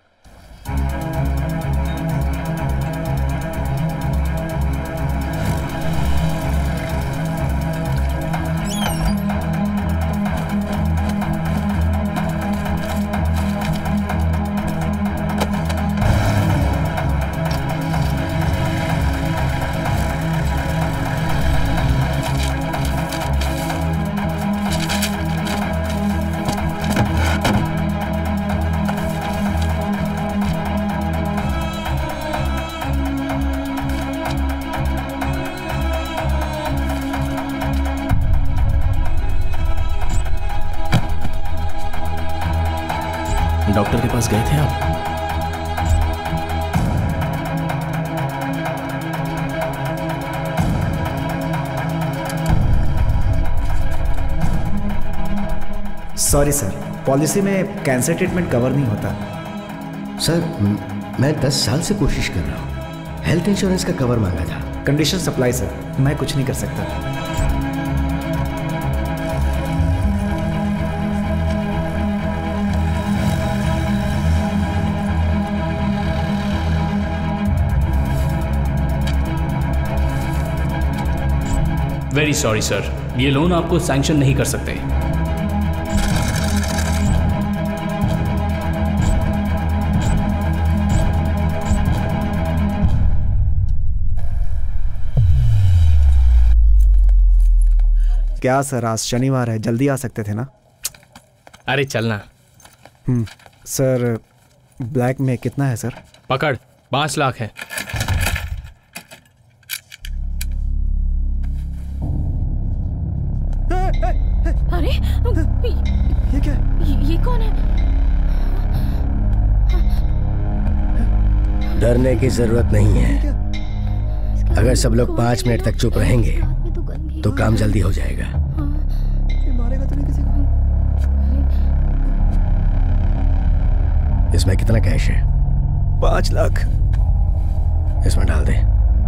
डॉक्टर के पास गए थे आप? सॉरी सर, पॉलिसी में कैंसर ट्रीटमेंट कवर नहीं होता। सर मैं दस साल से कोशिश कर रहा हूँ, हेल्थ इंश्योरेंस का कवर मांगा था। कंडीशन सप्लाई सर, मैं कुछ नहीं कर सकता। वेरी सॉरी सर, ये लोन आपको सैंक्शन नहीं कर सकते। क्या सर, आज शनिवार है, जल्दी आ सकते थे ना? अरे चलना। हम्म सर, ब्लैक में कितना है सर? पकड़, पांच लाख है। अरे ये क्या? ये, ये कौन है? डरने की जरूरत नहीं है। अगर सब लोग पांच मिनट तक चुप रहेंगे तो काम जल्दी हो जाएगा। इसमें कितना कैश है? पांच लाख। इसमें डाल दे।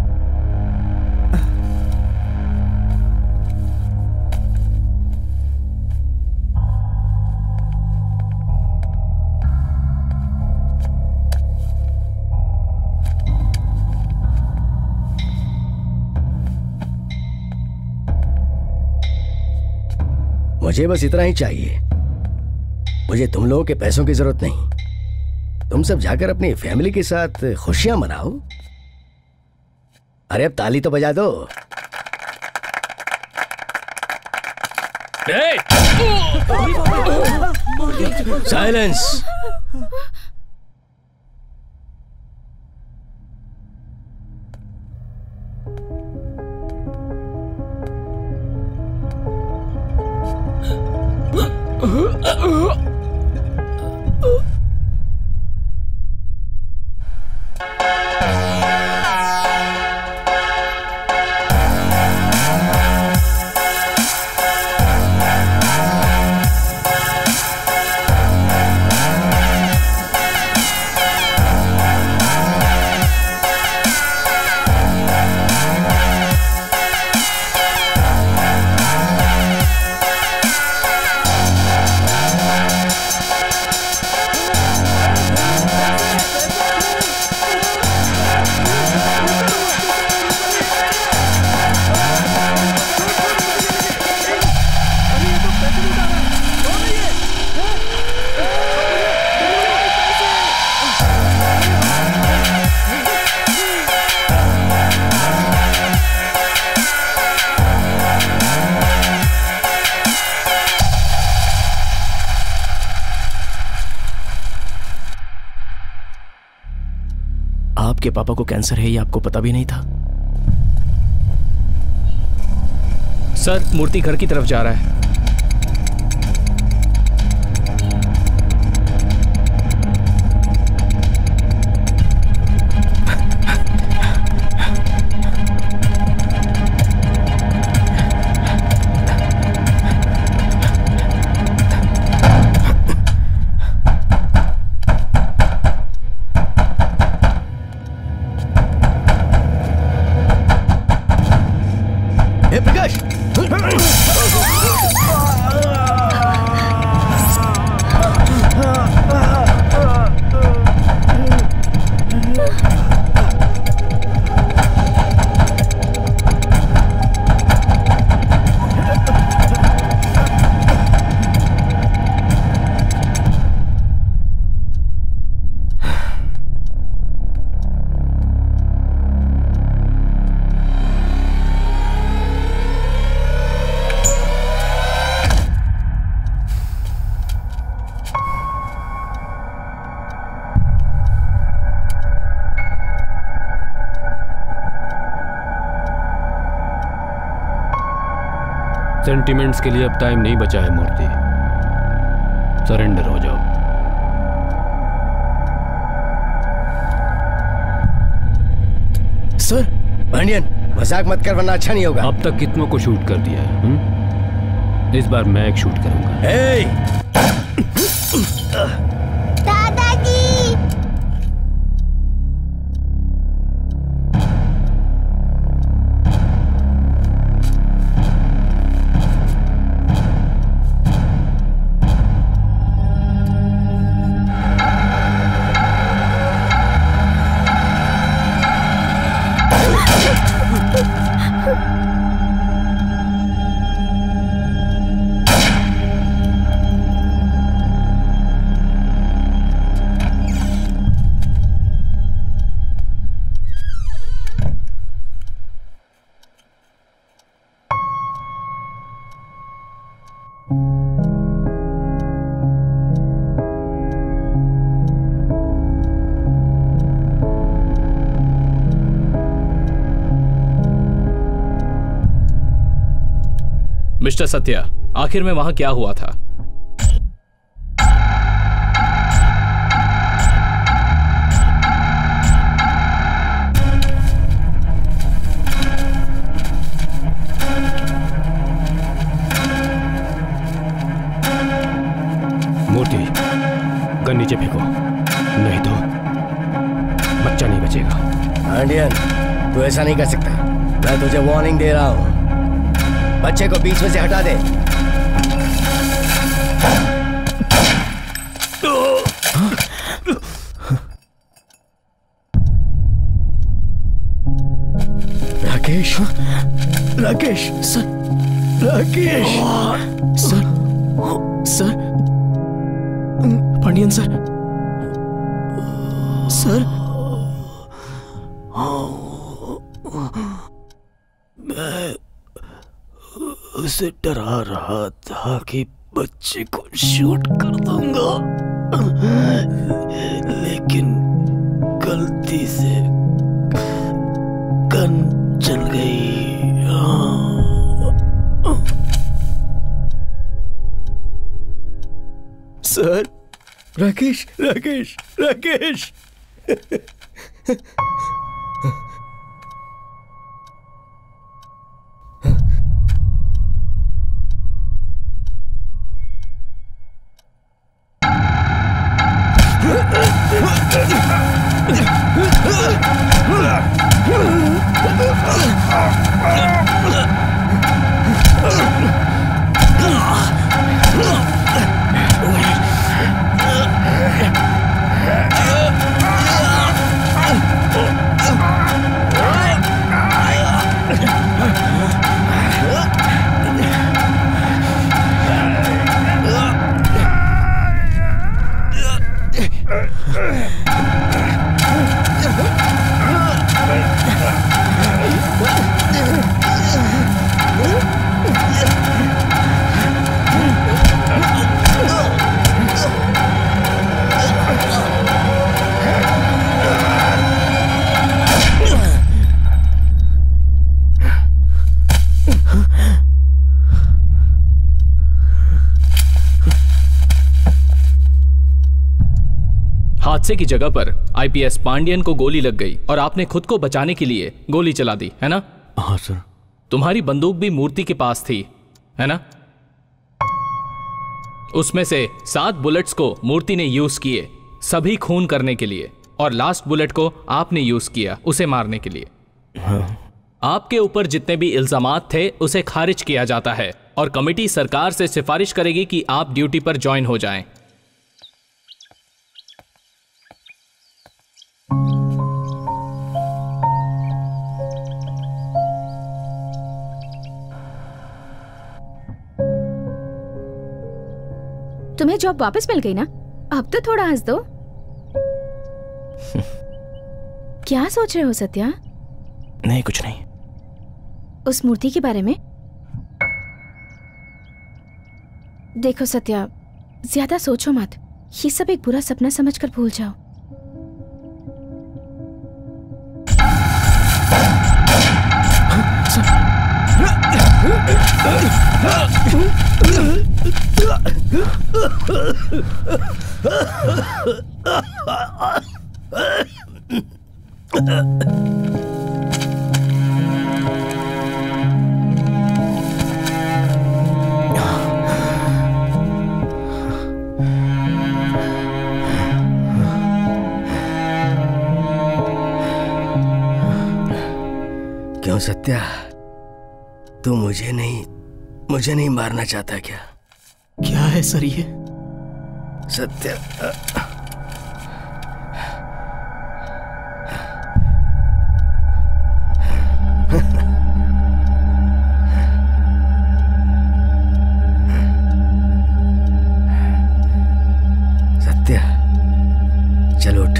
मुझे बस इतना ही चाहिए। मुझे तुम लोगों के पैसों की जरूरत नहीं। तुम सब जाकर अपनी फैमिली के साथ खुशियां मनाओ। अरे अब ताली तो बजा दो। साइलेंस। आपके पापा को कैंसर है ये आपको पता भी नहीं था? सर, मूर्ति घर की तरफ जा रहा है। सेंटिमेंट्स के लिए अब टाइम नहीं बचा है मूर्ति, सरेंडर हो जाओ। सर पांडियन, मजाक मत कर वरना अच्छा नहीं होगा। अब तक कितनों को शूट कर दिया है? हुँ? इस बार मैं एक शूट करूंगा। hey! दादाजी। मिस्टर सत्या, आखिर में वहां क्या हुआ था? मूर्ति, गन नीचे फेंको, नहीं तो बच्चा नहीं बचेगा। पांडियन, तू ऐसा नहीं कर सकता। मैं तुझे वार्निंग दे रहा हूं, बच्चे को बीच में से हटा दे। Rakesh, Rakesh, sir, Rakesh, sir, sir, Pandian sir, sir, मैं उसे डरा रहा था कि बच्चे को शूट कर दूंगा, लेकिन गलती से गन चल गई। सर, राकेश, राकेश, राकेश। हादसे की जगह पर आईपीएस पांडियन को गोली लग गई और आपने खुद को बचाने के लिए गोली चला दी, है ना? हाँ सर। तुम्हारी बंदूक भी मूर्ति के पास थी, है ना? उसमें से सात बुलेट्स को मूर्ति ने यूज किए सभी खून करने के लिए, और लास्ट बुलेट को आपने यूज किया उसे मारने के लिए। हाँ। आपके ऊपर जितने भी इल्जामात थे उसे खारिज किया जाता है और कमेटी सरकार से सिफारिश करेगी कि आप ड्यूटी पर ज्वाइन हो जाएं। तुम्हें जॉब वापस मिल गई ना? अब तो थोड़ा हंस दो। क्या सोच रहे हो सत्या? नहीं, कुछ नहीं। उस मूर्ति के बारे में? देखो सत्या, ज्यादा सोचो मत, ये सब एक बुरा सपना समझकर भूल जाओ। हाँ, क्यों सत्या, तू मुझे नहीं मुझे नहीं मारना चाहता क्या? क्या है सर ये? सत्या, सत्या, चल उठ।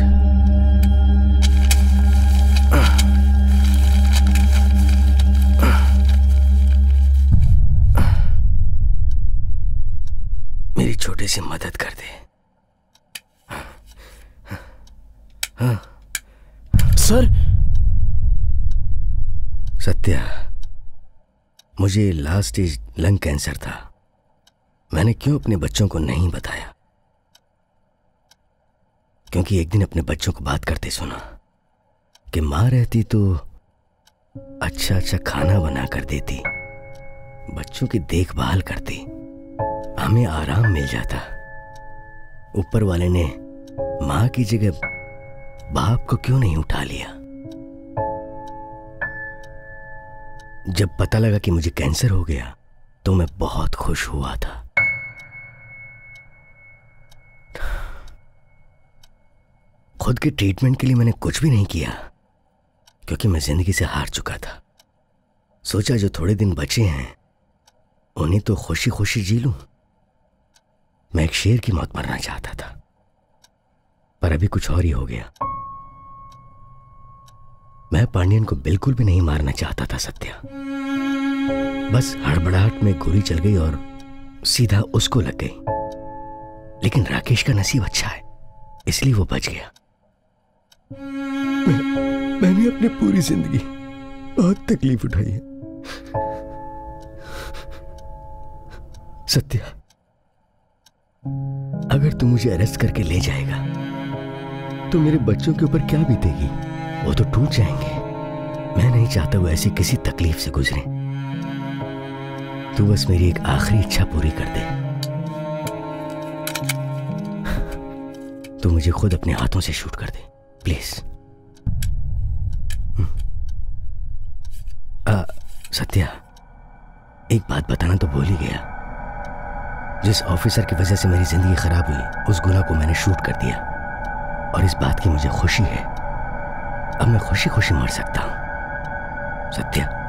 मेरी छोटी सी मदद कर दे। हाँ। सर। सत्या, मुझे लास्ट स्टेज लंग कैंसर था। मैंने क्यों अपने बच्चों को नहीं बताया? क्योंकि एक दिन अपने बच्चों को बात करते सुना कि माँ रहती तो अच्छा अच्छा खाना बना कर देती, बच्चों की देखभाल करती, हमें आराम मिल जाता। ऊपर वाले ने माँ की जगह बाप को क्यों नहीं उठा लिया? जब पता लगा कि मुझे कैंसर हो गया तो मैं बहुत खुश हुआ था। खुद के ट्रीटमेंट के लिए मैंने कुछ भी नहीं किया क्योंकि मैं जिंदगी से हार चुका था। सोचा जो थोड़े दिन बचे हैं उन्हें तो खुशी खुशी जी लूं। मैं एक शेर की मौत मरना चाहता था, पर अभी कुछ और ही हो गया। मैं पांडियन को बिल्कुल भी नहीं मारना चाहता था सत्या। बस हड़बड़ाहट में गोली चल गई और सीधा उसको लग गई। लेकिन राकेश का नसीब अच्छा है, इसलिए वो बच गया। मैं, मैंने अपनी पूरी जिंदगी बहुत तकलीफ उठाई है सत्या। अगर तू मुझे अरेस्ट करके ले जाएगा तो मेरे बच्चों के ऊपर क्या बीतेगी? वो तो टूट जाएंगे। मैं नहीं चाहता वो ऐसी किसी तकलीफ से गुजरे। तू बस मेरी एक आखिरी इच्छा पूरी कर दे। तू मुझे खुद अपने हाथों से शूट कर दे प्लीज। आ, सत्या, एक बात बताना तो भूल ही गया। जिस ऑफिसर की वजह से मेरी जिंदगी खराब हुई उस गुना को मैंने शूट कर दिया और इस बात की मुझे खुशी है। अब मैं खुशी खुशी मर सकता हूं सत्या।